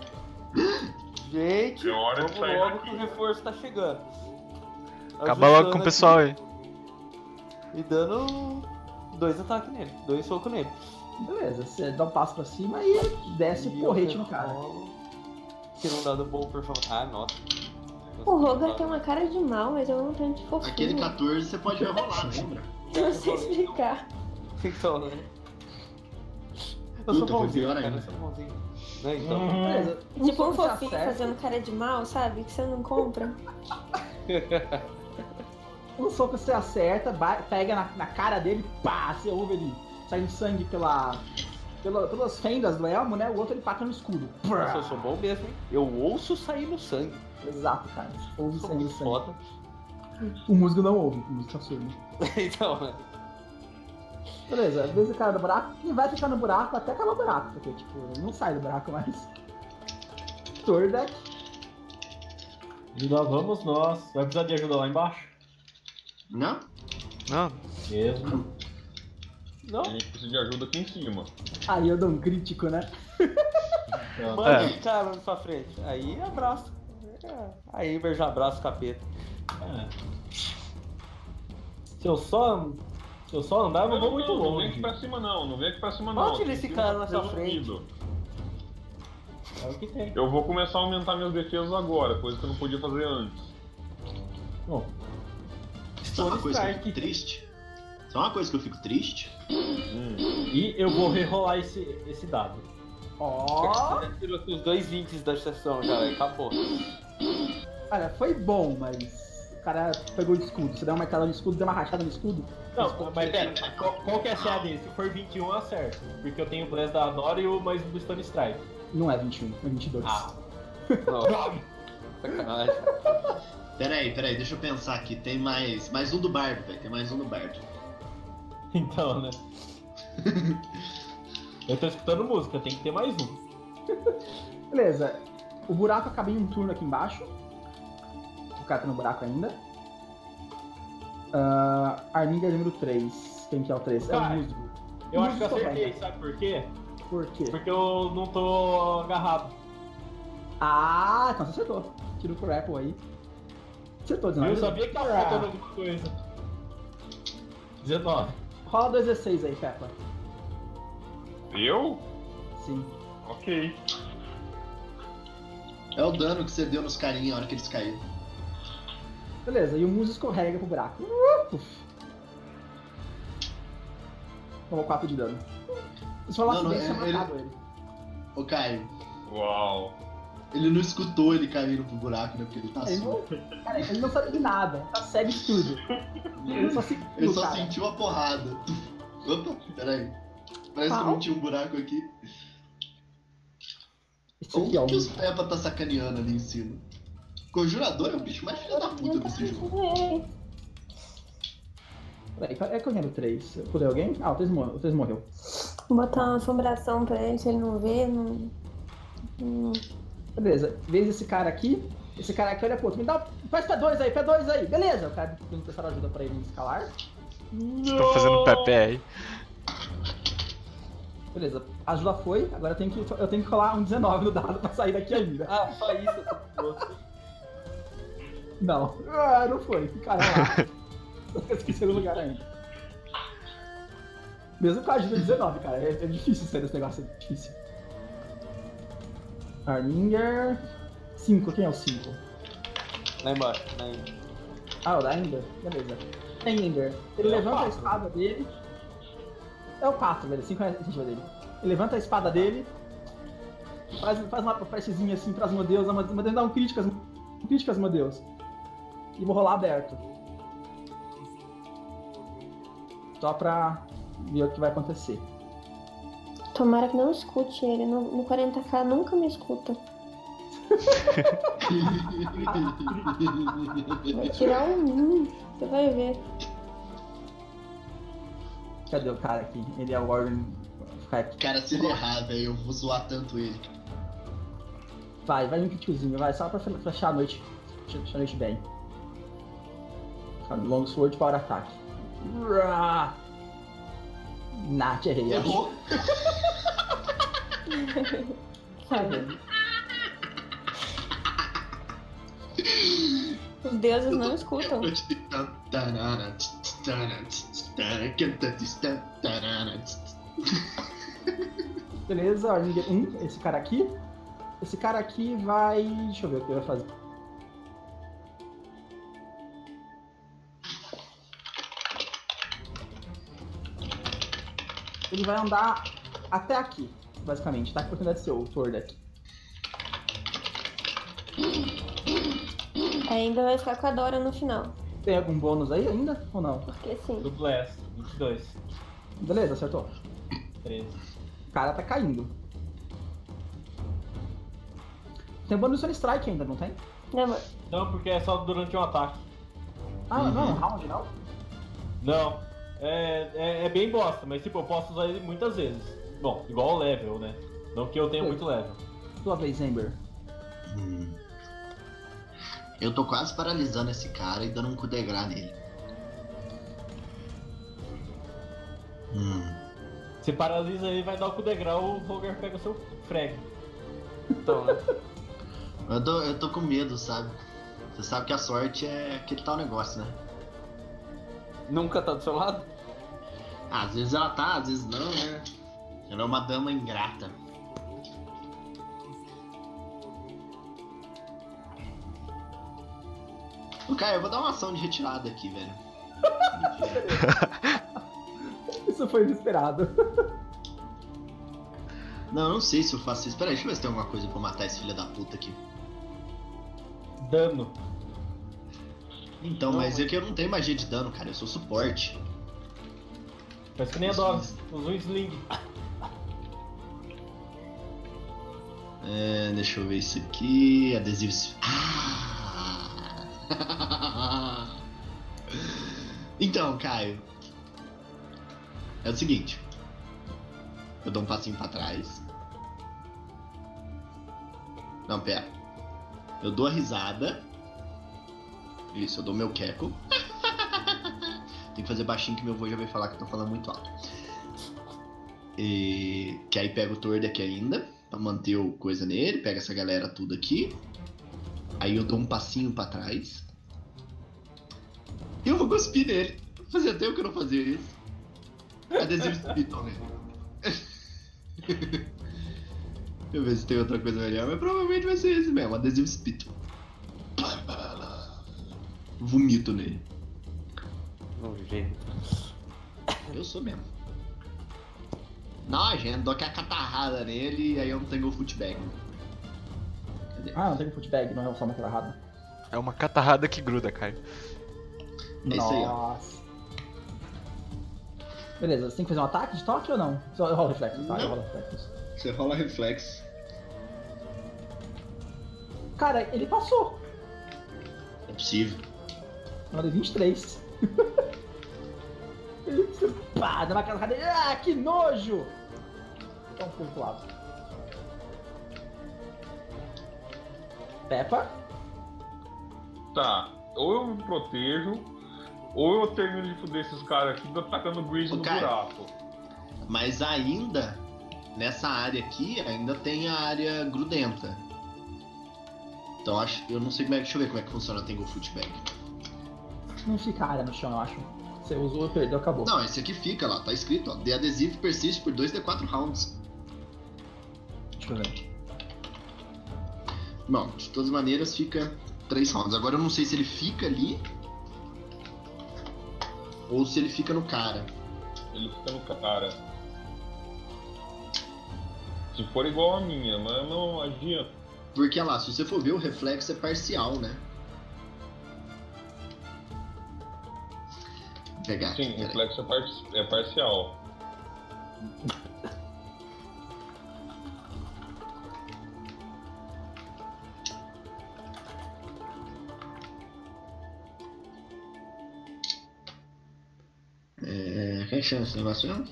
Gente, É hora de vamos sair logo daqui. que o reforço tá chegando. Acaba logo com o Ajustando pessoal aí. aqui E dando dois ataques nele, dois socos nele. Beleza, você dá um passo pra cima e desce o E porrete eu no cara. rolo. Tira um dado bom, por favor. Ah, nossa. O Rogar tem uma cara de mal, mas eu não tenho de fofinho. Aquele catorze você pode rerolar, lembra? Eu não sei explicar. Então, né? Eu Puta, sou foi bonzinho, pior cara, ainda. eu sou bonzinho. Né, então. Uhum. Beleza. Tipo um soco você fofinho acerta, fazendo cara de mal, sabe? Que você não compra. Um soco você acerta, ba- pega na, na cara dele, pá, você ouve ele saindo sangue pela, pela, pelas fendas do elmo, né? O outro ele pata no escudo. Nossa, eu sou bom mesmo, hein? Eu ouço sair no sangue. Exato, cara. Você ouve Sou sangue no muito sangue. foda. O músico não ouve, o músico tá surdo. Então, né? Beleza, às vezes o cara no buraco e vai ficar no buraco até acabar o buraco, porque tipo, ele não sai do buraco mais. Tordek. E lá vamos nós. Vai precisar de ajuda lá embaixo? Não? Não, Mesmo. Não? A gente precisa de ajuda aqui em cima. Aí eu dou um crítico, né? Então, Manda É. esse cara na sua frente. Aí abraço. É. Aí beijo, abraço, capeta. é. Se eu só. Se eu só andar, eu não vou muito não, não vem longe. aqui pra cima não, não vem aqui pra cima não. Onde Aqui esse em cima cara tá na sua resolvido. É o que tem. Eu vou começar a aumentar minhas defesas agora, coisa que eu não podia fazer antes. Bom, Sabe uma Stone coisa que eu Strike. fico triste? Sabe uma coisa que eu fico triste? Hum. e eu vou rerolar esse, esse dado. Ó, Você já tirou os dois vinte da sessão já, aí acabou. olha, foi bom, mas o cara pegou o escudo. Você deu uma martelada no escudo, deu uma rachada no escudo. Não, mas pera, qual, qual que é a C A dele? Se for vinte e um, eu acerto. Porque eu tenho o Bless da Adora e o mais do Stone Strike. Não é vinte e um, é vinte e dois. Ah, Não, sacanagem. Peraí, peraí, deixa eu pensar aqui. Tem mais. Mais um do bardo, velho. Tem mais um do bardo. então, né? Eu tô escutando música, tem que ter mais um. Beleza, o buraco acaba em um turno aqui embaixo. O cara tá no buraco ainda. Uh, Arminga número três. Quem que é o três? É o Vai. músico. Eu O acho que eu músico acertei, correta. sabe por quê? Por quê? Porque eu não tô agarrado. Ah, então você acertou. Tira o grapple aí. Acertou, Eu dezenove. sabia que tava faltando alguma coisa. dezenove. Rola dois D seis aí, Peppa. Eu? Sim. Ok. É o dano que você deu nos carinhos na hora que eles caíram. Beleza, e o Muso escorrega pro buraco. Uh, puf. Tomou quatro de dano. Se falasse Não, não, bem, tinha ele- matado ele. Ô Caio, Uau. ele não escutou ele caindo pro buraco, né? Porque ele tá Ele surdo. não, cara, ele não sabe de nada, tá cego de tudo. Ele só sentiu, Ele só cara. sentiu a porrada. Opa, peraí. Parece que Qual? não tinha um buraco aqui. Esse aqui, ó. Como que os Peppa tá sacaneando ali em cima? Conjurador é o bicho mais filho da puta desse jogo. Peraí, é que eu lembro três. Eu pulei alguém? Ah, o três morreu. O três morreu. Vou botar uma assombração pra ele, se ele não vê, não. não- Beleza, vez esse cara aqui. Esse cara aqui olha pro outro. Me dá. Faz P dois aí, P dois aí. Beleza, o cara tentando prestar ajuda pra ele escalar. estou fazendo pepé aí. Beleza, a ajuda foi. Agora eu tenho que, eu tenho que rolar um dezenove no dado pra sair daqui ainda. Ah, só isso. eu tô- Não. Ah, não foi. Cara, lá. Eu esqueci o lugar ainda. Mesmo com a ajuda dezenove, cara. É, é difícil sair desse negócio. É difícil. Arminger. cinco. Quem é o cinco? Lá embaixo, lá embaixo. Ah, o da Ender? Beleza. Tem Ender. Ele É o levanta a quatro. espada dele. É o quatro, velho. cinco é a iniciativa dele. Ele levanta a espada dele. Faz, faz uma prestezinha assim pras Modeus. A Modeus dá um críticas. Críticas, Modeus. E vou rolar aberto. Só pra ver o que vai acontecer. Tomara que não escute ele. No, no quarenta K nunca me escuta. Vai tirar um um. Você vai ver. Cadê o cara aqui? Ele é o Warren. Ficar aqui. Cara, se ele errar, velho, eu vou zoar tanto ele. Vai, vai um criticozinho, vai. Só pra fechar a noite. Fechar a noite bem. Long Sword para ataque. Nath, errei. Errou. Sabe? Os deuses não escutam. Beleza, ordem de um, esse cara aqui. Esse cara aqui vai. Deixa eu ver o que ele vai fazer. Ele vai andar até aqui, basicamente. Tá com a oportunidade de ser o Thor daqui. Ainda vai ficar com a Dora no final. Tem algum bônus aí ainda? Ou não? Porque sim. Do Blast, vinte e dois. Beleza, acertou. treze. O cara tá caindo. Tem bônus de Strike ainda, não tem? Não, mas... Não, porque é só durante um ataque. Ah, Uhum. não, round não? Não. É, é, é bem bosta, mas tipo, eu posso usar ele muitas vezes. Bom, igual o level, né? Não que eu tenha muito level. Tua vez, Ember. Hum. Eu tô quase paralisando esse cara e dando um coup de grace nele. Hum. Você paralisa ele, vai dar o coup de grau, o Roger pega o seu frag. Então, né? Eu tô, eu tô com medo, sabe? Você sabe que a sorte é aquele tal negócio, né? Nunca tá do seu lado? Ah, às vezes ela tá, às vezes não, né? Ela é uma dama ingrata. Ô, Caio, eu vou dar uma ação de retirada aqui, velho. Isso foi inesperado. Não, eu não sei se eu faço isso. Pera aí, deixa eu ver se tem alguma coisa pra matar esse filho da puta aqui. Dano. Então, Não, mas é mas- que eu não tenho magia de dano, cara. Eu sou suporte. Faz que nem a Dora, usa um sling. É, deixa eu ver isso aqui. Adesivos. Ah! Então, Caio. É o seguinte. Eu dou um passinho pra trás. Não, pera. Eu dou a risada. Isso, eu dou meu queco. Tem que fazer baixinho que meu avô já veio falar que eu tô falando muito alto. E... Que aí pega o Tord aqui ainda. Pra manter o coisa nele. Pega essa galera tudo aqui. Aí eu dou um passinho pra trás. E eu vou cuspir nele. Fazia tempo que eu não fazia isso. Adesivo espiritual nele. Deixa eu ver se tem outra coisa melhor. Mas provavelmente vai ser esse mesmo. Adesivo espírito. Vomito nele. Nojento. Eu sou mesmo. Nojento, dou aquela catarrada nele e aí eu não tenho o footbag. Cadê? Ah, não tem footbag, não é só uma catarrada. É uma catarrada que gruda, Caio. É isso aí, ó. Nossa. Beleza, você tem que fazer um ataque de toque ou não? Só eu rolo reflexos, tá? Eu Não. rolo reflexos. Você rola reflexo. Cara, ele passou. É possível. Mandei vinte e três. Ele pá, dá uma catarrada. Ah, que nojo! Dá um pulo pro lado. Peppa. Tá, ou eu me protejo, ou eu termino de fuder esses caras aqui atacando o Grease Ô, no Caio. buraco. Mas ainda, nessa área aqui, ainda tem a área grudenta. Então acho, eu não sei como é, deixa eu ver como é que funciona a Tangle Footbag. Não fica área no chão, eu acho. Você usou, perdeu, acabou. Não, esse aqui fica lá, tá escrito, ó. The adesivo persiste por dois D quatro rounds. Deixa eu ver. Bom, de todas maneiras fica três rounds. Agora eu não sei se ele fica ali ou se ele fica no cara. Ele fica no cara. Se for igual a minha, mas não magia. Porque lá, se você for ver, o reflexo é parcial, né? Vou pegar Sim, aqui, o peraí. reflexo é, par é parcial. É, quem chama esse negócio mesmo?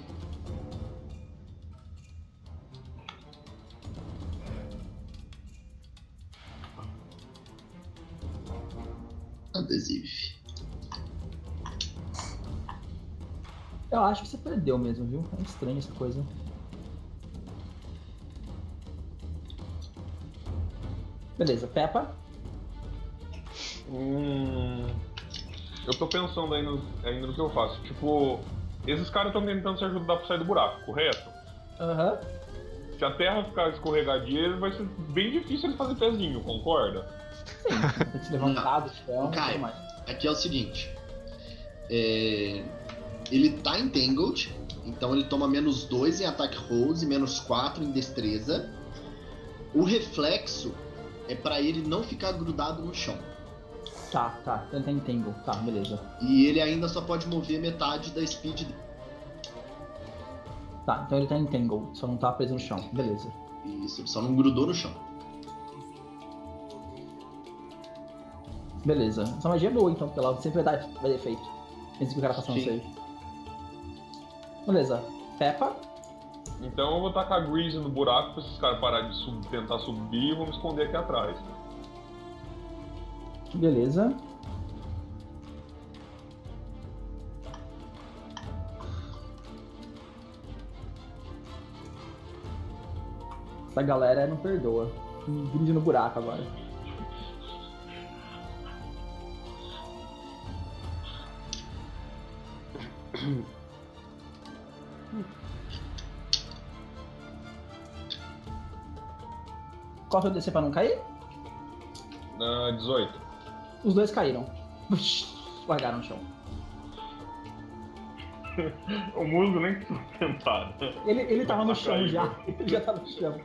Adesivo. Eu acho que você perdeu mesmo, viu? É estranho essa coisa. Beleza, Peppa. Hum, eu tô pensando ainda, ainda no que eu faço. Tipo, esses caras estão tentando se ajudar pra sair do buraco, correto? Aham. Uhum. Se a terra ficar escorregadia, vai ser bem difícil eles fazerem pezinho, concorda? Sim, tem que se levantar do chão, não Caio, tem mais. aqui é o seguinte. É... Ele tá entangled, então ele toma menos dois em ataque rolls e menos quatro em destreza. O reflexo é pra ele não ficar grudado no chão. Tá, tá, ele tá em tangle, tá, beleza. E ele ainda só pode mover metade da speed dele. Tá, então ele tá em tangle, só não tá preso no chão, beleza. Isso, ele só não grudou no chão. Beleza. Essa magia é boa então, porque ela sempre vai dar, vai dar efeito. Mesmo que o cara faça um Sim. save. Beleza. Peppa. Então eu vou tacar Grease no buraco pra esses caras pararem de sub- tentar subir e vou me esconder aqui atrás. Beleza. Essa galera não perdoa. Grise no buraco agora. Qual foi o D C pra não cair? Uh, dezoito. Os dois caíram. Largaram no chão. O musgo nem precisou tentar. Né? Ele, ele tava no Tá chão caído. já. Ele já tava no chão.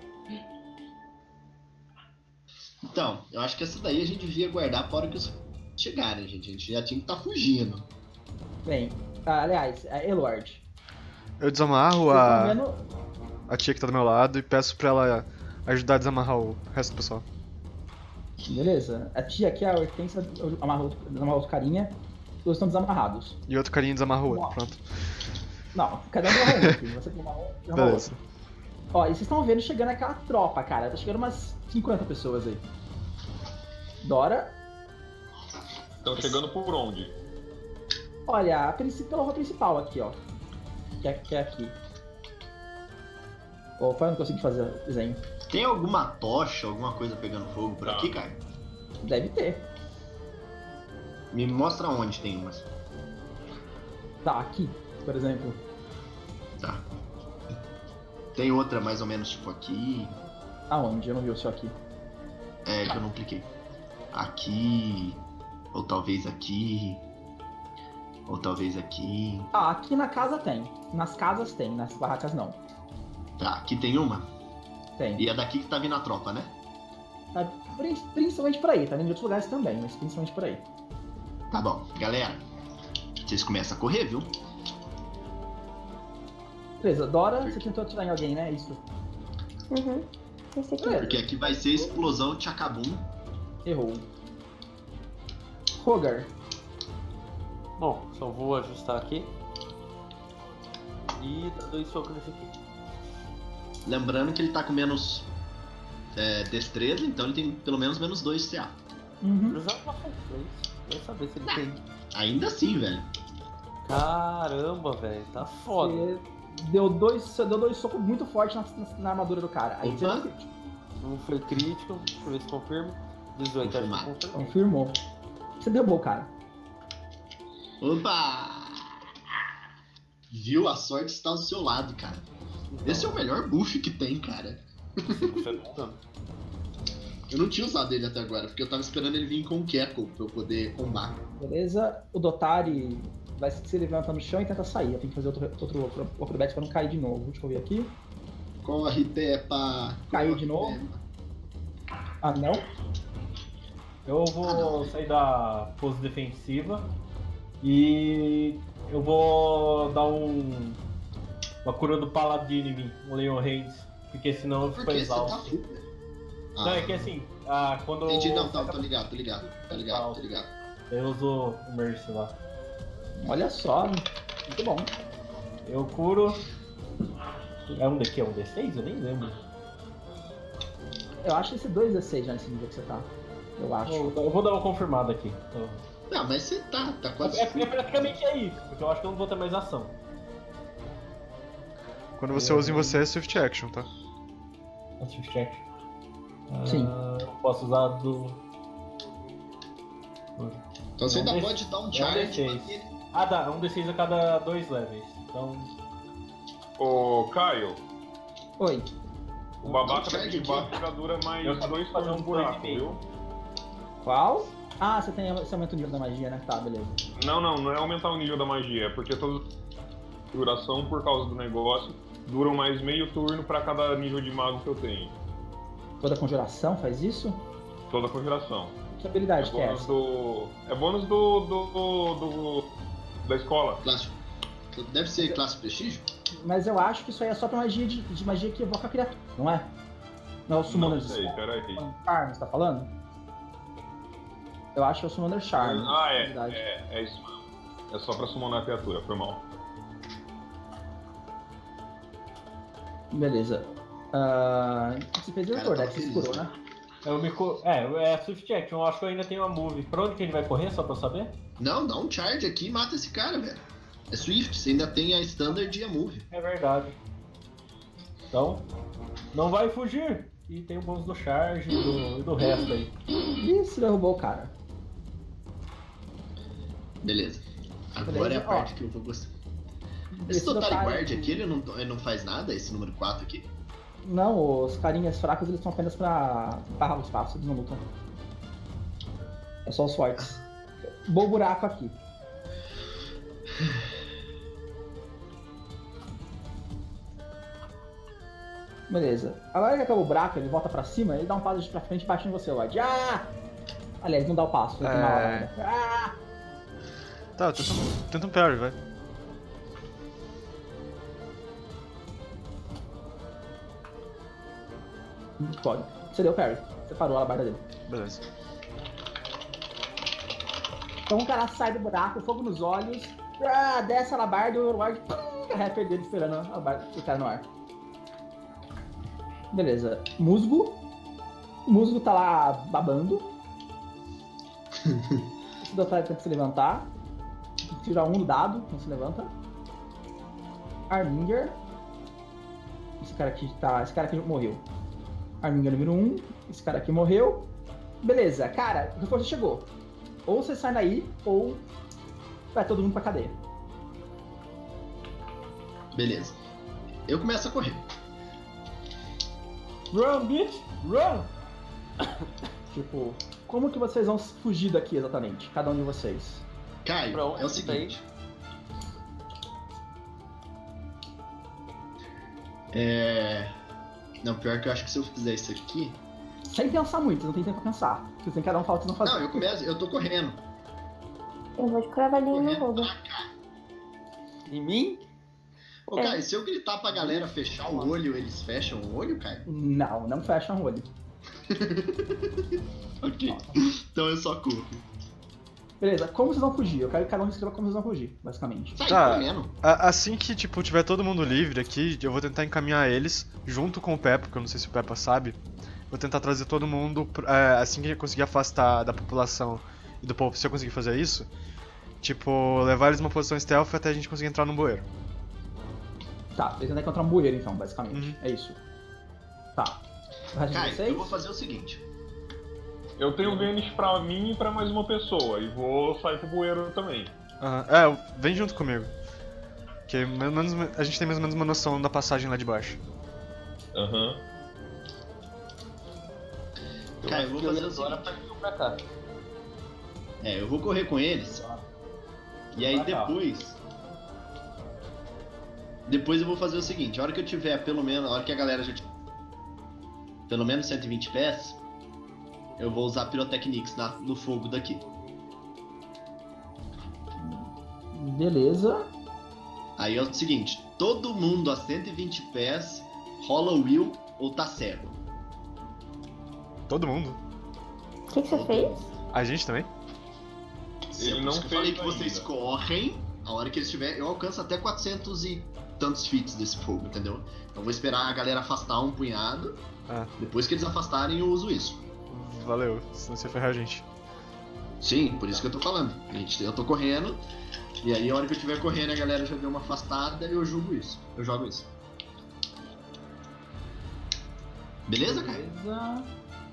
Então, eu acho que essa daí a gente devia guardar para hora que os chegarem, gente. A gente já tinha que estar fugindo. Bem, ah, aliás, a Eluard. Eu desamarro Vocês a, estão vendo? a tia que tá do meu lado e peço pra ela ajudar a desamarrar o resto do pessoal. Beleza. A tia aqui, a Hortência, amarrou, desamarrou outro carinha. Todos estão desamarrados. E outro carinha desamarra o outro, Nossa. pronto. Não, cada um desamarrou um aqui. Você desamarrou, desamarrou Beleza. outro. Ó, e vocês estão vendo chegando aquela tropa, cara. Tá chegando umas cinquenta pessoas aí. Dora. Estão chegando por onde? Olha, a principal, pela rua principal aqui, ó. Que é, que é aqui. Opa, eu não consegui fazer o desenho. Tem alguma tocha, alguma coisa pegando fogo por Tá. aqui, cara? Deve ter. Me mostra onde tem umas. Tá, aqui, por exemplo. Tá. Tem outra mais ou menos tipo aqui. Aonde? Eu não vi o seu aqui. É, que eu não cliquei. Aqui. Ou talvez aqui. Ou talvez aqui. Ah, aqui na casa tem. Nas casas tem, nas barracas não. Tá, aqui tem uma. Tem. E é daqui que tá vindo a tropa, né? Tá, prin- principalmente por aí, tá vindo de outros lugares também, mas principalmente por aí. Tá bom, galera. Vocês começam a correr, viu? Beleza, Dora, você tentou atirar em alguém, né? Isso. Uhum. Esse aqui. É. Porque aqui vai ser explosão Tchacabum. Errou. Rogar. Bom, só vou ajustar aqui. E dar dois socos nesse aqui. Lembrando que ele tá com menos é, destreza, então ele tem pelo menos menos dois C A. Uhum. Eu já passei três. Quero saber se ele tem. Ainda assim, velho. Caramba, velho. Tá foda. Você deu dois, você deu dois socos muito fortes na, na- na armadura do cara. Aí você Opa. deu um crítico. Um foi crítico. Deixa eu ver se confirma. dezoito, acho que Confirmado. confirmei. Confirmou. Você derrubou o cara. Opa! Viu? A sorte está do seu lado, cara. Então, Esse é o melhor buff que tem, cara. você não tá. Eu não tinha usado ele até agora, porque eu tava esperando ele vir com o Keko pra eu poder combar. Beleza? O Dotari vai se levanta no chão e tenta sair. Eu tenho que fazer outro, outro, outro acrobatics pra não cair de novo. Deixa eu ver aqui. Corre, Peppa! Caiu Corre, de novo? Peppa. Ah, não? Eu vou sair da pose defensiva e eu vou dar um uma cura do paladino em mim, um Leon Hands, porque senão eu Por fico que você tá exausto. full, velho? Não, é que assim, ah, quando Entendi, não, sai tá, da- tô ligado, tô ligado, tô ligado, tô ligado. eu uso o Mercy lá. Olha só. Muito bom. Eu curo. É um D quê? É um D seis? Eu nem lembro. Eu acho esse dois D seis já nesse nível que você tá. Eu acho. Eu, eu vou dar uma confirmada aqui. Eu- Não, mas você tá, tá quase É, full. é praticamente é isso, porque eu acho que eu não vou ter mais ação. Quando você usa em você é Swift Action, tá? Swift Action. Sim. Ah, eu posso usar do. Então você É um ainda D- pode dar um é um charge. D seis. pra ele. Ah, dá, é um D seis a cada dois levels. Então. Ô, Caio, Oi. o babaca Dá um daqui charge de baixo já dura mais Eu acabei dois de fazer turnos um no burn buraco, e meio. viu? Qual? Ah, você tem esse aumento o nível da magia, né? Tá, beleza. Não, não, não é aumentar o nível da magia, é porque toda duração, por causa do negócio, duram mais meio turno pra cada nível de mago que eu tenho. Toda conjuração faz isso? Toda conjuração. Que É habilidade que é bônus essa? do. É bônus do. do. do. do- da escola. Classe. Deve ser classe prestígio? Mas eu acho que isso aí é só pra magia de, de magia que evoca a criatura, não é? Não é o Summoner Não sei, peraí. Charm, você tá falando? Eu acho que é o Summoner Charm. Ah, é, habilidade. é, é isso mesmo. É só pra summonar a criatura, foi mal. Beleza. Ah, você fez o Cara, doutor, tá né? Que você se feliz, curou, né? né? Eu me cu... É, é Swift Action, eu acho que eu ainda tenho uma move. Pra onde que ele vai correr, só pra eu saber? Não, dá um charge aqui e mata esse cara, velho. É Swift, você ainda tem a Standard e a Move. É verdade. Então, não vai fugir. E tem o bônus do charge e do, e do resto aí. Ih, você derrubou o cara. Beleza. Agora Beleza, é a parte ó. que eu vou gostar. Esse Esse Total detalhe- Guard aqui, ele não, ele não faz nada, esse número quatro aqui? Não, os carinhas fracos eles são apenas pra barrar o espaço, eles não lutam. É só os fortes. Bom buraco aqui. Beleza. Agora que acabou o buraco, ele volta pra cima, ele dá um passo de pra frente e bate em você, Lorde. Ah! Aliás, não dá o passo, ele tem uma É. alavanca. Ah! Tá, tenta um, tenta um parry, vai. Pode. Você deu parry. Você parou a alabarda dele. Beleza. Então o cara sai do buraco, fogo nos olhos, ah, desce a alabarda e o Lorde carrega dele esperando a alabarda o cara no ar. Beleza. Musgo. O musgo tá lá babando. Esse doutor tenta se levantar. Tira um no dado, não se levanta. Arminger. Esse cara aqui tá. Esse cara aqui morreu. Arminger número um. Esse cara aqui morreu. Beleza, cara, o reforço chegou. Ou você sai daí, ou vai todo mundo pra cadeia. Beleza. Eu começo a correr. Run, bitch! Run! Tipo, como que vocês vão fugir daqui exatamente? Cada um de vocês. Caio, Pra onde é o você seguinte. É... Não, pior que eu acho que se eu fizer isso aqui... Sem pensar muito, vocês não tem tempo pra pensar. Vocês têm cada um fala o que vocês vão fazer. Não, eu começo, eu tô correndo. Eu vou de cravalinho no Correndo rodo. pra cá. Em mim? Ô, É. Caio, se eu gritar pra galera fechar o olho, eles fecham o olho, Caio? Não, não fecha o olho. Ok. Então eu só corro. Beleza, como vocês vão fugir? Eu quero que cada um escreva como vocês vão fugir, basicamente. Sai Tá. correndo. A- assim que, tipo, tiver todo mundo livre aqui, eu vou tentar encaminhar eles junto com o Peppa, porque eu não sei se o Peppa sabe. Vou tentar trazer todo mundo, pro- é, assim que eu conseguir afastar da população e do povo, se eu conseguir fazer isso, tipo, levar eles numa posição stealth até a gente conseguir entrar no bueiro. Tá, vocês tentam encontrar um bueiro então, basicamente. Uhum. É isso. Tá. O resto de Caio, vocês? eu vou fazer o seguinte. Eu tenho Vênus pra mim e pra mais uma pessoa, e vou sair pro bueiro também. Aham. É, vem junto comigo. Que mais ou menos, a gente tem mais ou menos uma noção da passagem lá de baixo. Aham. Eu Cara, acho eu vou que fazer ia o agora seguinte. pra cá. pra cá. É, eu vou correr com eles. E aí Pra cá. depois... Depois eu vou fazer o seguinte. A hora que eu tiver pelo menos... A hora que a galera já tiver... Pelo menos cento e vinte pés... Eu vou usar Pyrotechnics na, no fogo daqui. Beleza. Aí é o seguinte. Todo mundo a cento e vinte pés... Rola o Will ou tá cego. Todo mundo. O que, que você fez? A gente também? Se Ele é por não isso que eu fez falei que ainda. vocês correm, a hora que eles estiverem, eu alcanço até quatrocentos e tantos feet desse fogo, entendeu? Então eu vou esperar a galera afastar um punhado, Ah, depois que eles afastarem eu uso isso. valeu, senão você ferrar a gente. Sim, por isso que eu tô falando. Gente, eu tô correndo, e aí a hora que eu estiver correndo a galera já deu uma afastada e eu jogo isso. Eu jogo isso. Beleza, cara? Beleza.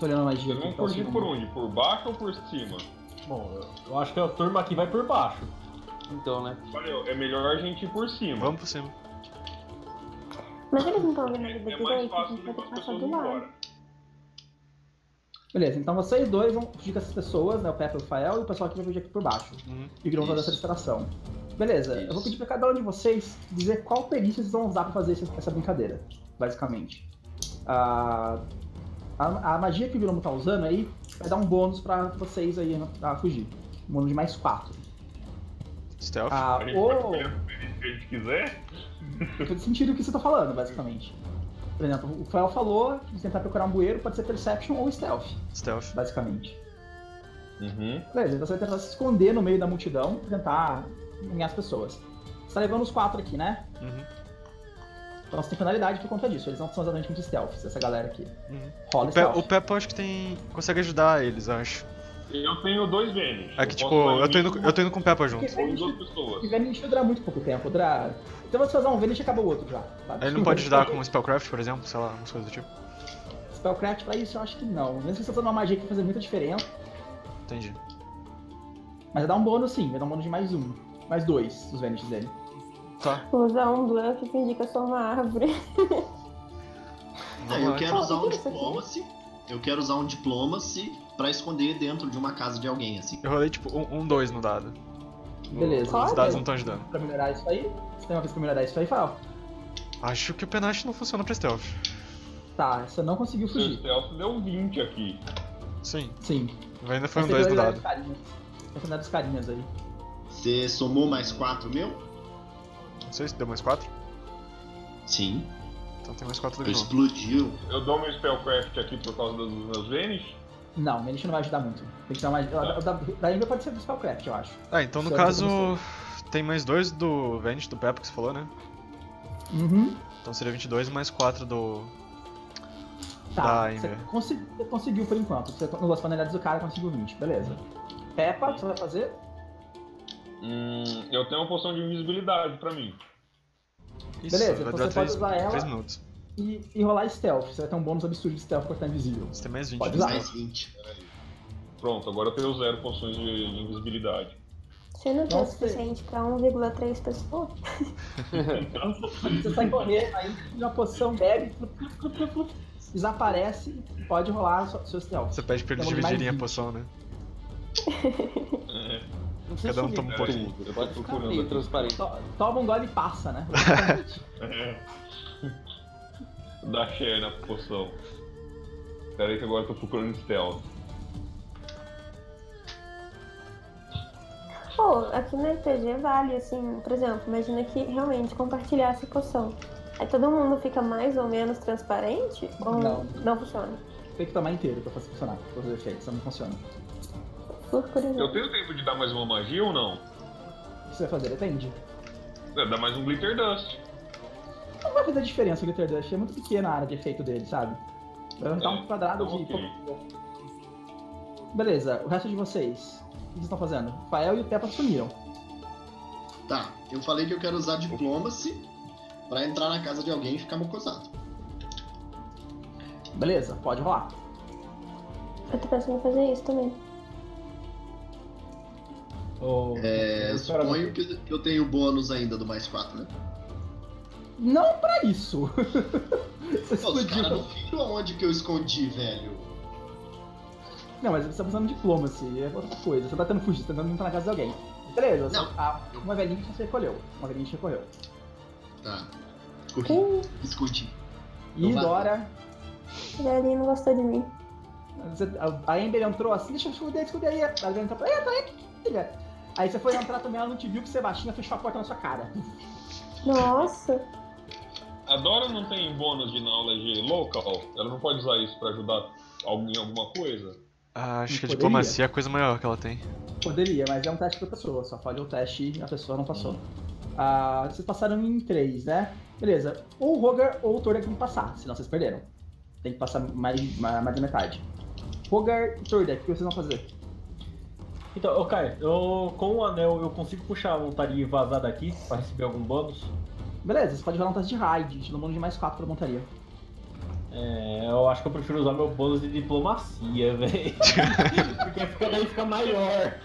Tô olhando a magia Vocês aqui. vão que tá o fugir segundo. por onde? Por baixo ou por cima? Bom, eu, eu acho que a turma aqui vai por baixo. Então, né? Valeu, é melhor a gente ir por cima. Vamos por cima. Mas eles não estão vendo a É, vida é mais direito, a fácil gente vai levar ter as que passar pessoas do lado. embora. Beleza, então vocês dois vão fugir com essas pessoas, né? O Pepe e o Fael, e o pessoal aqui vai fugir aqui por baixo. Uhum. E que vão fazer Isso. essa distração. Beleza, eu vou Isso. pedir pra cada um de vocês dizer qual perícia vocês vão usar pra fazer esse- essa brincadeira, basicamente. A, a, a magia que o Vilão tá usando aí vai dar um bônus pra vocês aí né, pra fugir. Um bônus de mais quatro. Stealth. Ah, A gente pode o... escolher o perícia que a gente quiser. Faz sentido o que você tá falando, basicamente. Por exemplo, o Fael falou que tentar procurar um bueiro pode ser Perception ou Stealth, Stealth. basicamente. Uhum. Beleza, então você vai tentar se esconder no meio da multidão pra tentar enganar as pessoas. Você tá levando os quatro aqui, né? Uhum. Então você tem penalidade por conta disso. Eles não são exatamente muito stealths, essa galera aqui. Uhum. Rola O, Pe stealth. o Peppa eu acho que tem. consegue ajudar eles, eu acho. Eu tenho dois Vanish. É que Eu tipo, posso dar eu tô, em indo, mim eu tô indo com o Peppa junto. Porque ou em Vanish, duas pessoas. porque Vanish vai durar muito pouco tempo. Durar... Então você usar um Vanish e acaba o outro já. Tá? Ele não pode ajudar com Spellcraft, por exemplo, sei lá, umas coisas do tipo. Spellcraft pra isso eu acho que não. Mesmo que você tá usando uma magia que vai fazer muita diferença. Entendi. Mas vai dar um bônus sim, vai dar um bônus de mais um. Mais dois, os Vanishes dele. Tá. Vou usar um bluff e fingir que eu sou uma árvore. Ah, eu quero Pô, usar o um que é isso aqui? Diplomacy. Eu quero usar um Diplomacy pra esconder dentro de uma casa de alguém, assim. Eu rolei tipo um, um dois no dado. Beleza. Os Pode? dados não estão ajudando. Pra melhorar isso aí, você tem uma vez pra melhorar isso aí, Fael? Acho que o Penache não funciona pra Stealth. Tá, você não conseguiu Seu fugir. stealth deu vinte aqui. Sim. Sim. Ainda foi um Mas tem dois no penalidade dado. dos carinhas. Tem penalidade dos carinhas aí. Você somou mais quatro meu? Não sei se deu mais quatro. Sim. Então tem mais quatro do Eu que não. explodiu. Eu dou meu Spellcraft aqui por causa dos meus Vanish. Não, Vanish não vai ajudar muito. Tem que ser uma magia. Da, da, da Imba pode ser do Spellcraft, eu acho. Ah, então no Só caso pra tem mais dois do Vanish, do Peppa que você falou, né? Uhum. Então seria vinte e dois mais quatro do. Tá, Da você, Imber. consegui- você conseguiu por enquanto. Você, nas paneladas do cara conseguiu vinte, beleza. Peppa, o que você vai fazer? Hum, eu tenho uma poção de invisibilidade pra mim. Isso, Beleza, vai então durar você pode três, usar ela. três minutos. E, e rolar stealth. Você vai ter um bônus absurdo de stealth por estar invisível. Você tem mais vinte. Pode de usar. stealth. Mais vinte. Pronto, agora eu tenho zero poções de invisibilidade. Você não tem o Nossa. suficiente pra um vírgula três pessoas? Então você sai correndo, aí uma poção bebe, flup, flup, flup, flup, flup, desaparece e pode rolar o seu- seu stealth. Você pede pra eles Então, mais dividirem a vinte. poção, né? É, Não sei Cada um se toma um ele- pouquinho. eu tô Pode ficar procurando meio aqui. transparente. To- Toma um gole e passa, né? É. Dá share na poção. Pera aí que agora eu tô procurando stealth. Pô, aqui no R P G vale, assim, por exemplo, imagina que realmente compartilhar essa poção. Aí todo mundo fica mais ou menos transparente? Ou Não. não funciona? Tem que tomar inteiro pra fazer funcionar. Todos os efeitos, não funciona. Por curiosidade. Eu tenho tempo de dar mais uma magia ou não? O que você vai fazer? Depende. É, dá mais um Glitter Dust. Não vai fazer diferença o Glitter Dust, é muito pequena a área de efeito dele, sabe? Vai dar É, um quadrado então de. ok. Beleza, o resto de vocês. O que vocês estão fazendo? O Fael e o Peppa sumiram. Tá, eu falei que eu quero usar Diplomacy pra entrar na casa de alguém e ficar mocosado. Beleza, pode rolar. Eu tô pensando em fazer isso também. Ô, É, eu espero- suponho que eu tenho bônus ainda do mais quatro, né? Não pra isso! Você Pô, os explodiu. caras não viram aonde que eu escondi, velho. Não, mas você tá usando diploma-se, é outra coisa. Você tá tentando fugir, você tá tentando entrar na casa de alguém. Beleza, Não. você- ah, uma velhinha que você recolheu. Uma velhinha que você recolheu. Tá. Corri, Hum, escondi. E Então vai. Dora, o velhinho não gostou de mim. você- a a Ember entrou assim, deixa eu esconder, esconder aí. A Ember entrou pra eita, aí, filha. Aí você foi entrar também, ela não te viu que você baixinha fechou a porta na sua cara. Nossa! A Dora não tem bônus de knowledge local? Ela não pode usar isso pra ajudar alguém em alguma coisa? Ah, acho que a Poderia. diplomacia é a coisa maior que ela tem. Poderia, mas é um teste pra pessoa, só falhou o teste e a pessoa não passou. Ah, vocês passaram em três, né? Beleza. Ou o Rogar ou o Tordak tem que passar, senão vocês perderam. Tem que passar mais, mais, mais da metade. Rogar e Tordak, o que vocês vão fazer? Então, ô Kai, eu, com o anel eu consigo puxar a montaria e vazar daqui pra receber algum bônus? Beleza, você pode rolar um teste de raid, te dá um bônus de mais quatro pra montaria. É, eu acho que eu prefiro usar meu bônus de diplomacia, velho. Porque fica, daí fica maior.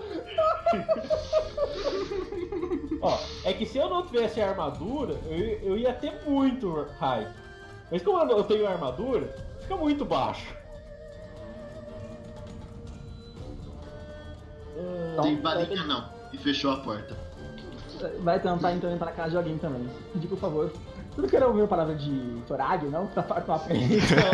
Ó, é que se eu não tivesse a armadura, eu, eu ia ter muito hype. Mas como eu tenho a armadura, fica muito baixo. Então, Tem vai, balinha não. E fechou a porta. vai tentar então entrar na casa de alguém também. Pedir por favor. Você não quer ouvir a palavra de Torag, não? Pra parte uma frente.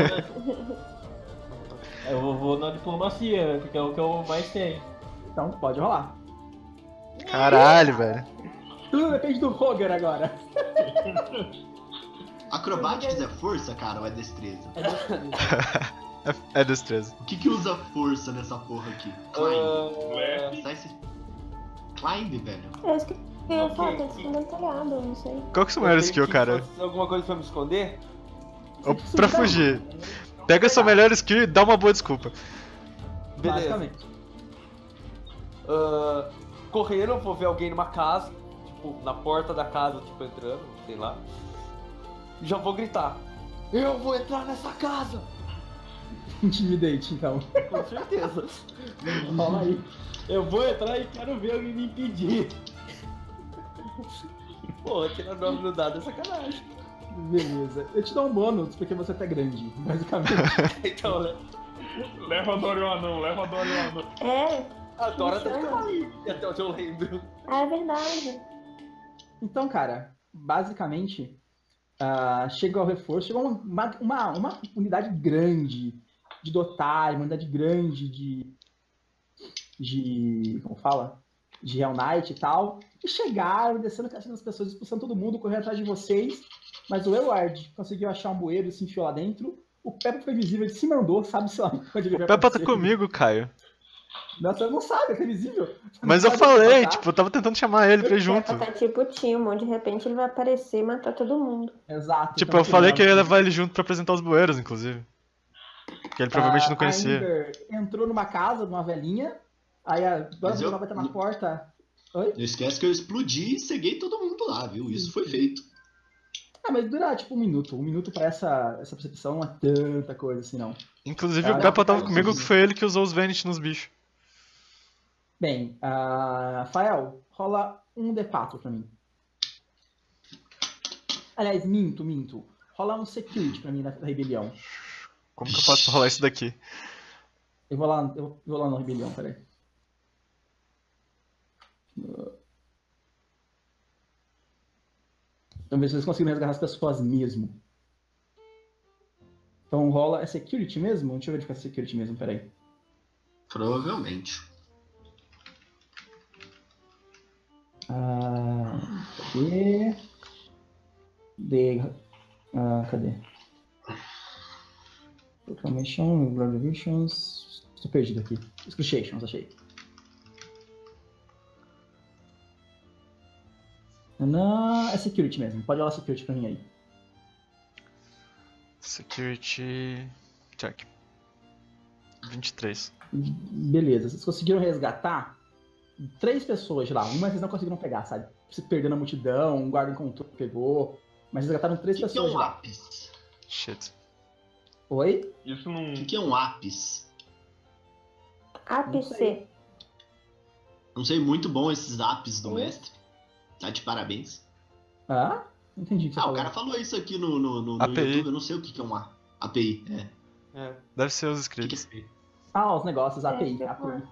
Eu vou, vou na diplomacia, porque é o que eu mais tenho. Então, pode rolar. Caralho, velho. Tudo depende do Roger agora. Acrobatics é força, cara, ou é destreza? É destreza. É, é destreza. O que que usa força nessa porra aqui? Climb. Leve. Sai esse... Climb, velho. É isso que eu ia Ok. falar, tem que esconder no telhado, não sei. Qual que é o maior Eu tenho skill, que cara? fazer alguma coisa pra me esconder? Ou pra fugir. Pega a sua melhor skill e dá uma boa desculpa. Beleza. Basicamente. Ah, correndo, vou ver alguém numa casa, tipo, na porta da casa, tipo, entrando, sei lá. Já vou gritar. Eu vou entrar nessa casa! Intimidate, então. Com certeza. Rola aí. Eu vou entrar e quero ver alguém me impedir. Pô, tirar nove no dado é sacanagem. Beleza. Eu te dou um bônus porque você tá grande, basicamente. Então, né? Leva a Dora e o anão, leva a Dora e o anão. É, A Dora Me tá chama. ali, até onde eu lembro. é verdade. Então, cara, basicamente, ah, chega o reforço, chegou uma, uma, uma unidade grande de Dotari, uma unidade grande de. de. como fala? De Hell Knight e tal. E chegaram, descendo, caçando as pessoas, expulsando todo mundo, correndo atrás de vocês. Mas o Elward conseguiu achar um bueiro e se enfiou lá dentro. O Peppa foi visível, ele se mandou, sabe se lá onde ele vai O Peppa tá aparecer. comigo, Caio. Nossa, não sabe, é previsível. Você não Mas eu sabe onde falei, ele vai tipo, eu tava tentando chamar ele pra ir junto. Tá tipo Timo, de repente ele vai aparecer e matar todo mundo. estar. Exato. Tipo, então, eu falei que eu ia cuidado. levar ele junto pra apresentar os bueiros, inclusive. Que ele provavelmente não A conhecia. Amber entrou numa casa de uma velhinha, aí a Dora Mas eu- vai bater na porta. Oi? Não esquece que eu explodi e ceguei todo mundo lá, viu? Isso foi feito. Ah, mas dura tipo um minuto. Um minuto pra essa, essa percepção não é tanta coisa assim, não. Inclusive Ah, o Peppa tava não, comigo não. que foi ele que usou os Vanish nos bichos. Bem, uh, Fael, rola um D quatro pra mim. Aliás, minto, minto. Rola um Security pra mim na, na rebelião. Como que eu faço pra rolar isso daqui? Eu vou lá, eu vou lá na rebelião, peraí. Vamos ver se vocês conseguem resgatar as pessoas mesmo. Então rola. É Security mesmo? Deixa eu verificar se é Security mesmo, peraí. Provavelmente. Ah, cadê? De, ah, cadê? Proclamation, Graduations. Estou perdido aqui. Excruciations, achei. Não, é Security mesmo. Pode rolar Security pra mim aí. Security. Check. vinte e três. Beleza, vocês conseguiram resgatar três pessoas de lá. Uma vocês não conseguiram pegar, sabe? Se perdeu na multidão, um guarda encontrou, pegou. Mas resgataram O três que, que é pessoas de um lá. ápice? Shit. Oi? Isso não. O que, que é um ápice? Não A P sei. C. Não sei, muito bom esses ápices do mestre. Tá de parabéns. Ah? Não entendi o que você Ah, o falou. cara falou isso aqui no, no, no, no A P I. YouTube, eu não sei o que, que é um A- API. É. É. Deve ser os O que, que scripts. é? Ah, os negócios, A P I. É, A P I.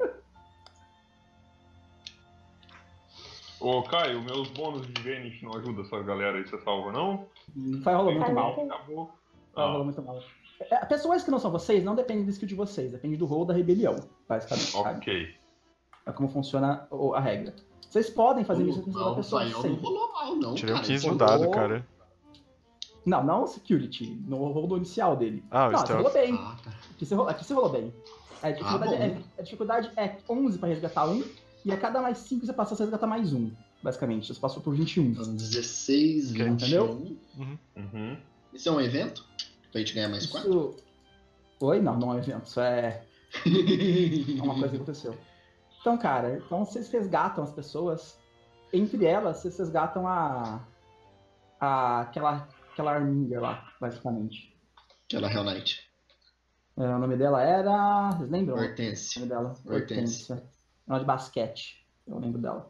Ô, Caio, meus bônus de Vanish não ajudam essa galera aí, você salva, não? Vai rolar muito Vai, mal. vai. Acabou. Vai rolar Ah, muito mal. É, pessoas que não são vocês não dependem do skill de vocês, depende do rol da rebelião, basicamente, sabe? ok. É como funciona o- a regra. Vocês podem fazer isso com Não, a o pessoa Fael não sempre. rolou mal, não. Tirei um cara. quinze Ele no rolou. dado, cara. Não, não o security, no rol do inicial dele. Ah, o não, você stealth. rolou bem. Ah, tá. Aqui você, ro- aqui você rolou bem. A dificuldade, Ah, bom. é, a dificuldade é onze pra resgatar um, e a cada mais cinco que você passou, você resgata mais um, basicamente. Você passou por vinte e um. Então, dezesseis, Ok. vinte e um. Uhum. Isso é um evento? Pra gente ganhar mais quatro? Isso... Oi? Não, não é um evento, isso é... é uma coisa que aconteceu. Então, cara, então vocês resgatam as pessoas, entre elas, vocês resgatam a... a aquela, aquela arminha lá, basicamente. Aquela Hell Knight. É, o nome dela era. Vocês lembram? O Hortência. nome dela? Hortência. Hortência. Ela de basquete. Eu lembro dela.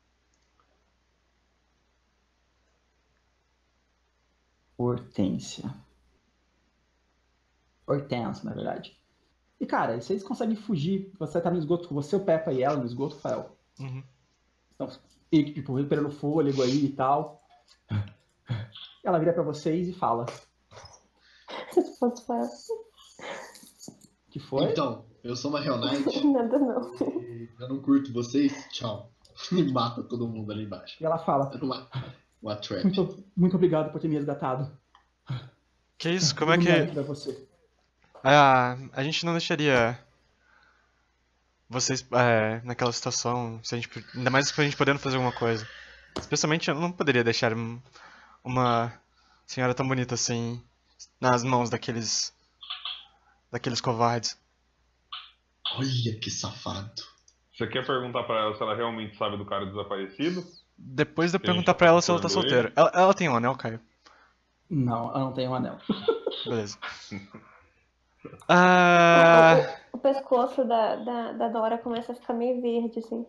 Hortência. Hortência, na verdade. E, cara, vocês conseguem fugir. Você tá no esgoto com você, o Peppa e ela no esgoto, Fael. Uhum. Estão, tipo, recuperando fôlego aí e tal. Ela vira pra vocês e fala. Posso falar? Que foi? Então, eu sou uma Hell Knight. Nada não. e eu não curto vocês. Tchau. E mata todo mundo ali embaixo. E ela fala. Uma, uma trap. Muito, muito obrigado por ter me resgatado. Que isso? Como é Todo que... mérito pra você. Ah, a gente não deixaria vocês é, naquela situação, se a gente, ainda mais se a gente podendo fazer alguma coisa. Especialmente eu não poderia deixar um- uma senhora tão bonita assim nas mãos daqueles daqueles covardes. Olha que safado. Você quer perguntar pra ela se ela realmente sabe do cara desaparecido? Depois de eu Que a gente perguntar pra ela se ela tá acordou solteira. Ela, ela tem um anel, Caio? Não, ela não tem um anel. Beleza. Ah, O, o pescoço da, da, da Dora começa a ficar meio verde, assim.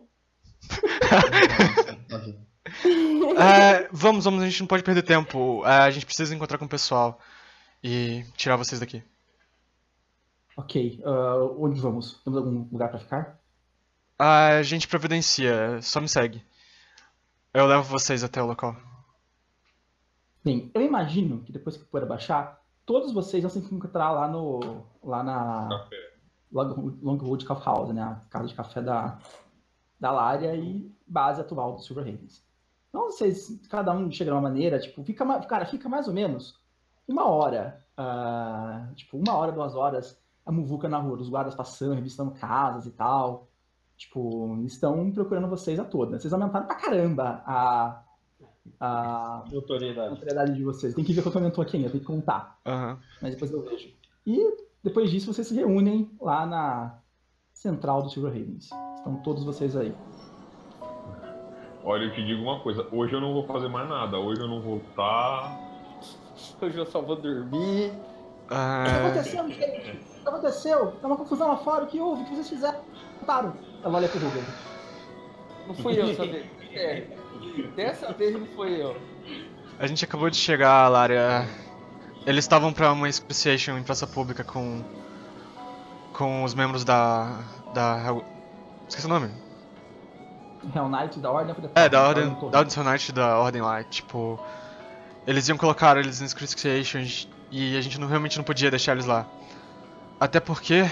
Tá vendo? ah, vamos, vamos, a gente não pode perder tempo. Ah, a gente precisa encontrar com o pessoal e tirar vocês daqui. Ok, ah, onde vamos? Temos algum lugar pra ficar? A gente providencia, só me segue. Eu levo vocês até o local. Bem, eu imagino que depois que o poeira baixar, todos vocês vão se encontrar lá no. lá na. Café. Long- Longwood Coffee House, né? A casa de café da, da Lária e base atual do Silver Ravens. Então vocês, cada um chega de uma maneira, tipo, fica, ma- cara, fica mais ou menos uma hora, ah, tipo, uma hora, duas horas, a muvuca na rua, os guardas passando, revistando casas e tal. Tipo, estão procurando vocês a toda. Vocês aumentaram pra caramba a, a Autoridade. notoriedade de vocês. Tem que ver quanto aumentou aqui ainda, tem que contar. Aham. Mas depois eu vejo. E depois disso vocês se reúnem lá na central do Silver Ravens. Estão todos vocês aí. Olha, eu te digo uma coisa. Hoje eu não vou fazer mais nada. Hoje eu não vou estar... Hoje eu só vou dormir. O que Ah, aconteceu, gente? O que aconteceu? Tá uma confusão lá fora. O que houve? O que vocês fizeram? Contaram. Ela olha pro Ruger. Não fui eu dessa vez. É, dessa vez não fui eu. a gente acabou de chegar, Lária. Eles estavam pra uma excruciation em praça pública com com os membros da da Hell- esqueci o nome. Hell Knight da Ordem. É, da Ordem, Torre. da Ordem Sonite da Ordem lá, tipo, eles iam colocar eles em excruciation e a gente não, realmente não podia deixar eles lá. Até porque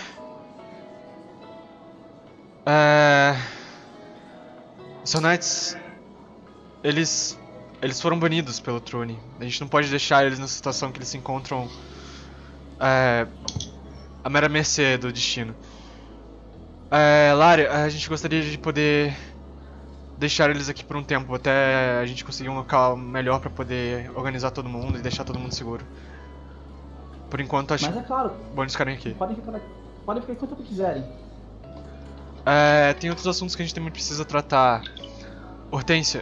é, os Hell Knights, eles eles foram banidos pelo Trune. A gente não pode deixar eles na situação que eles se encontram é, à mera mercê do destino. É, Lária, a gente gostaria de poder deixar eles aqui por um tempo, até a gente conseguir um local melhor pra poder organizar todo mundo e deixar todo mundo seguro. Por enquanto, acho Mas é claro, bom eles ficarem aqui. podem ficar, podem ficar enquanto quiserem. É, tem outros assuntos que a gente também precisa tratar. Hortência,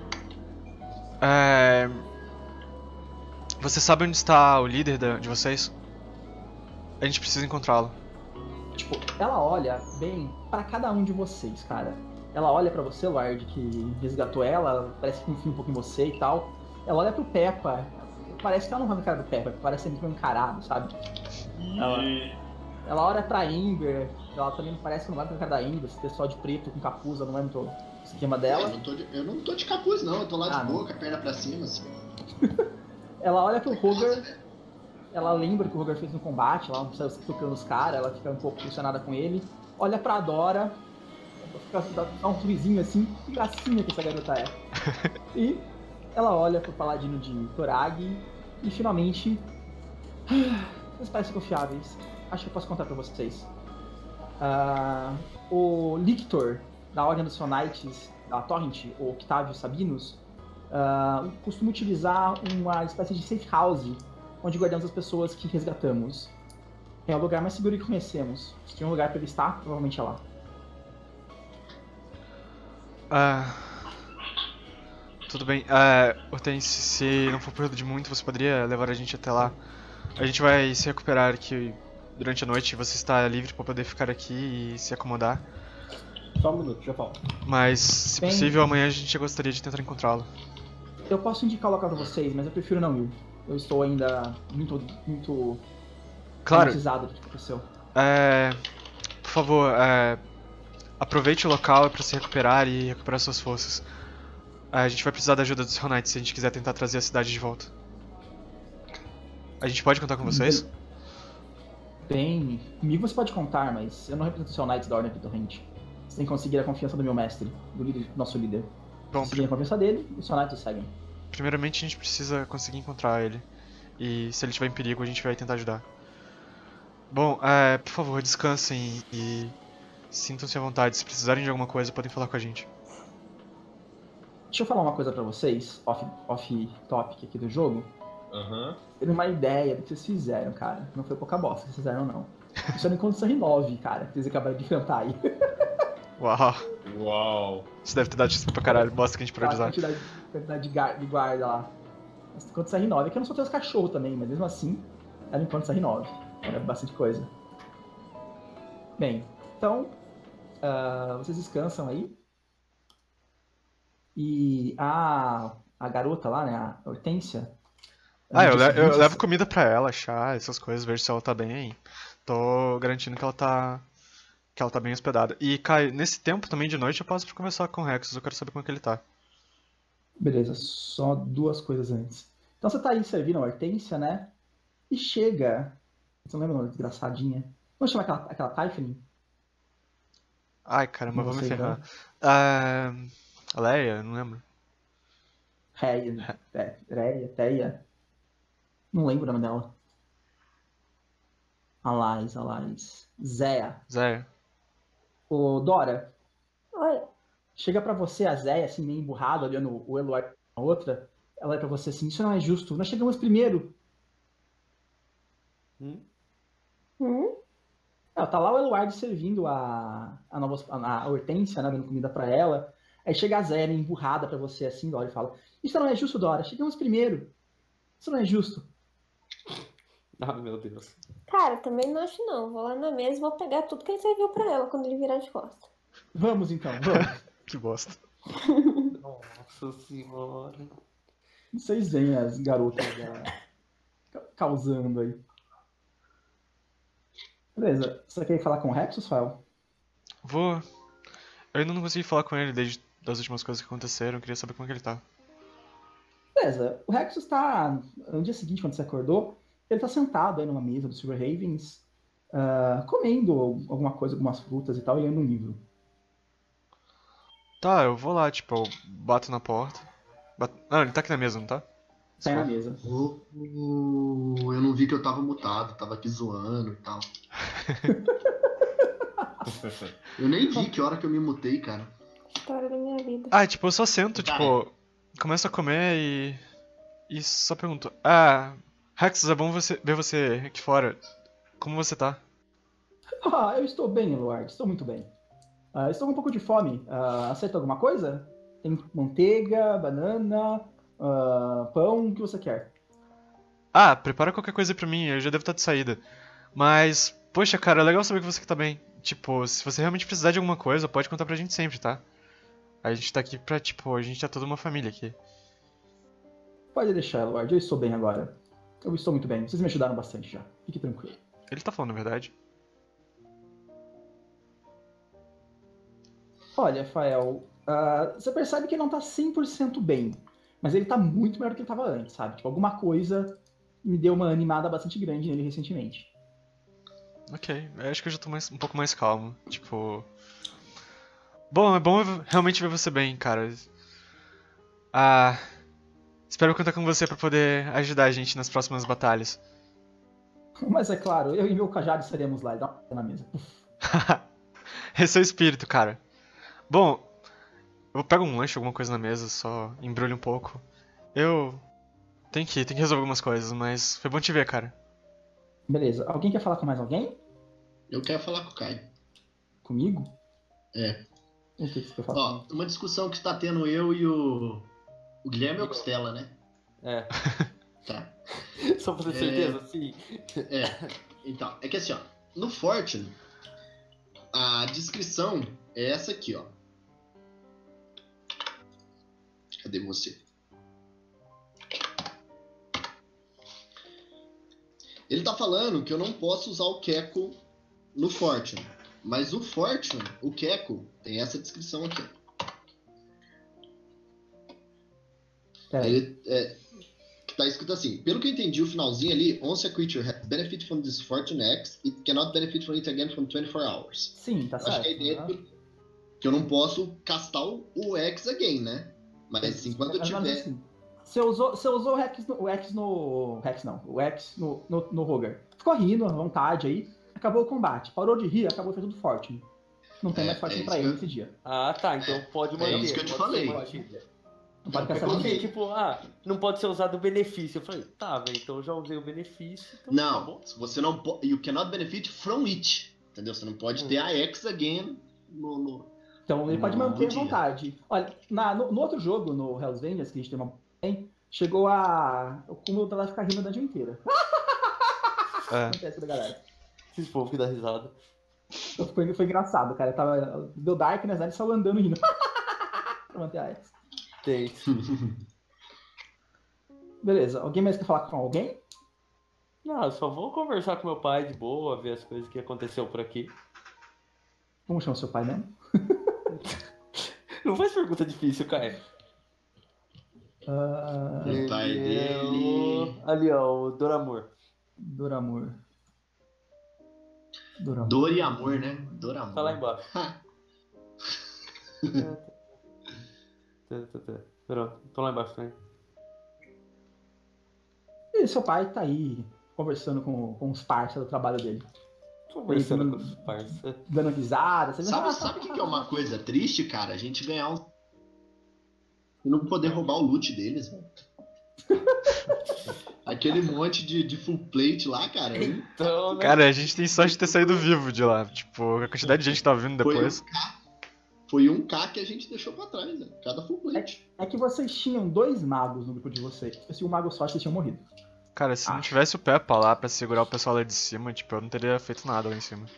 é, você sabe onde está o líder da- de vocês? A gente precisa encontrá-lo. Tipo, ela olha bem pra cada um de vocês, cara. Ela olha pra você, Lord, que resgatou ela, parece que confia um pouco em você e tal. Ela olha pro Peppa, parece que ela não vai na cara do Peppa, parece ser muito encarado, sabe? Ela, ela olha pra Ember, ela também parece que não vai na cara da Ember, esse pessoal de preto com capuz, ela não vai muito no esquema Eu dela. não, tô de, eu não tô de capuz, não. Eu tô lá Ah, de não. boa, com a perna pra cima, assim. Ela olha pro Roger, Nervosa, né? ela lembra que o Roger fez no combate, lá, não saiu tocando os caras, ela fica um pouco impressionada com ele. Olha pra Dora, fica, dá, dá um sorrisinho assim, que gracinha que essa garota é. E ela olha pro paladino de Torag e finalmente. Vocês parecem confiáveis. Acho que eu posso contar pra vocês. Ah, o Lictor, da Ordem dos Sonaites, da Torrent, o Octavio Sabinus, ah, costuma utilizar uma espécie de safe house onde guardamos as pessoas que resgatamos. É o lugar mais seguro que conhecemos. Se tem um lugar pra ele estar, provavelmente é lá. Ah, tudo bem. Ah, Hortência, se não for por de muito, você poderia levar a gente até lá A gente vai se recuperar aqui durante a noite. Você está livre pra poder ficar aqui e se acomodar. Só um minuto, já volto. Mas, se Bem- possível, amanhã a gente gostaria de tentar encontrá-lo. Eu posso indicar o local pra vocês, mas eu prefiro não ir. Eu estou ainda muito, muito Claro, traumatizado do que aconteceu. é... Por favor, é... aproveite o local pra se recuperar e recuperar suas forças. A gente vai precisar da ajuda dos Hell Knights se a gente quiser tentar trazer a cidade de volta. A gente pode contar com vocês? Bem, comigo você pode contar, mas eu não represento o seu Knights da Ordem Torrente. Você tem que conseguir a confiança do meu mestre, do líder, do nosso líder. Bom, Conseguir a confiança dele, os seu Knights o seguem. primeiramente a gente precisa conseguir encontrar ele. E se ele estiver em perigo, a gente vai tentar ajudar. Bom, é, por favor, descansem e sintam-se à vontade. Se precisarem de alguma coisa, podem falar com a gente. Deixa eu falar uma coisa pra vocês, off, off topic aqui do jogo. Aham. Ter uma ideia do que vocês fizeram, cara. Não foi pouca bosta que vocês fizeram, não. Isso era encontro R nove, cara, que vocês acabaram de enfrentar aí. Uau, Uau. isso deve ter dado X P pra caralho. Bosta que a gente pode Aquela usar. quantidade, quantidade de, gar- de guarda lá. Mas enquanto R nove, é que eu não soltei os cachorros também, mas mesmo assim, era enquanto R nove. Era bastante coisa. Bem, então, ah, vocês descansam aí. E a, a garota lá, né, a Hortência. Ah, eu, no dia le- eu seguinte, levo comida pra ela, chá, essas coisas, vejo se ela tá bem. Tô garantindo que ela tá. Que ela tá bem hospedada. E, Kai, nesse tempo também de noite eu passo pra conversar com o Rex, eu quero saber como é que ele tá. Beleza, só duas coisas antes. Então você tá aí servindo a Hortência, né? E chega. Você não lembra o nome da desgraçadinha? Vamos chamar aquela, aquela Typhon? Ai, caramba, Não vou me sei, ferrar. não. Ah. Leia, não lembro. Reia, é, Reia, Teia. Não lembro o nome dela. Alais, Alais. Zéia. Zé. Ô, Dora, Oi. chega pra você a Zéia, assim, meio emburrada, olhando o Eluard na outra. Ela é pra você assim, isso não é justo. Nós chegamos primeiro. Hum? Hum? Ela tá lá o Eluard servindo a, a, nova, a, a Hortência, né, dando comida pra ela. Aí chega a Zéia meio emburrada pra você, assim, Dora, e fala: isso não é justo, Dora. Chegamos primeiro. Isso não é justo. Ah, meu Deus. Cara, também não acho não. Vou lá na mesa e vou pegar tudo que ele serviu pra ela quando ele virar de costas. Vamos então, vamos. Que bosta. Nossa senhora. Vocês veem as garotas dela ca- causando aí. Beleza, você quer ir falar com o Rex, Rafael? Vou. Eu ainda não consegui falar com ele desde as últimas coisas que aconteceram, eu queria saber como é que ele tá. Beleza, o Rex está, no dia seguinte, quando você acordou, ele está sentado aí numa mesa do Silver Ravens, ah, comendo alguma coisa, algumas frutas e tal, e lendo um livro. Tá, eu vou lá, tipo, eu bato na porta. Bato... Não, ele tá aqui na mesa, não tá? Sai na mesa. Oh, oh, eu não vi que eu tava mutado, tava aqui zoando e tal. Eu nem vi que hora que eu me mutei, cara. História da minha vida. Ah, tipo, eu só sento, Tá. tipo, começo a comer e. E só pergunto: Ah, Rex, é bom você ver você aqui fora. Como você tá? Ah, eu estou bem, Eluard, estou muito bem. Ah, estou com um pouco de fome. Ah, aceita alguma coisa? Tem manteiga, banana, ah, pão, o que você quer? Ah, prepara qualquer coisa pra mim, eu já devo estar de saída. Mas, poxa, cara, é legal saber que você tá bem. Tipo, se você realmente precisar de alguma coisa, pode contar pra gente sempre, tá? A gente tá aqui pra, tipo, a gente é toda uma família aqui. Pode deixar, Eluard, eu estou bem agora. Eu estou muito bem, vocês me ajudaram bastante já. Fique tranquilo. Ele tá falando a verdade? Olha, Fael, ah, você percebe que ele não tá cem por cento bem, mas ele tá muito melhor do que ele tava antes, sabe? Tipo, alguma coisa me deu uma animada bastante grande nele recentemente. Ok, eu acho que eu já tô mais, um pouco mais calmo. Tipo. Bom, é bom realmente ver você bem, cara. Ah. Espero contar com você pra poder ajudar a gente nas próximas batalhas. Mas é claro, eu e meu cajado estaremos lá e dá uma p na mesa. Puf. Esse é o espírito, cara. Bom, eu pego um lanche, alguma coisa na mesa, só embrulho um pouco. Eu tenho que, tenho que resolver algumas coisas, mas foi bom te ver, cara. Beleza, alguém quer falar com mais alguém? Eu quero falar com o Caio. Comigo? É. O que, que você quer falar? Ó, uma discussão que tá tendo eu e o. O Guilherme é o Costela, né? É. Tá. Só pra ter certeza, sim. É, então, é que assim, ó, no Fortune, a descrição é essa aqui, ó. Cadê você? Ele tá falando que eu não posso usar o Keko no Fortune, mas o Fortune, o Keko, tem essa descrição aqui, ó. Peraí. Ele, é, tá escrito assim, pelo que eu entendi, o finalzinho ali, once a creature has benefit from this Fortune X, it cannot benefit from it again from twenty-four hours. Sim, tá Eu acho certo. que a ideia é Aham. que eu não posso castar o, o X again, né? Mas enquanto eu Mais ou menos tiver... assim. Você usou, você usou o X no. O X no. Rex não. O X no, no, no Roger. Ficou rindo à vontade aí. Acabou o combate. Parou de rir, acabou fazendo Fortune. Não tem É, mais Fortune é pra isso ele que eu- nesse dia. Ah, tá, então pode É manter. isso que eu te pode falei. ser mantido. Não pode É cancelar porque- ninguém. Porque, tipo, ah, não pode ser usado o benefício. Eu falei, tá, velho, então eu já usei o benefício, então tá Não, bom. você não pode... You cannot benefit from it. Entendeu? Você não pode Hum. ter a X again no... no... Então ele pode No manter à dia. vontade. Olha, na, no, no outro jogo, no Hells Angels, que a gente tem uma. Tem, chegou a. O cúmulo dela ficar rindo a dungeon inteira. É. Acontece da galera. Esses povos que dá risada. Então foi, foi engraçado, cara. Tava, deu Darkness, né? Ele saiu andando rindo. Pra manter a X. Tem. Beleza. Alguém mais quer falar com alguém? Não, eu só vou conversar com meu pai de boa, ver as coisas que aconteceu por aqui. Como chama seu pai mesmo? Não faz pergunta difícil, Caio. Ah, O pai Ele é dele... o- Ali, ó, o Doramur. Doramur. Doramur. Dor e amor, né? Dor e amor. Tá lá embaixo. Tá, tá, tá. Pronto, tô lá embaixo também. E seu pai tá aí conversando com, com os parceiros do trabalho dele. Conversando Ele- com os parceiros. Dando risada. Você vê, Sabe, "Ah, sabe o que que é uma coisa triste, cara? A gente ganhar um... E não poder roubar o loot deles, velho. Aquele monte de, de full plate lá, cara. Então, né? Cara, a gente tem sorte de ter saído vivo de lá. Tipo, a quantidade de gente que tá vindo Foi um depois. K. Foi um K que a gente deixou pra trás, né? Cada full plate. É que vocês tinham dois magos no grupo de vocês. Se o mago só, vocês tinham morrido. Cara, se não Acho. tivesse o Peppa lá pra segurar o pessoal lá de cima, tipo, eu não teria feito nada lá em cima.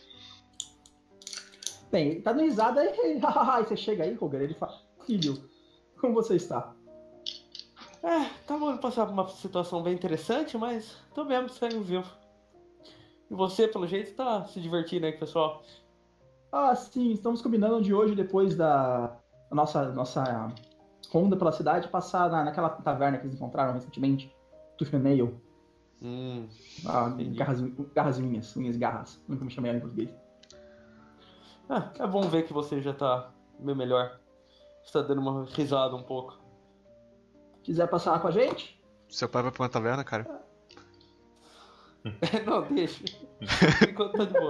Bem, ele tá dando risada e aí você chega aí, Roger, ele fala, filho, como você está? É, tava passar por uma situação bem interessante, mas tô mesmo saindo vivo. E você, pelo jeito, tá se divertindo aí com o pessoal. Ah, sim, estamos combinando de hoje, depois da da nossa, nossa ronda pela cidade, passar na, naquela taverna que eles encontraram recentemente, Tooth and Nail. Hum, Ah, Entendi. garras, garras e unhas, unhas e garras, nunca me chamei ela em português. ah, é bom ver que você já tá meio melhor. Você tá dando uma risada um pouco. Quiser passar lá com a gente? Seu pai vai pra uma taverna, cara? Não, deixa. Por enquanto tá de boa.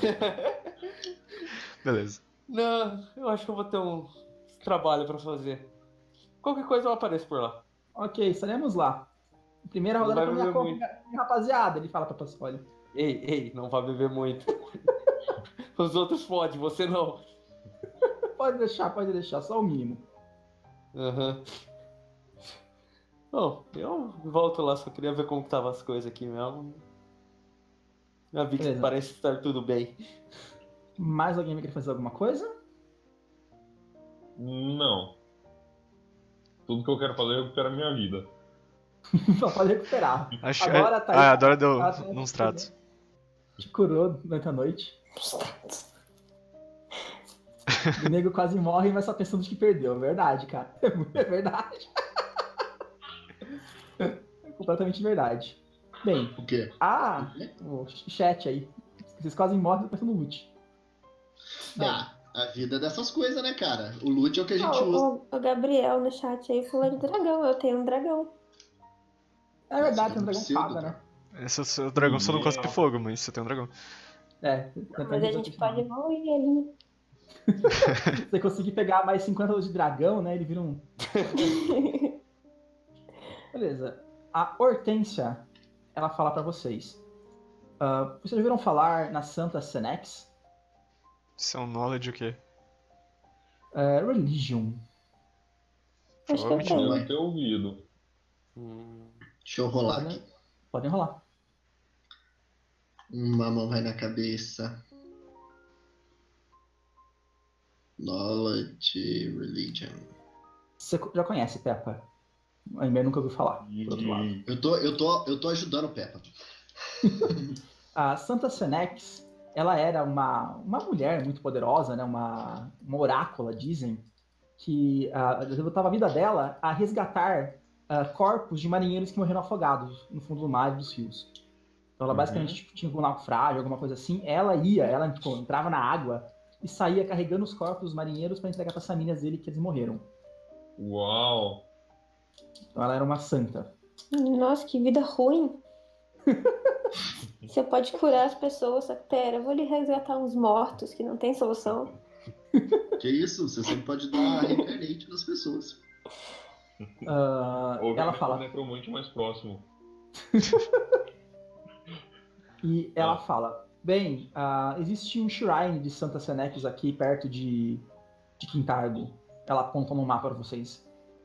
Beleza. Não, eu acho que eu vou ter um trabalho pra fazer. Qualquer coisa eu apareço por lá. Ok, estaremos lá. Primeira Não rodada vai pra minha beber conta, rapaziada, ele fala pra Pascoal. Ei, ei, não vai beber muito. Os outros podem, você não. Pode deixar, pode deixar, só o mínimo. Aham. Bom, eu volto lá, só queria ver como que tava as coisas aqui mesmo. Já vi que Beleza. parece estar tudo bem. Mais alguém vai querer fazer alguma coisa? Não. Tudo que eu quero fazer é recuperar minha vida. Só pode recuperar. Acho Agora tá aí. Ah, a Dora deu Ela tá- uns tratos. Te curou durante a noite. O nego quase morre, mas só pensando que perdeu. É verdade, cara. É verdade. É completamente verdade. Bem, O quê? ah, o chat aí. Vocês quase morrem pensando no loot. Bem, Ah, a vida é dessas coisas, né, cara? O loot é o que a gente Ah, usa. o, o Gabriel no chat aí falou de dragão. Eu tenho um dragão. é verdade, tem um dragão Cedo, fada, cara. né? Esse é o seu dragão só não cospe fogo, mas você tem um dragão. É, Mas a gente pode evoluir ele, né? Se você conseguir pegar mais cinquenta anos de dragão, né? Ele vira um. Beleza. A Hortência, ela fala pra vocês. Ah, vocês já viram falar na Santa Senex? Isso é um knowledge o quê? É, religion. Acho que eu Provavelmente tenho. não. Deve ter ouvido. Hum, Deixa eu rolar aqui. Podem rolar. Uma mão vai na cabeça. Knowledge, religion. Você já conhece Peppa? Ainda nunca ouviu falar, por outro lado. Eu tô, eu tô, eu tô ajudando o Peppa. A Santa Senex, ela era uma, uma mulher muito poderosa, né? uma, uma orácula, dizem, que uh, devotava a vida dela a resgatar uh, corpos de marinheiros que morreram afogados no fundo do mar e dos rios. Então ela basicamente tipo, tinha um naufrágio, alguma coisa assim. Ela ia, ela tipo, entrava na água e saía carregando os corpos dos marinheiros para entregar para as famílias dele que eles morreram. Uau! Então ela era uma santa. Nossa, que vida ruim. Você pode curar as pessoas, só que, pera, eu vou lhe resgatar uns mortos que não tem solução. Que isso? Você sempre pode dar reincarnate nas pessoas. Uh, Ou ela um fala. necromante mais próximo. E ela fala, bem, uh, existe um shrine de Santa Senex aqui perto de, de Quintargo. Ela aponta no mapa para vocês.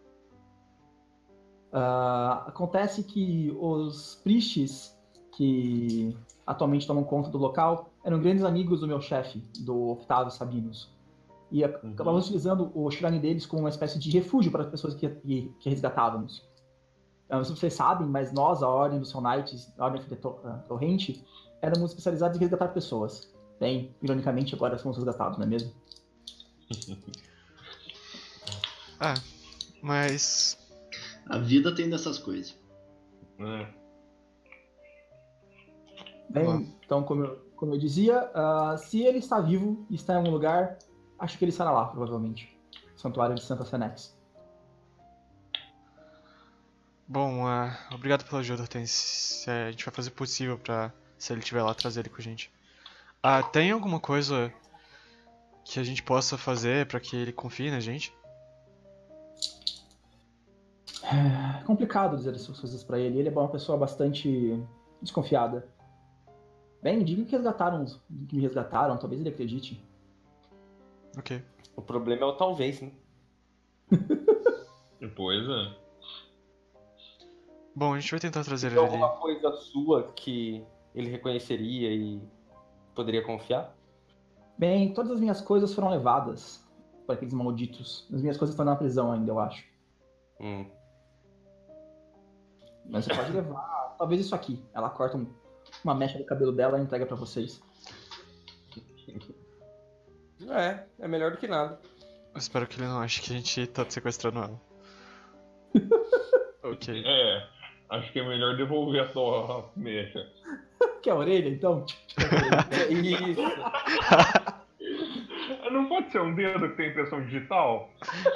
Uh, acontece que os priests que atualmente tomam conta do local eram grandes amigos do meu chefe, do Octavio Sabinus. E uhum. acabamos utilizando o shrine deles como uma espécie de refúgio para as pessoas que, que, que resgatávamos. Não sei se vocês sabem, mas nós, a Ordem dos Soul Knights, a Ordem da Torrente, éramos especializados em resgatar pessoas. Bem, ironicamente, agora somos resgatados, não é mesmo? Ah, mas... A vida tem dessas coisas. É. Bem, Olá. Então, como eu, como eu dizia, uh, se ele está vivo e está em algum lugar, acho que ele estará lá, provavelmente. Santuário de Santa Senex. Bom, uh, obrigado pela ajuda, Hortense. A gente vai fazer o possível pra, se ele estiver lá, trazer ele com a gente. Ah, tem alguma coisa que a gente possa fazer pra que ele confie na gente? É complicado dizer essas coisas pra ele. Ele é uma pessoa bastante desconfiada. Bem, diga que resgataram, que me resgataram, talvez ele acredite. Ok. O problema é o talvez, né? Pois é. Bom, a gente vai tentar trazer Tem ele ali. alguma coisa sua que ele reconheceria e poderia confiar? Bem, todas as minhas coisas foram levadas por aqueles malditos. As minhas coisas estão na prisão ainda, eu acho. Hum. Mas você pode levar, talvez isso aqui. Ela corta um, uma mecha do cabelo dela e entrega pra vocês. É, é melhor do que nada. Eu espero que ele não ache que a gente tá sequestrando ela. Ok. É, acho que é melhor devolver a tua mecha. Quer a orelha, então? Isso. Não pode ser um dedo que tem impressão digital?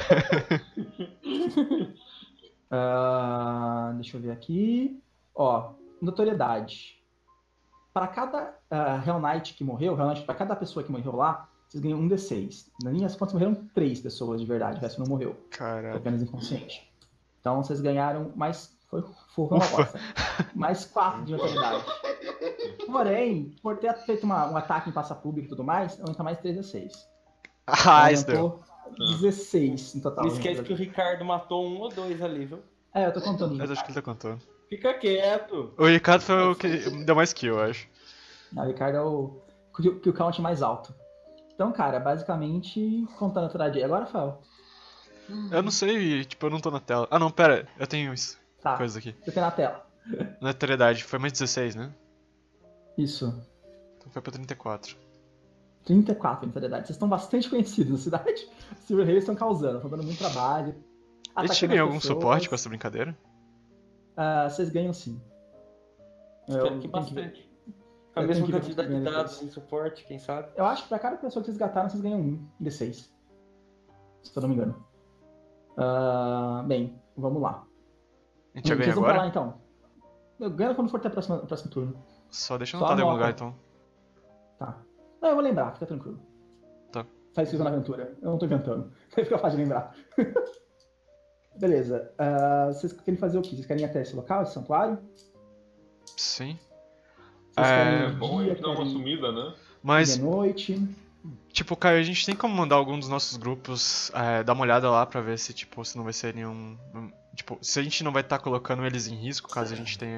Uh, deixa eu ver aqui. Ó, notoriedade. Para cada uh, Hell Knight que morreu, Hell Knight, para cada pessoa que morreu lá, vocês ganham um D seis. Na minhas contas morreram três pessoas de verdade, o resto não morreu. Foi Caralho. apenas inconsciente. Então vocês ganharam mais. Foi, foi uma bosta. Mais quatro de notoriedade. Porém, por ter feito uma, um ataque em praça pública e tudo mais, aumenta mais três D seis. Ah, isso deu. Aumentou dezesseis no total. Não esquece que o Ricardo matou um ou dois ali, viu? É, eu tô contando. Eu acho que ele tá contando. Fica quieto. O Ricardo foi o que deu mais kill, eu acho. Não, o Ricardo é o que, que o count mais alto. Então, cara, basicamente, contando a tragédia. Agora, Rafael. Eu não sei, tipo, eu não tô na tela. Ah não, pera, eu tenho isso. Tá, Coisa aqui. você tem na tela. Notoriedade, foi mais dezesseis, né? Isso. Então foi pra trinta e quatro. trinta e quatro de notoriedade. Vocês estão bastante conhecidos na cidade. Os Silver Rails estão causando, estão dando muito trabalho. A gente atacando ganhou as algum pessoas. suporte com essa brincadeira? Ah, vocês ganham sim. Eu, Espero que tenho que- bastante. Com a eu mesma tenho que ver quantidade de quanto ganha dados depois. em suporte, quem sabe? eu acho que pra cada pessoa que vocês resgataram, vocês ganham um D seis. Se eu não me engano. Ah, bem, vamos lá. A gente já ganha Vocês vão pra agora? lá então. Eu ganho quando for até o próximo, o próximo turno. Só deixa eu Só anotar em algum lugar anota. então. Tá. Não, eu vou lembrar, fica tranquilo. Tá. Tá escrito na aventura. Eu não tô inventando. Aí fica fácil de lembrar. Beleza. Ah, vocês querem fazer o quê? Vocês querem ir até esse local, esse santuário? Sim. Vocês É, querem É de bom a dia, gente dar uma querem sumida, né? Mas, de noite? tipo, Caio, a gente tem como mandar algum dos nossos grupos é, dar uma olhada lá pra ver se, tipo, se não vai ser nenhum... um- Tipo, se a gente não vai estar colocando eles em risco caso a gente tenha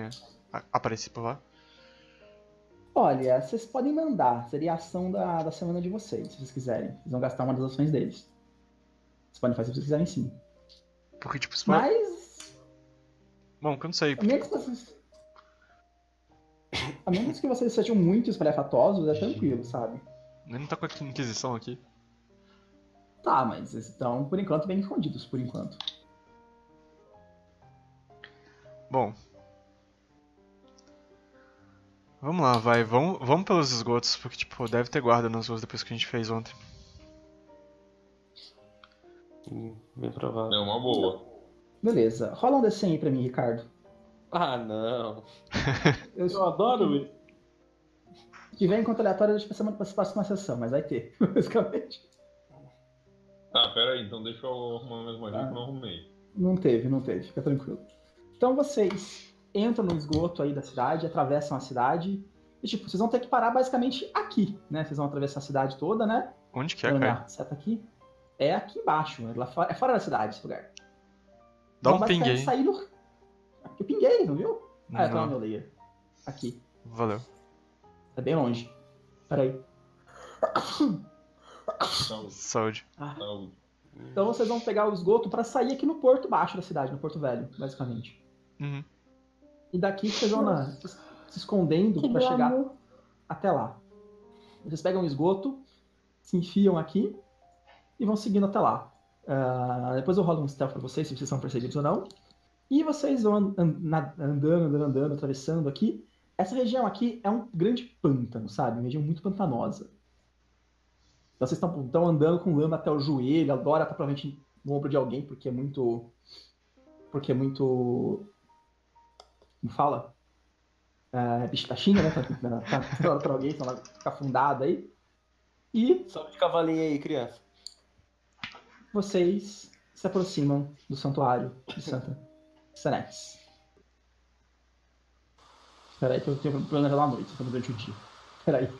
a- aparecer por lá? Olha, vocês podem mandar. Seria a ação da, da semana de vocês, se vocês quiserem. Vocês vão gastar uma das ações deles. Vocês podem fazer se vocês quiserem, sim. Porque, tipo, se for... Mas, Bom, que eu não sei. a menos que vocês... A menos que vocês sejam muito espalhafatosos, é tranquilo, sabe? Ele não tá com a Inquisição aqui. Tá, mas eles estão, por enquanto, bem escondidos, por enquanto. Bom. Vamos lá, vai. Vamos, vamos pelos esgotos, porque, tipo, deve ter guarda nas ruas depois que a gente fez ontem. Hum, bem provável. É uma boa. Beleza. Rola um D cem aí pra mim, Ricardo. Ah, não. Eu, Eu adoro isso. Se tiver encontro aleatório, eu deixo pra semana pra próxima sessão, mas vai ter, basicamente. Tá, pera aí, então deixa eu arrumar minhas magias Ah. que eu não arrumei. Não teve, não teve, fica tranquilo. Então vocês entram no esgoto aí da cidade, atravessam a cidade, e tipo, vocês vão ter que parar basicamente aqui, né? Vocês vão atravessar a cidade toda, né? Onde que é, Vamos cara? lá, seta aqui. É aqui embaixo, é, lá fora, é fora da cidade esse lugar. Dá Vão um ping basicamente aí. sair no... Eu pinguei, não viu? Ah, eu tô no Não. meu layer. Aqui. Valeu. Tá bem longe. Peraí. Saúde, Saúde. saúde. Então vocês vão pegar o esgoto pra sair aqui no porto baixo da cidade, no Porto Velho, basicamente. Uhum. E daqui vocês vão na- se se escondendo Que pra chegar glamour. até lá. Vocês pegam o esgoto, se enfiam aqui e vão seguindo até lá. Ah, depois eu rolo um stealth pra vocês, se vocês são perseguidos ou não. E vocês vão an- an- na- andando, andando, andando, atravessando aqui. Essa região aqui é um grande pântano, sabe? Uma região muito pantanosa. Então vocês estão andando com lama até o joelho, agora tá provavelmente no ombro de alguém, porque é muito... Porque é muito... Como fala? É, bicho da China, né? Tá, tá, tá pra alguém, senão vai ficar afundado aí. E Sobe de cavalinho aí, criança. vocês se aproximam do santuário de Santa Senex. Espera aí que eu tenho planejado à noite, eu tô durante o dia. Espera aí.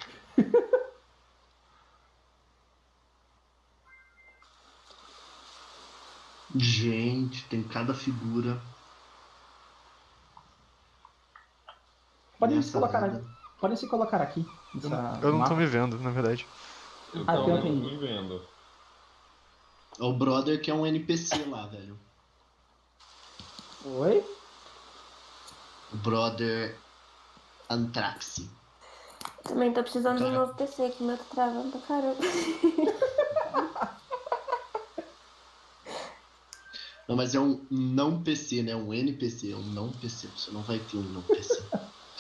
Gente, tem cada figura. Podem nessa se colocar vida. aqui. Podem se colocar aqui. Eu, nessa- eu não mapa. tô me vendo, na verdade. Eu Ah, também tem- não tô vendo. É o brother que é um N P C lá, velho. Oi? O brother Antraxi. Também tô precisando de um Cara. novo P C, que o meu tá travando pra caramba. Não, mas é um não P C, né? Um N P C, é um não P C. Você não vai ter um não P C.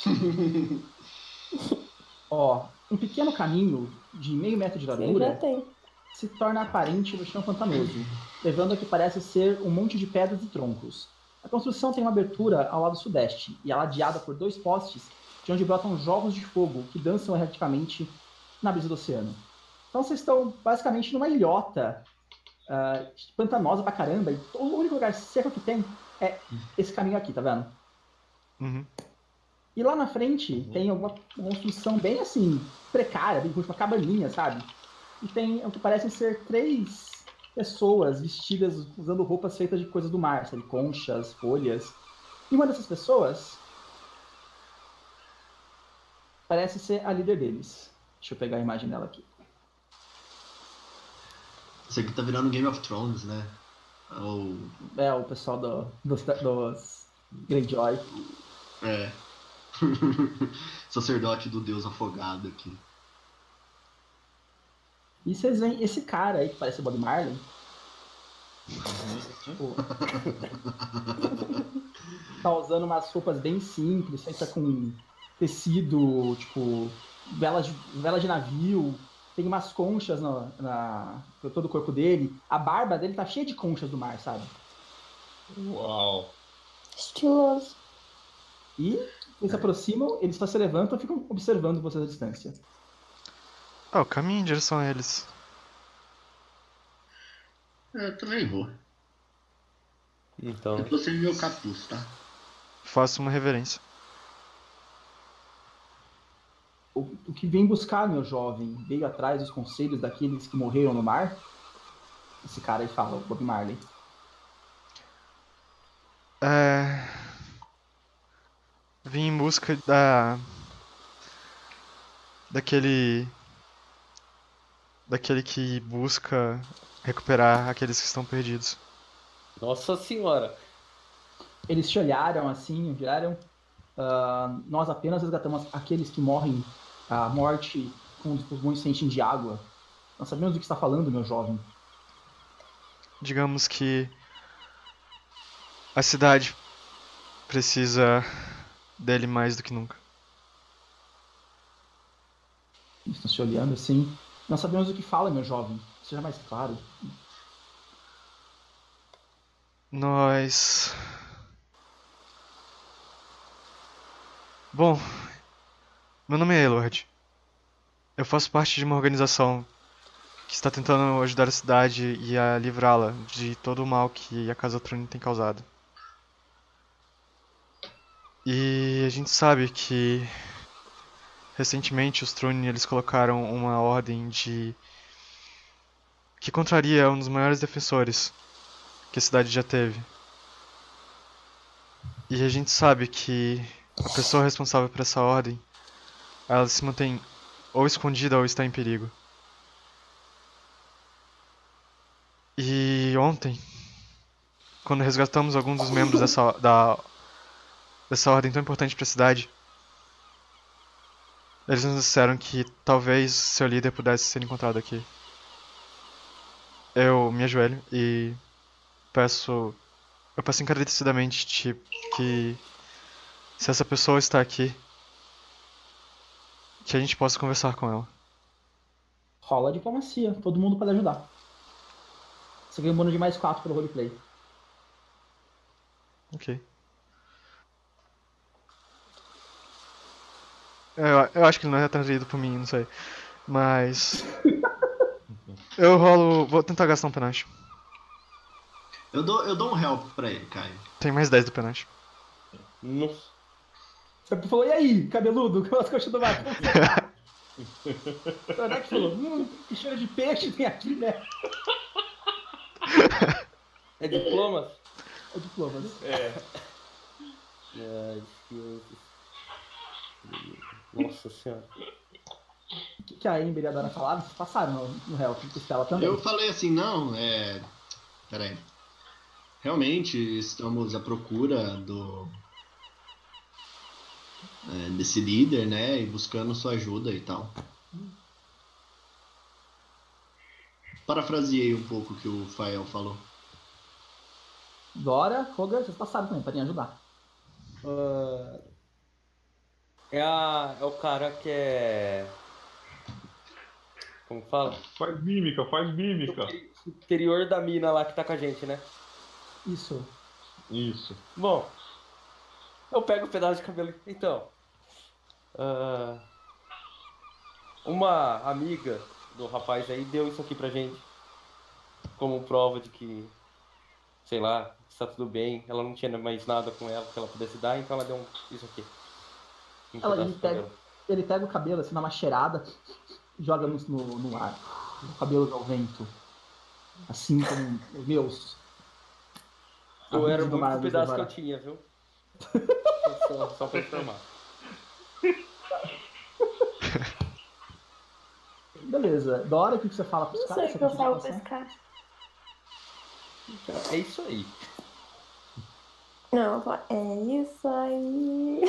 Ó, um pequeno caminho de meio metro de Eu já largura tenho. se torna aparente no chão pantanoso, levando a que parece ser um monte de pedras e troncos. A construção tem uma abertura ao lado sudeste e é ladeada por dois postes de onde brotam jogos de fogo que dançam erraticamente na brisa do oceano. Então vocês estão basicamente numa ilhota ah, pantanosa pra caramba, e o único lugar seco que tem é esse caminho aqui, tá vendo? Uhum. E lá na frente tem alguma construção bem assim, precária, bem uma cabaninha, sabe? E tem o que parecem ser três pessoas vestidas usando roupas feitas de coisas do mar, sabe? Conchas, folhas. E uma dessas pessoas parece ser a líder deles. Deixa eu pegar a imagem dela aqui. Isso aqui tá virando Game of Thrones, né? Ou. É o pessoal do, dos, dos Greyjoy. É. Sacerdote do deus afogado aqui. E vocês veem esse cara aí que parece o Bob Marley. Tipo, tá usando umas roupas bem simples, feita com tecido, tipo, velas de, vela de navio. Tem umas conchas no, na, por todo o corpo dele. A barba dele tá cheia de conchas do mar, sabe? Uau. Estiloso. E eles se aproximam, eles só se levantam e ficam observando vocês à distância. Ah, eu caminho em direção a eles. Eu também vou. Então, Eu tô sem meu capuz, tá? Faço uma reverência. O, o que vem buscar, meu jovem, veio atrás dos conselhos daqueles que morreram no mar? Esse cara aí fala, o Bob Marley. É... Vim em busca da... Daquele... Daquele que busca recuperar aqueles que estão perdidos. Nossa senhora. Eles te olharam assim, viraram. Ah, nós apenas resgatamos aqueles que morrem a morte com os pulmões se enchem de água. Nós sabemos do que está falando, meu jovem. Digamos que a cidade precisa dele mais do que nunca. Eles estão se olhando assim. Nós sabemos do que fala, meu jovem. Seja mais claro. Nós... Bom, meu nome é Elord. Eu faço parte de uma organização que está tentando ajudar a cidade e a livrá-la de todo o mal que a Casa Trune tem causado. E a gente sabe que recentemente os Trune eles colocaram uma ordem de que contraria um dos maiores defensores que a cidade já teve. E a gente sabe que a pessoa responsável por essa ordem, ela se mantém ou escondida ou está em perigo. E ontem, quando resgatamos alguns dos membros dessa, da, dessa ordem tão importante para a cidade, eles nos disseram que talvez seu líder pudesse ser encontrado aqui. Eu me ajoelho e peço, eu peço encarecidamente te, que se essa pessoa está aqui, que a gente possa conversar com ela. Rola a diplomacia. Todo mundo pode ajudar. Você ganha um bônus de mais quatro pelo roleplay. Ok. Eu, eu acho que ele não é atraído por mim, não sei. Mas... eu rolo... vou tentar gastar um penante. Eu dou, eu dou um help pra ele, Caio. Tem mais dez do penante. Nossa. Você falou, e aí, cabeludo? Com as coxas do mato? O Neck falou, hum, que cheiro de peixe tem aqui, né? É diplomas? É diplomas. É. Ai, Deus. Nossa senhora. O que, que a Ember e a Dora falaram? Vocês passaram no, no Help, com Stella também. Eu falei assim, não, é... Peraí. Realmente estamos à procura do... é, desse líder, né? E buscando sua ajuda e tal. Parafraseei um pouco o que o Fael falou. Dora, Koga, vocês passaram também, podem ajudar. Ah, é, a, é o cara que é. Como fala? Faz mímica, faz mímica. Superior da mina lá que tá com a gente, né? Isso. Isso. Bom, eu pego um pedaço de cabelo. Então, ah, uma amiga do rapaz aí deu isso aqui pra gente como prova de que, sei lá, está tudo bem. Ela não tinha mais nada com ela que ela pudesse dar, então ela deu um, isso aqui. Um Ela, pedaço ele, de pega, cabelo. ele pega o cabelo assim, dá uma cheirada, joga no, no, no ar. O cabelo ao vento. Assim como os meus. Eu era o do único mar, pedaço do que eu mar. tinha, viu? Só, só pra informar. Beleza. Dora, o que que você fala pros Não caras? sei o Você que eu pediu falo pra informação? esse cara. Então, é isso aí. Não, eu falo, é isso aí.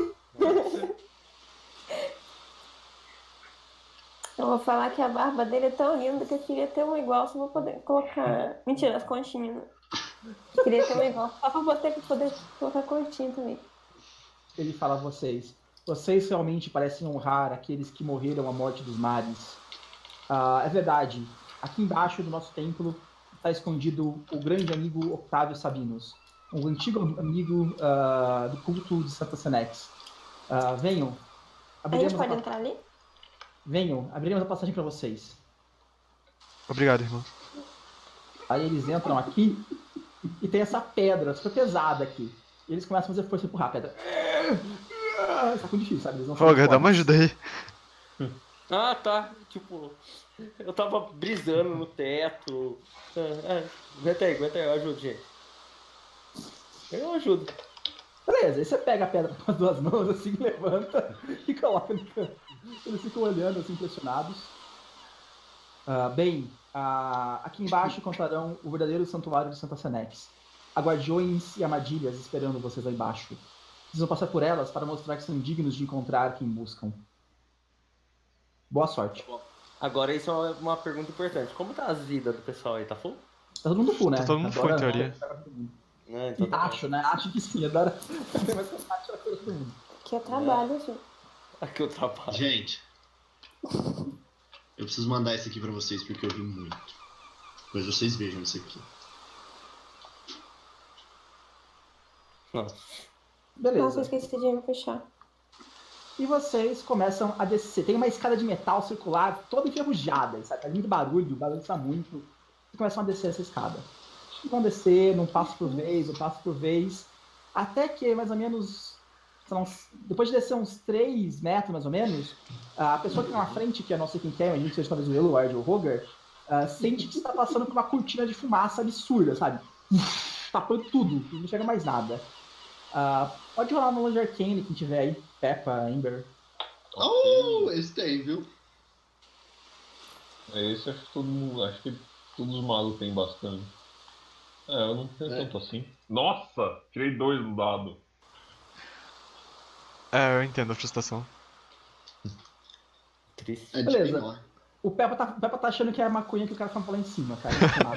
Eu vou falar que a barba dele é tão linda que eu queria ter uma igual só pra poder colocar. Mentira, as conchinhas. Né? Eu queria ter uma igual só pra poder, pra poder colocar conchinha também. Ele fala a vocês. Vocês realmente parecem honrar aqueles que morreram à morte dos mares. Ah, é verdade. Aqui embaixo do nosso templo está escondido o grande amigo Octávio Sabinos, um antigo amigo ah, do culto de Santa Senex. Ah, venham. A gente Abriremos pode a, entrar ali? venham, abriremos a passagem para vocês. Obrigado, irmão. Aí eles entram aqui e tem essa pedra super pesada aqui. E eles começam a fazer força e empurrar a pedra. Tá com difícil, sabe? Eles não são Foga, dá fortes. uma ajuda aí. Ah, tá. Tipo, eu tava brisando no teto. Ah, ah, aguenta aí, aguenta aí, eu ajudo, gente. Eu ajudo. Beleza, aí você pega a pedra com as duas mãos, assim, levanta e coloca no canto. Eles ficam olhando, assim, impressionados. Uh, bem, uh, aqui embaixo encontrarão o verdadeiro santuário de Santa Senex. Há guardiões e armadilhas esperando vocês lá embaixo. Vocês vão passar por elas para mostrar que são dignos de encontrar quem buscam. Boa sorte. Agora isso é uma pergunta importante. Como tá as vidas do pessoal aí? Tá full? Tá todo mundo full, né? Tá todo mundo full, em teoria. Não, então tá Acho, né? Acho que sim. Adoro. Mas acho que é coisa do mundo. Que é trabalho, gente. Aqui eu trabalho. Gente, eu preciso mandar isso aqui pra vocês porque eu ri muito. Depois vocês vejam isso aqui. Nossa. Beleza. Nossa, eu esqueci de me fechar. E vocês começam a descer. Tem uma escada de metal circular toda enferrujada, sabe? Faz muito barulho, balança muito. Vocês começam a descer essa escada. E vão descer, um passo por vez, um passo por vez. Até que, mais ou menos, sei lá, uns, depois de descer uns três metros, mais ou menos, a pessoa que está na frente, que eu não sei quem que é, a gente seja talvez o Eluard ou o Roger, uh, sente que está passando por uma cortina de fumaça absurda, sabe? Tapando tudo, não chega mais nada. Uh, pode rolar no Longe Arcane, quem tiver aí. Peppa, Ember. Oh, esse tem, viu? É, esse acho que todo mundo. Acho que todos os magos têm bastante. É, eu não tenho É. tanto assim. Nossa! Tirei dois do dado. É, eu entendo a frustração. Triste. É de Beleza. menor. O Peppa tá, o Peppa tá achando que é a maconha que o cara falou lá em cima, cara.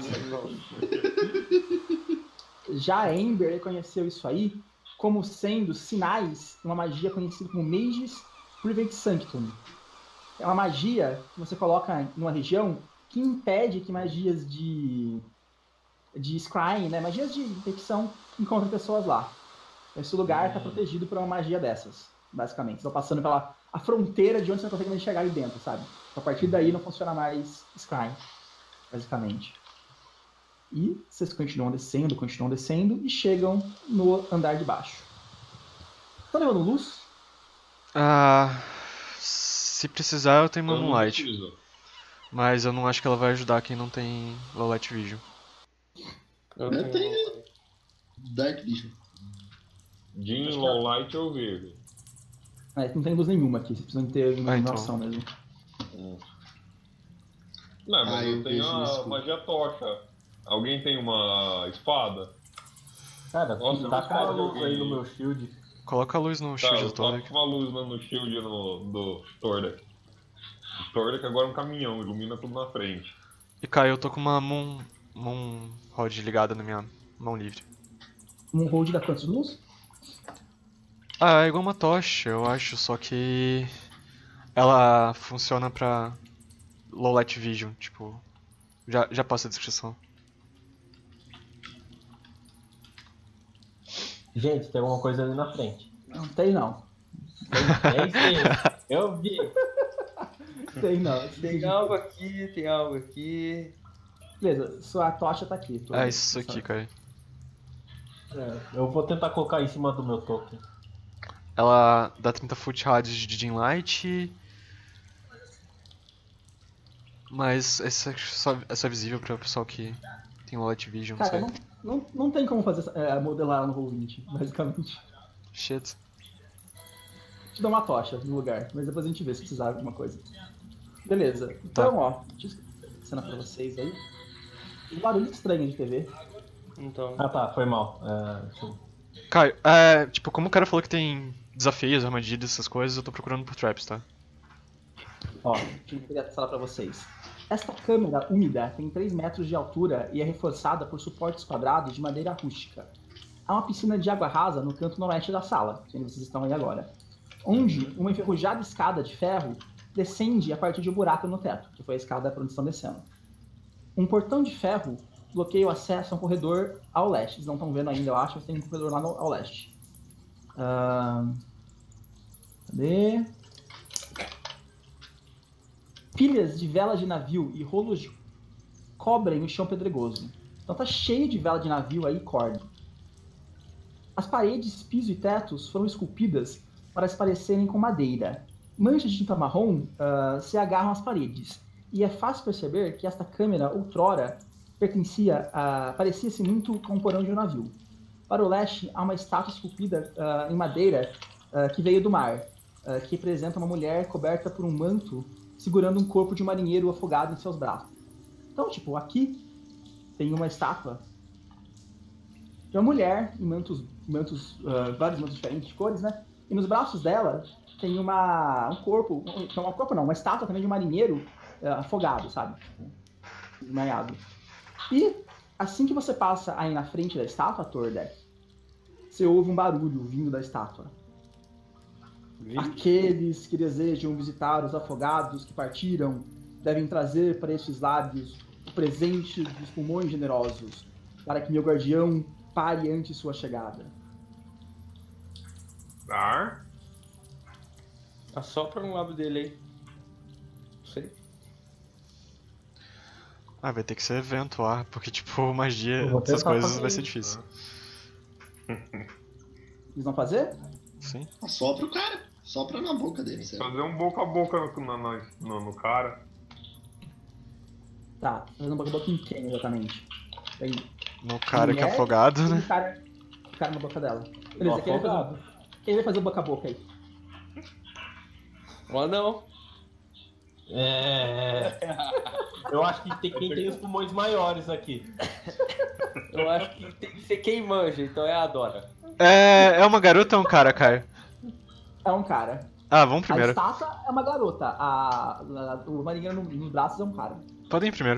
Já a Ember reconheceu isso aí como sendo sinais de uma magia conhecida como Mage's Private Sanctum. É uma magia que você coloca numa região que impede que magias de de scrying, né, magias de infecção, encontrem pessoas lá. Esse lugar está protegido por uma magia dessas, basicamente. Estão passando pela a fronteira de onde você não consegue mais chegar ali dentro, sabe? A partir daí não funciona mais scrying, basicamente. E vocês continuam descendo, continuam descendo e chegam no andar de baixo. Estão levando luz? Ah, se precisar eu tenho uma Eu não Moonlight, preciso. mas eu não acho que ela vai ajudar quem não tem Low Light Vision. Eu Eu tenho... tenho Dark Vision. Jean Low Light eu vejo. É, não tem luz nenhuma aqui, vocês precisam ter Ah, então. iluminação mesmo. Não, mas Ah, eu, eu tenho vejo no a escuro. magia tocha. Alguém tem uma espada? Cara, Nossa, tá eu com a não luz aí no joguei. meu shield. Coloca a luz no Tá, shield eu do toco Todek. uma luz no, no shield no, do Tordek. O Tordek agora é um caminhão, ilumina tudo na frente. E Kai, eu tô com uma Moon, Moon Rod ligada na minha mão livre. Um hold da quantos luz? Ah, é igual uma tocha, eu acho, só que ela funciona pra Low Light Vision, tipo, já, já passo a descrição. Gente, tem alguma coisa ali na frente. Não tem não. Tem sim. Eu vi. Tem não. Tem algo aqui, tem algo aqui. Beleza, sua tocha tá aqui. Tô- É isso aqui, Kai. É, eu vou tentar colocar em cima do meu token. Ela dá trinta foot radius de Dim Light. Mas essa é só, é só visível para o pessoal que tem Low Light Vision, não Cara, sei. não, não, não tem como fazer é, modelar no roll vinte, basicamente. Shit. Te dou uma tocha no lugar, mas depois a gente vê se precisar de alguma coisa. Beleza. Então, ó, deixa eu escrever a cena pra vocês aí. Um barulho estranho de T V. Então. Ah tá, foi mal. É, deixa eu- Caio, é, tipo, como o cara falou que tem desafios, armadilhas, essas coisas, eu tô procurando por traps, tá? Ó, deixa eu pegar a sala pra vocês. Esta câmera úmida tem três metros de altura e é reforçada por suportes quadrados de madeira rústica. Há uma piscina de água rasa no canto noroeste da sala, onde vocês estão aí agora, onde uma enferrujada escada de ferro descende a partir de um buraco no teto, que foi a escada para onde estão descendo. Um portão de ferro bloqueia o acesso a um corredor ao leste. Vocês não estão vendo ainda, eu acho, mas tem um corredor lá no, ao leste. Ahn, Cadê? Pilhas de vela de navio e rolos de cobrem o chão pedregoso. Então tá cheio de vela de navio aí e corda. As paredes, piso e tetos foram esculpidas para se parecerem com madeira. Manchas de tinta marrom uh, se agarram às paredes. E é fácil perceber que esta câmera, outrora, pertencia a... parecia-se muito com o porão de um navio. Para o leste, há uma estátua esculpida uh, em madeira uh, que veio do mar, uh, que representa uma mulher coberta por um manto, segurando um corpo de um marinheiro afogado em seus braços. Então, tipo, aqui tem uma estátua de uma mulher em mantos, mantos uh, vários mantos diferentes de cores, né? E nos braços dela tem uma, um corpo, não, um corpo não, uma estátua também de um marinheiro uh, afogado, sabe? Tipo, desmaiado. E assim que você passa aí na frente da estátua, Tordek, você ouve um barulho vindo da estátua. Vixe. Aqueles que desejam visitar os afogados que partiram devem trazer para estes lábios o presente dos pulmões generosos, para que meu guardião pare antes sua chegada. Dar? Assopra um lábio dele aí. Não sei. Ah, vai ter que ser evento lá, porque tipo, magia, Eu vou essas tentar coisas fazer vai ser isso. difícil. Eles vão fazer? Sim. Sopra o cara. Sopra na boca dele, sério. Fazer um boca a boca no, no, no, no cara. Tá, fazendo um boca a boca em quem exatamente? Tem No cara que é mulher afogado, e né? o cara, o cara na boca dela. No Beleza, quem vai, fazer, afogado. quem vai fazer o boca a boca aí? Um anão. É. Eu acho que tem quem tem os pulmões maiores aqui. Eu acho que tem que ser quem manja, então é a Dora. É, é uma garota ou um cara, Caio? É um cara. Ah, vamos A primeiro. estátua é uma garota. A, a- o marinheiro no- nos braços é um cara. Podem ir primeiro.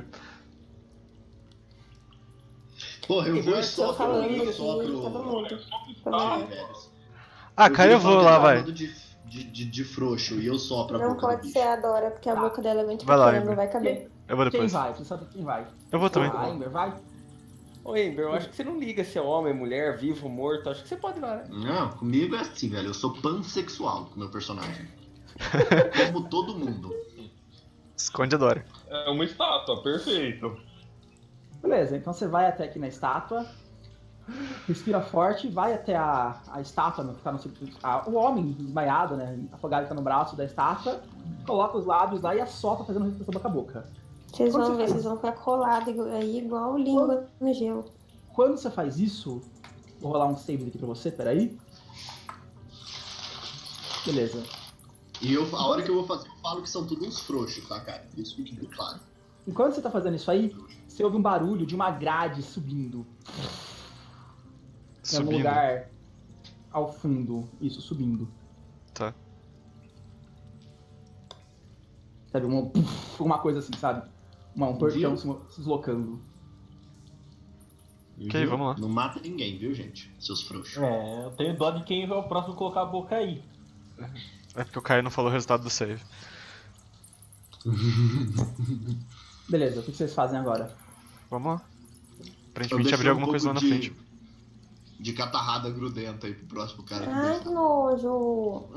Porra, eu vou e Tô sopro, falando eu aqui, sopro. todo mundo. Ah, velho. Ah, Caio, eu vou lá, vai. De, de, de, de frouxo e eu sopro a Não boca do pode bicho. ser a Dora, porque a Tá. boca dela é muito Vai lá, pequena, Ember. não vai caber. Eu vou Quem depois. vai? Você sabe quem vai? Eu vou também. A Ember vai? Ô Ember, eu acho que você não liga se é homem, mulher, vivo, morto. Acho que você pode ir lá, né? Não, comigo é assim, velho. Eu sou pansexual com o meu personagem. Como todo mundo. Esconde a Dora. é uma estátua, perfeito. Beleza, então você vai até aqui na estátua, respira forte, vai até a, a estátua, né, que tá no a, o homem desmaiado, né, afogado que tá no braço da estátua, coloca os lábios lá e assopra fazendo respiração boca a boca. Vocês Quando vão você ver, faz- vocês vão ficar colados aí igual língua no gelo. Quando você faz isso, vou rolar um save aqui pra você, peraí. Beleza. E eu, a hora que eu vou fazer, eu falo que são tudo uns frouxos, tá, cara? Isso fica muito claro. Enquanto você tá fazendo isso aí, você ouve um barulho de uma grade subindo. Em algum Subindo. lugar ao fundo. Isso, subindo. Tá. Sabe, uma, uma coisa assim, sabe? Uma, um portão Viu? se, se deslocando. Ok, Viu? vamos lá. Não mata ninguém, viu, gente? Seus frouxos. É, eu tenho dó de quem é o próximo a colocar a boca aí. É porque o Caio não falou o resultado do save. Beleza, o que vocês fazem agora? Vamos lá. Eu Aparentemente deixei abriu um alguma coisa lá na pouco frente. De catarrada grudenta aí pro próximo cara. Ai, que nojo.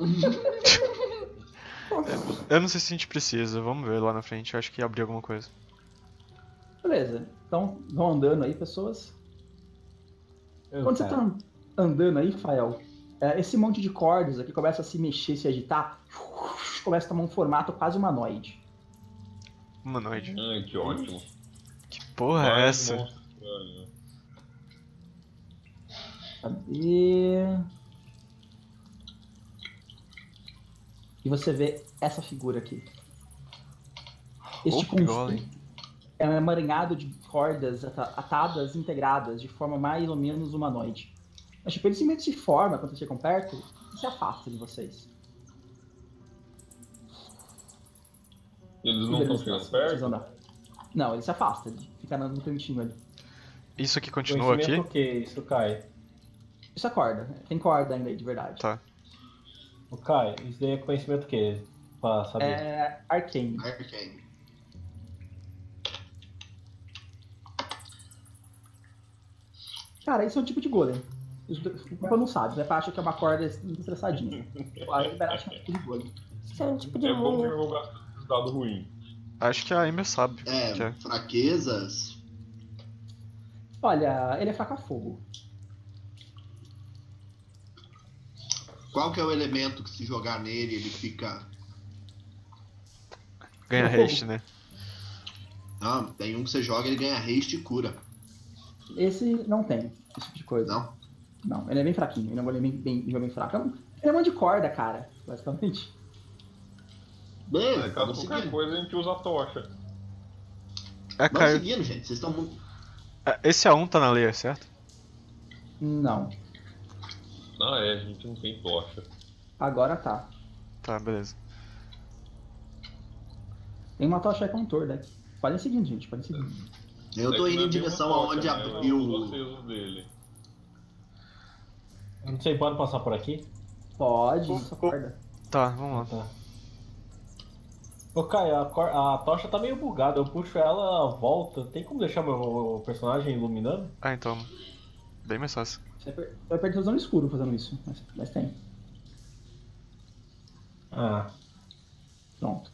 Eu não sei se a gente precisa, vamos ver lá na frente. Eu acho que abriu alguma coisa. Beleza, então vão andando aí, pessoas. Eu, Quando você cara. tá andando aí, Fael, é, esse monte de cordas aqui começa a se mexer, se agitar, começa a tomar um formato quase humanoide. Humanoide. Ai, que ótimo. Que porra é Mais essa? monstro estranho. Cadê? E você vê essa figura aqui. Este Opa, golem. construto é um emaranhado de cordas ata- atadas, integradas, de forma mais ou menos humanoide. Mas tipo, ele simplesmente se forma quando vocês chegam perto e se afasta de vocês. Eles não estão chegando Vocês perto? andam. Não, ele se afasta, ele fica no cantinho ali. Isso aqui continua aqui? Conhecimento o que isso cai? Isso é corda, né? Tem corda ainda aí, de verdade. Tá. O Kai, isso daí é conhecimento o que? Pra saber. É Arcane. Arcane. Cara, isso é um tipo de golem. Isso- O Papa não sabe, vai acha que é uma corda estressadinha. Aí vai achar que é um tipo de golem. Isso é um tipo de É bom que múmia. eu vou gastar esse dado ruim. Acho que a Ember sabe. É, que é. fraquezas. Olha, ele é fraco a fogo. Qual que é o elemento que se jogar nele ele fica. Ganha Fogo. haste, né? Ah, tem um que você joga ele ganha haste e cura. Esse não tem, esse tipo de coisa. Não? Não, ele é bem fraquinho, ele é um golem bem, bem, bem, bem fraco. É um- Ele é um monte de corda, cara, basicamente. Beleza, É, caso vamos qualquer seguindo. coisa a gente usa a tocha. É, Vamos Caio. seguindo, gente. Vocês estão muito. É, esse A um tá na leia, certo? Não, Ah, é, a gente não tem tocha. agora tá. Tá, beleza. Tem uma tocha aí com um tordo aqui. Podem seguindo, gente, podem seguindo. Eu tô É que indo não em é bem direção uma tocha, aonde né? abriu. Os acesos dele. Eu não sei, pode passar por aqui? Pode, só corda. Tá, vamos lá. Tá. Ô, Caio, a, cor- a tocha tá meio bugada. Eu puxo ela, volta. Tem como deixar meu personagem iluminando? Ah, então. Bem mais fácil. Você per- vai perder visão no escuro fazendo isso, mas, mas tem. Ah, Pronto.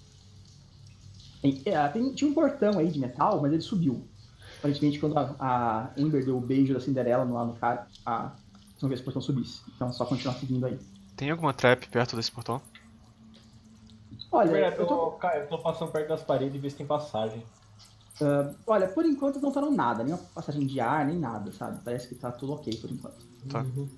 Tem, é, tem- tinha um portão aí de metal, mas ele subiu. Aparentemente, quando a, a Ember deu o beijo da Cinderela no, lá no cara, a, não vê se o portão subisse. Então é só continuar seguindo aí. Tem alguma trap perto desse portão? Olha, é, eu tô, tô... Caio, eu tô passando perto das paredes e ver se tem passagem. ah, olha, por enquanto não falaram nada, nem uma passagem de ar, nem nada, sabe? Parece que tá tudo ok por enquanto. Tá. Uhum.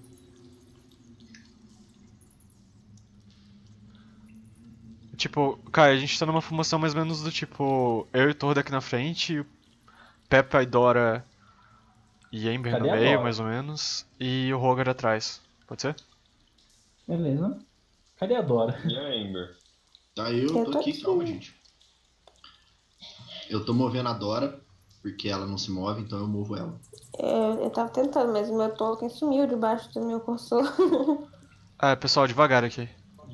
Tipo, Caio, a gente tá numa formação mais ou menos do tipo. Eu e o Tordo aqui na frente, Peppa e Dora e Ember Cadê no a meio, Dora? mais ou menos. E o Roger atrás. Pode ser? Beleza. Cadê a Dora? E a Ember? Tá, eu, Eu tô tô aqui, aqui. calma, gente. Eu tô movendo a Dora, porque ela não se move, então eu movo ela. Eu, eu tava tentando, mas o meu token sumiu debaixo do meu cursor. Ah, pessoal, devagar aqui.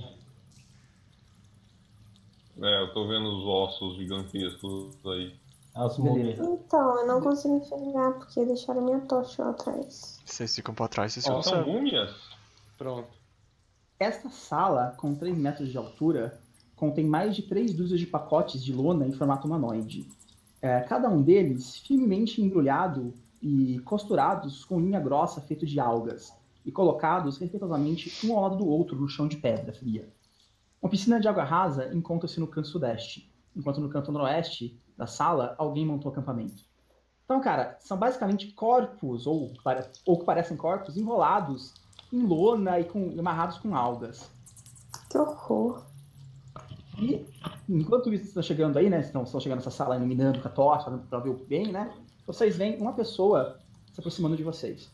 É, eu tô vendo os ossos gigantescos aí. Elas Beleza. morreram. Então, eu não consigo enxergar porque deixaram minha tocha lá atrás. Vocês ficam pra trás, vocês Ó, ficam são cegos. múmias? Pronto. Esta sala, com três metros de altura, contém mais de três dúzias de pacotes de lona em formato humanoide. É, cada um deles firmemente embrulhado e costurados com linha grossa feita de algas e colocados respeitosamente um ao lado do outro no chão de pedra fria. Uma piscina de água rasa encontra-se no canto sudeste, enquanto no canto noroeste da sala alguém montou acampamento. Então, cara, são basicamente corpos, ou, pare- ou que parecem corpos, enrolados em lona e com, amarrados com algas. Que horror. E enquanto isso estão chegando aí, né? Estão, estão chegando nessa sala iluminando com a tocha para ver o bem, né? Vocês veem uma pessoa se aproximando de vocês.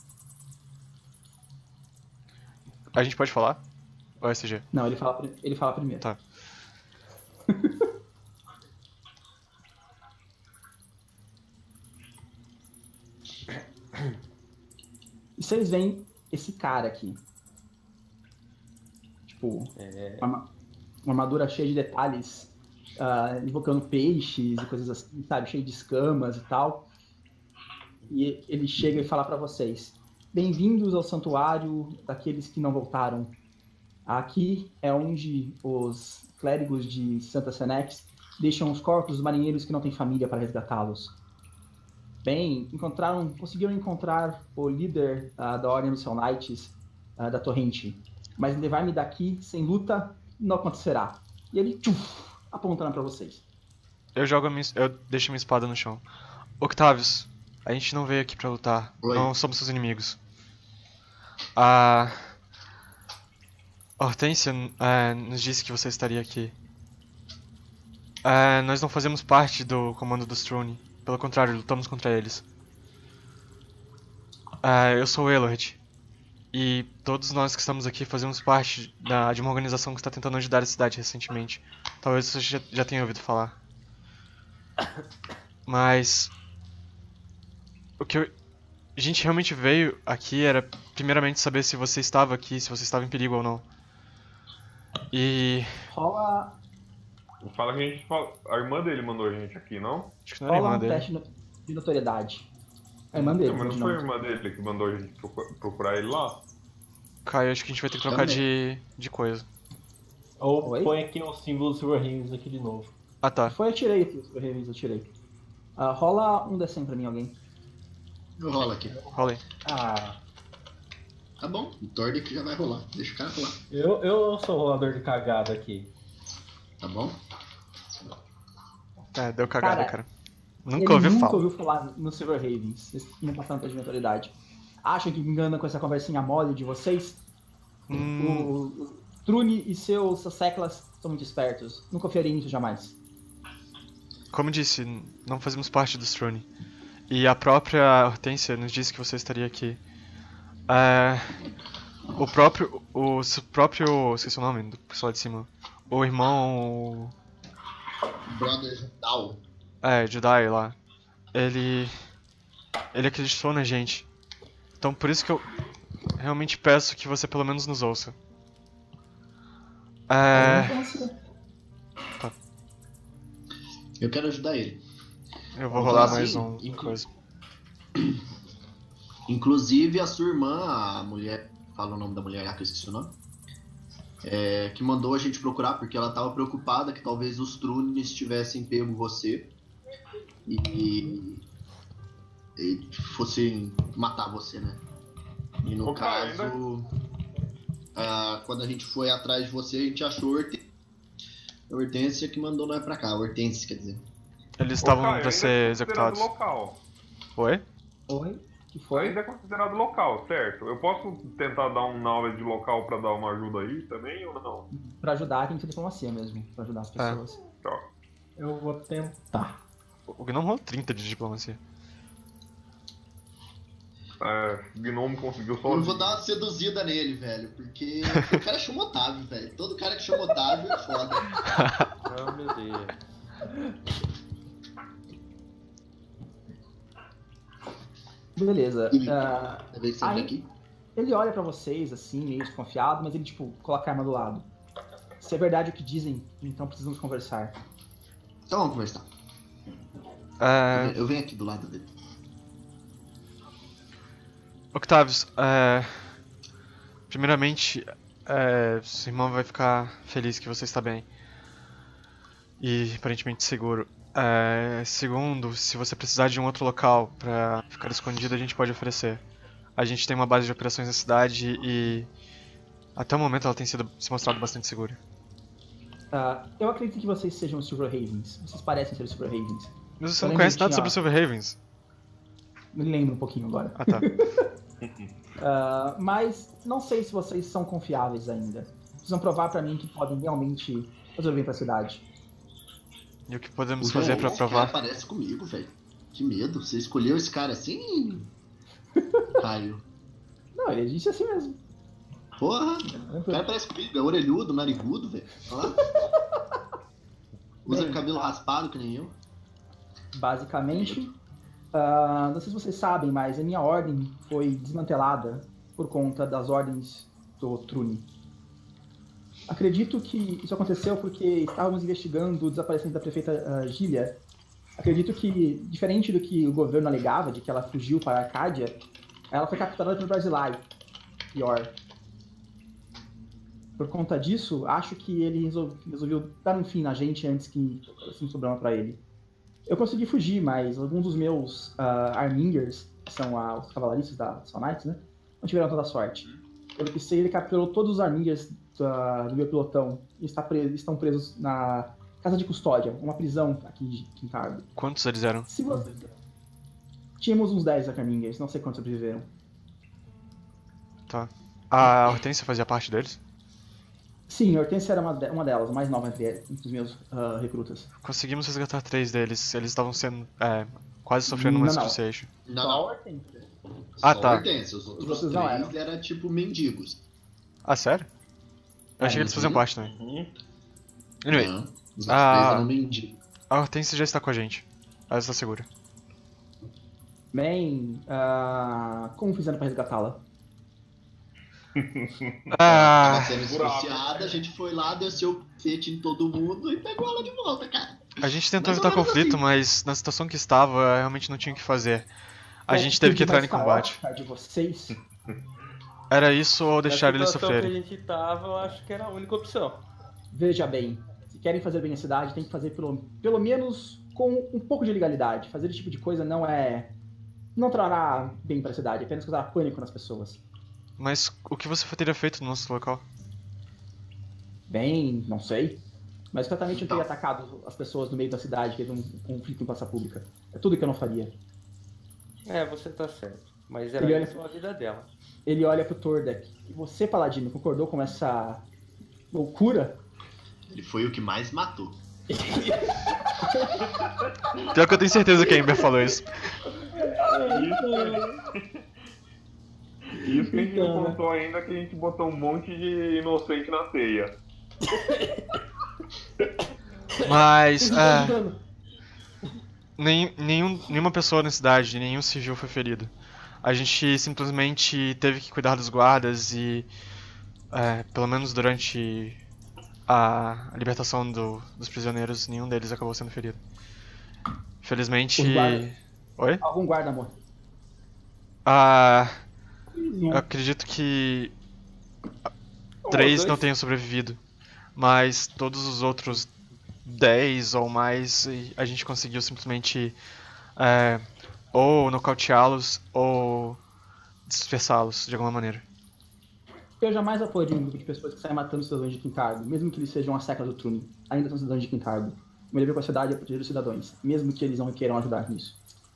A gente pode falar? Ou é S G? Não, ele fala, pri- ele fala primeiro. Tá. E vocês veem esse cara aqui. Tipo, É, uma, uma armadura cheia de detalhes, ah, invocando peixes e coisas assim, sabe? Cheio de escamas e tal. E ele chega e fala pra vocês: bem-vindos ao santuário daqueles que não voltaram. Aqui é onde os clérigos de Santa Senex deixam os corpos dos marinheiros que não têm família para resgatá-los. Bem, encontraram, conseguiram encontrar o líder ah, da Ordem dos Knights da Torrente, mas levar-me daqui sem luta não acontecerá. E ele tchuf, apontando para vocês. Eu jogo a minha, eu deixo minha espada no chão. Octavius, a gente não veio aqui pra lutar. Oi. Não somos seus inimigos. A Hortência eh, nos disse que você estaria aqui. Eh, nós não fazemos parte do comando dos Trune. Pelo contrário, lutamos contra eles. Eh, eu sou o Elohid. E todos nós que estamos aqui fazemos parte da, de uma organização que está tentando ajudar a cidade recentemente. Talvez você já, já tenha ouvido falar. Mas o que eu- a gente realmente veio aqui era primeiramente saber se você estava aqui, se você estava em perigo ou não. E Rola, Fala que a gente fala. A irmã dele mandou a gente aqui, não? acho que não era rola irmã um dele. teste no- de notoriedade. É a irmã dele. Não, mas não de foi a nome. irmã dele que mandou a gente procu- procurar ele lá? Caio, acho que a gente vai ter que trocar de, de coisa. Ou Oi? põe aqui o símbolo do Silver Rings aqui de novo. Ah tá. Foi, eu tirei aqui, eu reviso, eu tirei. Ah, rola um D cem pra mim, alguém. Eu rolo aqui. Rola aí. Ah, Tá bom, o Tordek já vai rolar. Deixa o cara rolar. eu, eu sou o rolador de cagada aqui. Tá bom? É, deu cagada, Cara, cara. Ele Nunca ouvi nunca falar. ouviu falar no Silver Ravens. Vocês não passaram um teste de notoriedade. acham que me enganam com essa conversinha mole de vocês? Hum, O, o Trune e seus Seclas são muito espertos. Não confiaria nisso jamais. como disse, não fazemos parte do Strune. E a própria Hortência nos disse que você estaria aqui. É, o próprio. O s- próprio. Esqueci o nome do pessoal de cima. O irmão. Brother Down. É, Judai lá. Ele. Ele acreditou na gente. Então por isso que eu realmente peço que você pelo menos nos ouça. É. Eu quero ajudar ele. Eu vou Vamos rolar falar mais assim, um inclu- coisa. Inclusive a sua irmã, a mulher. Fala o nome da mulher lá que eu esqueci o nome. É, que mandou a gente procurar porque ela tava preocupada que talvez os Trunes tivessem pego você e, e fossem matar você, né? E no Ô, cara, caso, ah, quando a gente foi atrás de você, a gente achou a Hortência, a Hortência que mandou nós pra cá, a Hortência, quer dizer. Eles Ô, estavam Caio, pra ainda ser é considerado executados. local. Oi? Oi? Que foi? Ainda é considerado local, certo? Eu posso tentar dar um knowledge local pra dar uma ajuda aí também ou não? Pra ajudar, tem que ter diplomacia mesmo. Pra ajudar as pessoas. Tá. Eu vou tentar. O Gnome rolou trinta de diplomacia. É, Gnome conseguiu só. Eu vou dar uma seduzida nele, velho, porque o cara chama Otávio, velho. Todo cara que chama Otávio é foda. Oh, meu Deus. Beleza. E- ah, Tá vendo que você Aí- vem aqui? ele olha pra vocês, assim, meio desconfiado, mas ele, tipo, coloca a arma do lado. Se é verdade o que dizem, então precisamos conversar. Então vamos conversar. É, Eu venho aqui do lado dele. Octavius, é, primeiramente, é, seu irmão vai ficar feliz que você está bem. E aparentemente seguro. É, segundo, se você precisar de um outro local pra ficar escondido, a gente pode oferecer. A gente tem uma base de operações na cidade e até o momento ela tem sido, se mostrado bastante segura. Ah, eu acredito que vocês sejam os Silver Ravens. Vocês parecem ser os Silver Ravens. Mas você Eu não lembro conhece que nada tinha- sobre os Silver Ravens? Me lembro um pouquinho agora. Ah, tá. Ah, mas não sei se vocês são confiáveis ainda. Precisam provar pra mim que podem realmente fazer bem pra cidade. E o que podemos O fazer João, pra esse cara provar? parece comigo, velho. Que medo. Você escolheu esse cara assim, Caio? Não, ele disse assim mesmo. Porra, o cara parece comigo. É orelhudo, narigudo, velho. Olha lá. Usa Bem, cabelo raspado que nem eu. Basicamente, ah, não sei se vocês sabem, mas a minha ordem foi desmantelada por conta das ordens do Trune. Acredito que isso aconteceu porque estávamos investigando o desaparecimento da prefeita uh, Gília. Acredito que, diferente do que o governo alegava, de que ela fugiu para a Arcádia, ela foi capturada por Barzilai. Pior. Por conta disso, acho que ele resol- resolveu dar um fim na gente antes que assim sobrava para ele. Eu consegui fugir, mas alguns dos meus uh, Armingers, que são uh, os cavalariças da Soul Knights, né, não tiveram tanta sorte. Pelo que sei, ele capturou todos os Armingers da- do meu pelotão e está pre- estão presos na Casa de Custódia, uma prisão aqui de Quintardo. Quantos eles eram? Se você... Tínhamos uns dez Armingers, não sei quantos sobreviveram. Tá. A Hortência fazia parte deles? Sim, a Hortência era uma, de- uma delas, a mais nova entre, entre os meus ah, recrutas. Conseguimos resgatar três deles. Eles estavam sendo. É, quase sofrendo uma Não, não. asphyxiation. Não, Só a não. Hortência. Ah, Só tá. a Hortência. Os outros outros não três eram tipo mendigos. Ah, sério? Eu achei que eles Uhum. faziam parte também. Uhum. Anyway, Não, os outros Ah. três eram mendigos. a Hortência já está com a gente. Ela está segura. Bem, ah, como fizeram para resgatá-la? Ah, Tava sendo esfaciada, a gente foi lá, desceu o pete em todo mundo e pegou ela de volta, cara. a gente tentou Mais ou evitar menos conflito, assim. mas na situação que estava, realmente não tinha o que fazer. A Qual gente teve que atitude entrar em mais combate. caótica de vocês? Era isso ou deixar Na eles situação que sofrerem. a gente tava, eu acho que era a única opção. Veja bem, se querem fazer bem a cidade, tem que fazer pelo, pelo menos com um pouco de legalidade. Fazer esse tipo de coisa não é... não trará bem para a cidade, apenas causar pânico nas pessoas. Mas o que você teria feito no nosso local? Bem, não sei. Mas certamente eu teria Então. atacado as pessoas no meio da cidade, teve um conflito em praça pública. É tudo que eu não faria. É, você tá certo. Mas era Ele olha- isso a vida dela. Ele olha pro Tordek. E você, Paladino, concordou com essa loucura? Ele foi o que mais matou. Pior que eu tenho certeza que a Ember falou isso. Isso que a gente não Então, né? contou ainda, que a gente botou um monte de inocente na teia. Mas, é, nem, nenhum, nenhuma pessoa na cidade, nenhum civil foi ferido. A gente simplesmente teve que cuidar dos guardas e, é, pelo menos durante a libertação do- dos prisioneiros, nenhum deles acabou sendo ferido. Infelizmente... Os guardas? Oi? Algum guarda morto. Ah, eu acredito que três dois. não tenham sobrevivido, mas todos os outros dez ou mais e a gente conseguiu simplesmente é, ou nocauteá-los ou dispersá-los de alguma maneira. Eu jamais apoiaria um grupo de pessoas que saem matando cidadãos de Quincargo, mesmo que eles sejam a seca do Trune. Ainda são cidadãos de Quincargo. O meu dever com a cidade é proteger os cidadãos, mesmo que eles não queiram ajudar nisso.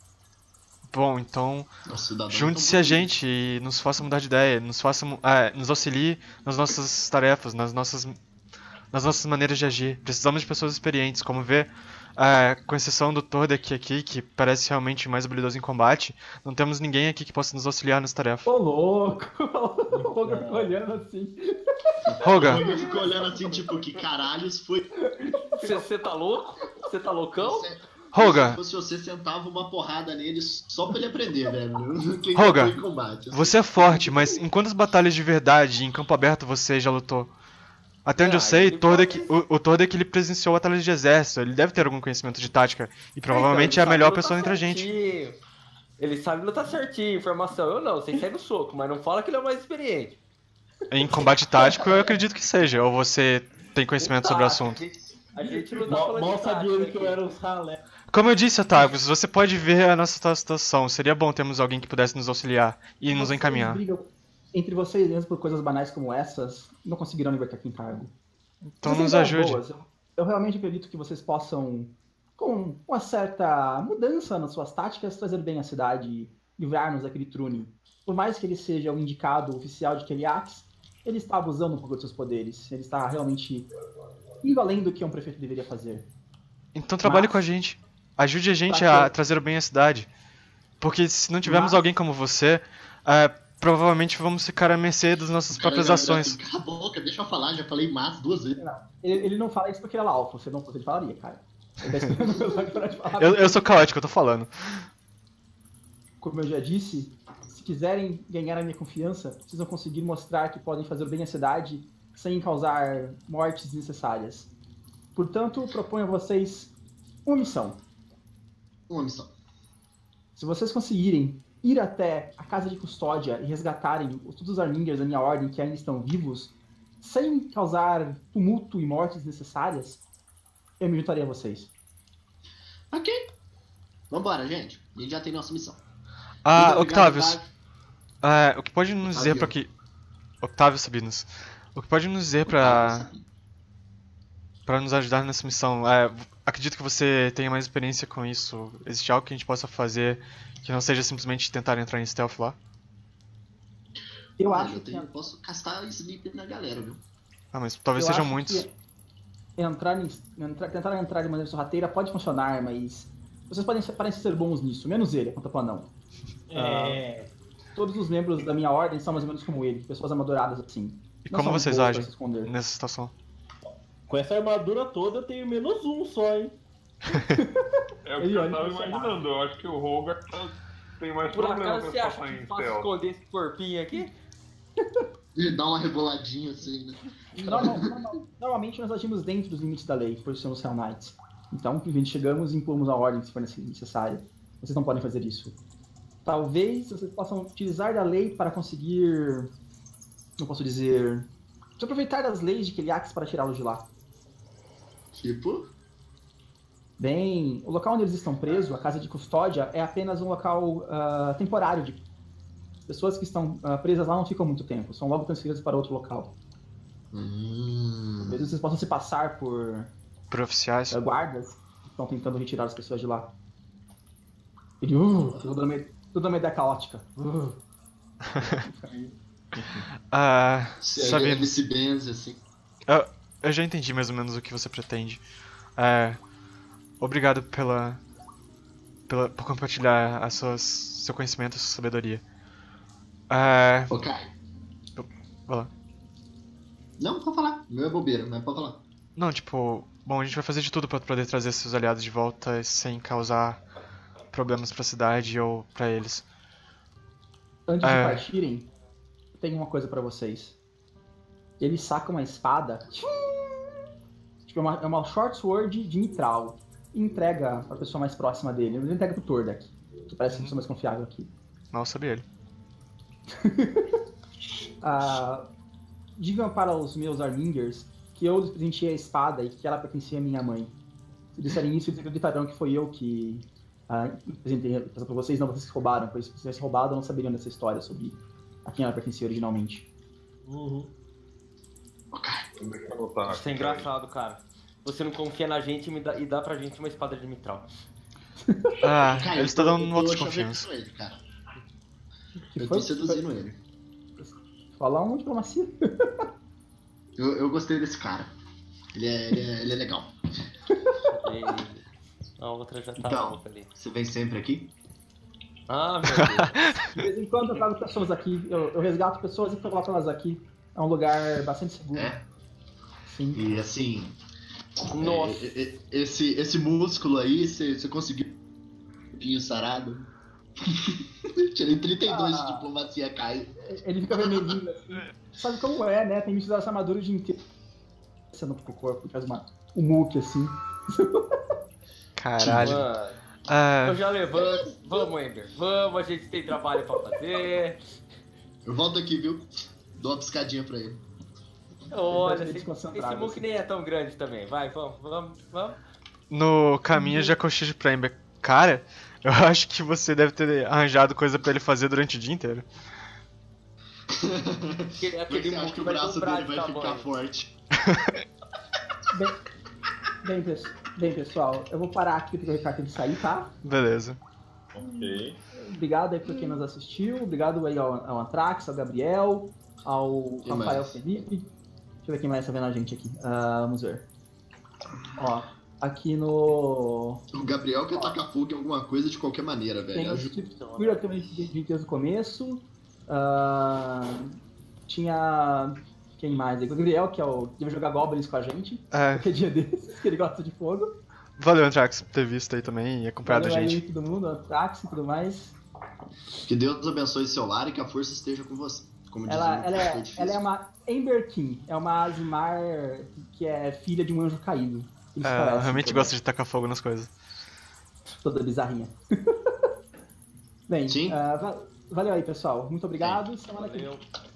Bom, então Os cidadãos junte-se tão a gente e nos faça mudar de ideia, nos faça, mu- é, nos auxilie nas nossas tarefas, nas nossas, nas nossas maneiras de agir. Precisamos de pessoas experientes, como vê, é, com exceção do Tordek aqui, que parece realmente mais habilidoso em combate, não temos ninguém aqui que possa nos auxiliar nessa tarefa. Ô, louco! O Roger ficou olhando assim. Roga, Eu fico olhando assim, tipo, que caralhos foi. Você tá louco? Você tá loucão? Você- Roga. Se fosse você, sentava uma porrada nele só pra ele aprender, velho. Quem Roga, foi em combate. você é forte, mas em quantas batalhas de verdade em campo aberto você já lutou? Até onde eu Ah, sei, ele Tordek, pode- o, o Tordek ele presenciou batalhas de exército, ele deve ter algum conhecimento de tática e provavelmente Então, é ele a melhor sabe pessoa lutar entre a gente. certinho. Ele sabe lutar certinho, informação. Eu não, vocês seguem o soco, mas não fala que ele é o mais experiente. Em combate tático eu acredito que seja, ou você tem conhecimento sobre o Tá, assunto. A gente, a gente não tá Mal, falando mal de sabia tática ele que eu aqui. era os ralé. Como eu disse, Otávio, você pode ver a nossa situação, seria bom termos alguém que pudesse nos auxiliar e nos Vocês encaminhar. brigam entre vocês mesmos por coisas banais como essas, não conseguirão libertar Quincargo. Então Vocês nos têm ajude. ideias boas. Eu, eu realmente acredito que vocês possam, com uma certa mudança nas suas táticas, trazer bem a cidade e livrar-nos daquele Trune. Por mais que ele seja o indicado oficial de Keliax, ele está abusando um pouco dos seus poderes. Ele está realmente indo além do que um prefeito deveria fazer. Então trabalhe Mas- com a gente. Ajude a gente Tá, a eu- trazer bem a cidade. Porque se não tivermos Mas- alguém como você, é, provavelmente vamos ficar à mercê das nossas próprias Cara, ações. Cala a boca, deixa eu falar, já falei mas duas vezes. Ele, ele não fala isso porque ele é alfa, você não você falaria, cara. Ele tá esperando o pessoal parar de falar. Eu, eu sou caótico, eu tô falando. Como eu já disse, se quiserem ganhar a minha confiança, precisam conseguir mostrar que podem fazer bem à cidade sem causar mortes desnecessárias. Portanto, proponho a vocês uma missão. Uma missão. Se vocês conseguirem ir até a casa de custódia e resgatarem todos os Armingers da minha ordem que ainda estão vivos, sem causar tumulto e mortes desnecessárias, eu me juntaria a vocês. Ok. Vambora, gente. A gente já tem nossa missão. Ah, Muito obrigado, Octávios, Otávio. é, o que pode nos dizer Octávio. pra que... Octávio Sabinos. O que pode nos dizer pra... Pra nos ajudar nessa missão? É, acredito que você tenha mais experiência com isso. Existe algo que a gente possa fazer que não seja simplesmente tentar entrar em stealth lá? Eu Olha, acho eu que tenho, posso castar sleep na galera, viu? Ah, mas talvez Eu sejam acho muitos. que Entrar em, entrar, tentar entrar de maneira sorrateira pode funcionar, mas vocês podem, parecem ser bons nisso, menos ele, conta pro anão. É. Todos os membros da minha ordem são mais ou menos como ele, pessoas amaduradas assim. E Não como são vocês boas pra agem se esconder. nessa situação? Com essa armadura toda eu tenho menos um só, hein? É o que Ele eu olha tava pra você. imaginando. Eu acho que o Roger tá- tem mais Por problema acaso pra você acha passar que em fácil stealth. esconder esse corpinho aqui? E dá uma reboladinha assim, né? Normal- normal- normalmente nós agimos dentro dos limites da lei, por sermos Hell Knights. Então, simplesmente chegamos e impomos a ordem se for necessária. Vocês não podem fazer isso. Talvez vocês possam utilizar da lei para conseguir... Não posso dizer... Se aproveitar das leis de Keliax para tirá-los de lá. Tipo, Bem, o local onde eles estão presos, a casa de custódia, é apenas um local ah, temporário. De... Pessoas que estão ah, presas lá não ficam muito tempo, são logo transferidas para outro local. hum, Talvez vocês possam se passar por Por oficiais? ah, guardas que estão tentando retirar as pessoas de lá. Ele, uh, ficou dando meio- Tudo uma ideia caótica. Ah, Sabe, Sabino, se benze assim. eu, eu já entendi mais ou menos o que você pretende. É, obrigado pela, pela por compartilhar as suas, seu conhecimento, sua sabedoria. É, Ô, Kai. vai lá. Não, pode falar. Meu é bobeira, mas pode falar. Não, tipo, bom, a gente vai fazer de tudo pra poder trazer seus aliados de volta sem causar problemas pra cidade ou pra eles. Antes É. de partirem, tem uma coisa pra vocês. Ele saca uma espada. Tipo, é uma, é uma short sword de mitral. E entrega pra pessoa mais próxima dele. Ele entrega pro Tordek, que parece a pessoa mais confiável aqui. Mal sabia ele. Ah, digam para os meus Arlingers que eu lhes presenteei a espada e que ela pertencia à minha mãe. Se disserem isso, eles acreditarão que foi eu que ah, apresentei para vocês, não vocês que roubaram, pois se vocês tivessem roubado, não saberiam dessa história sobre a quem ela pertencia originalmente. Uhum. Deixa eu anotar Isso é aqui. engraçado, cara. Você não confia na gente e, me dá, e dá pra gente uma espada de mitral. Ah, Cara, ele eu está tô- dando eu um tô voto de chavecando confiança. ele, cara. Que Eu foi? tô seduzindo ele. Falar uma diplomacia. Eu, eu gostei desse cara. Ele é, ele é, ele é legal. E a outra já tá Então. louca ali. Você vem sempre aqui? Ah, meu Deus. De vez em quando eu trago pessoas aqui, eu, eu resgato pessoas e coloco elas aqui. É um lugar bastante seguro. É. Sim. E assim. Nossa. é, é, é, esse, esse músculo aí, você, você conseguiu um pinho sarado? Tirei trinta e dois Ah. de diplomacia, Caio. Ele fica vermelhinho assim. Sabe como é, né? Tem bichos dessa armadura de inteiro. Sendo pro corpo, faz uma, um muque assim. Caralho. Mano, eu Ah, já levanto. Vamos, Ember. Vamos, a gente tem trabalho pra fazer. Eu volto aqui, viu? Dou uma piscadinha pra ele. Olha, Ele esse, desconcentrado, esse muque assim. nem é tão grande também. Vai, vamos, vamos, vamos. no caminho já cochicho pra Ember. Cara, eu acho que você deve ter arranjado coisa pra ele fazer durante o dia inteiro. Aquele, Como é que aquele você acha muque que o vai braço dobrar dele de vai ficar tamanho. forte? Bem, bem, pes- bem, pessoal, eu vou parar aqui porque o Ricardo tem que sair, tá? Beleza. Ok. Obrigado aí por quem nos assistiu. Obrigado aí ao, ao Antrax, ao Gabriel, ao Quem Rafael mais? Felipe. Deixa eu ver quem mais tá vendo a gente aqui. Ah, vamos ver. Ó, aqui no. O Gabriel quer tacar fogo em alguma coisa de qualquer maneira, velho. Tem o Ajuda. Twitter que eu vi desde o começo. Ah, tinha. Quem mais? aí? O Gabriel, que é o que vai jogar Goblins com a gente. É, Qualquer dia desses, que ele gosta de fogo. valeu, Antrax, por ter visto aí também e acompanhado a Valeu aí gente. todo mundo, Antrax e tudo mais. Que Deus abençoe seu lar e que a força esteja com você. Como Ela, dizia o ela, Foi é, Difícil. ela é uma Ember King, é uma Azimar que é filha de um anjo caído. Eles É, eu parecem realmente toda- gosto de tacar fogo nas coisas. Toda bizarrinha. Bem, Sim. ah, va- valeu aí, pessoal. Muito obrigado. Semana que Valeu.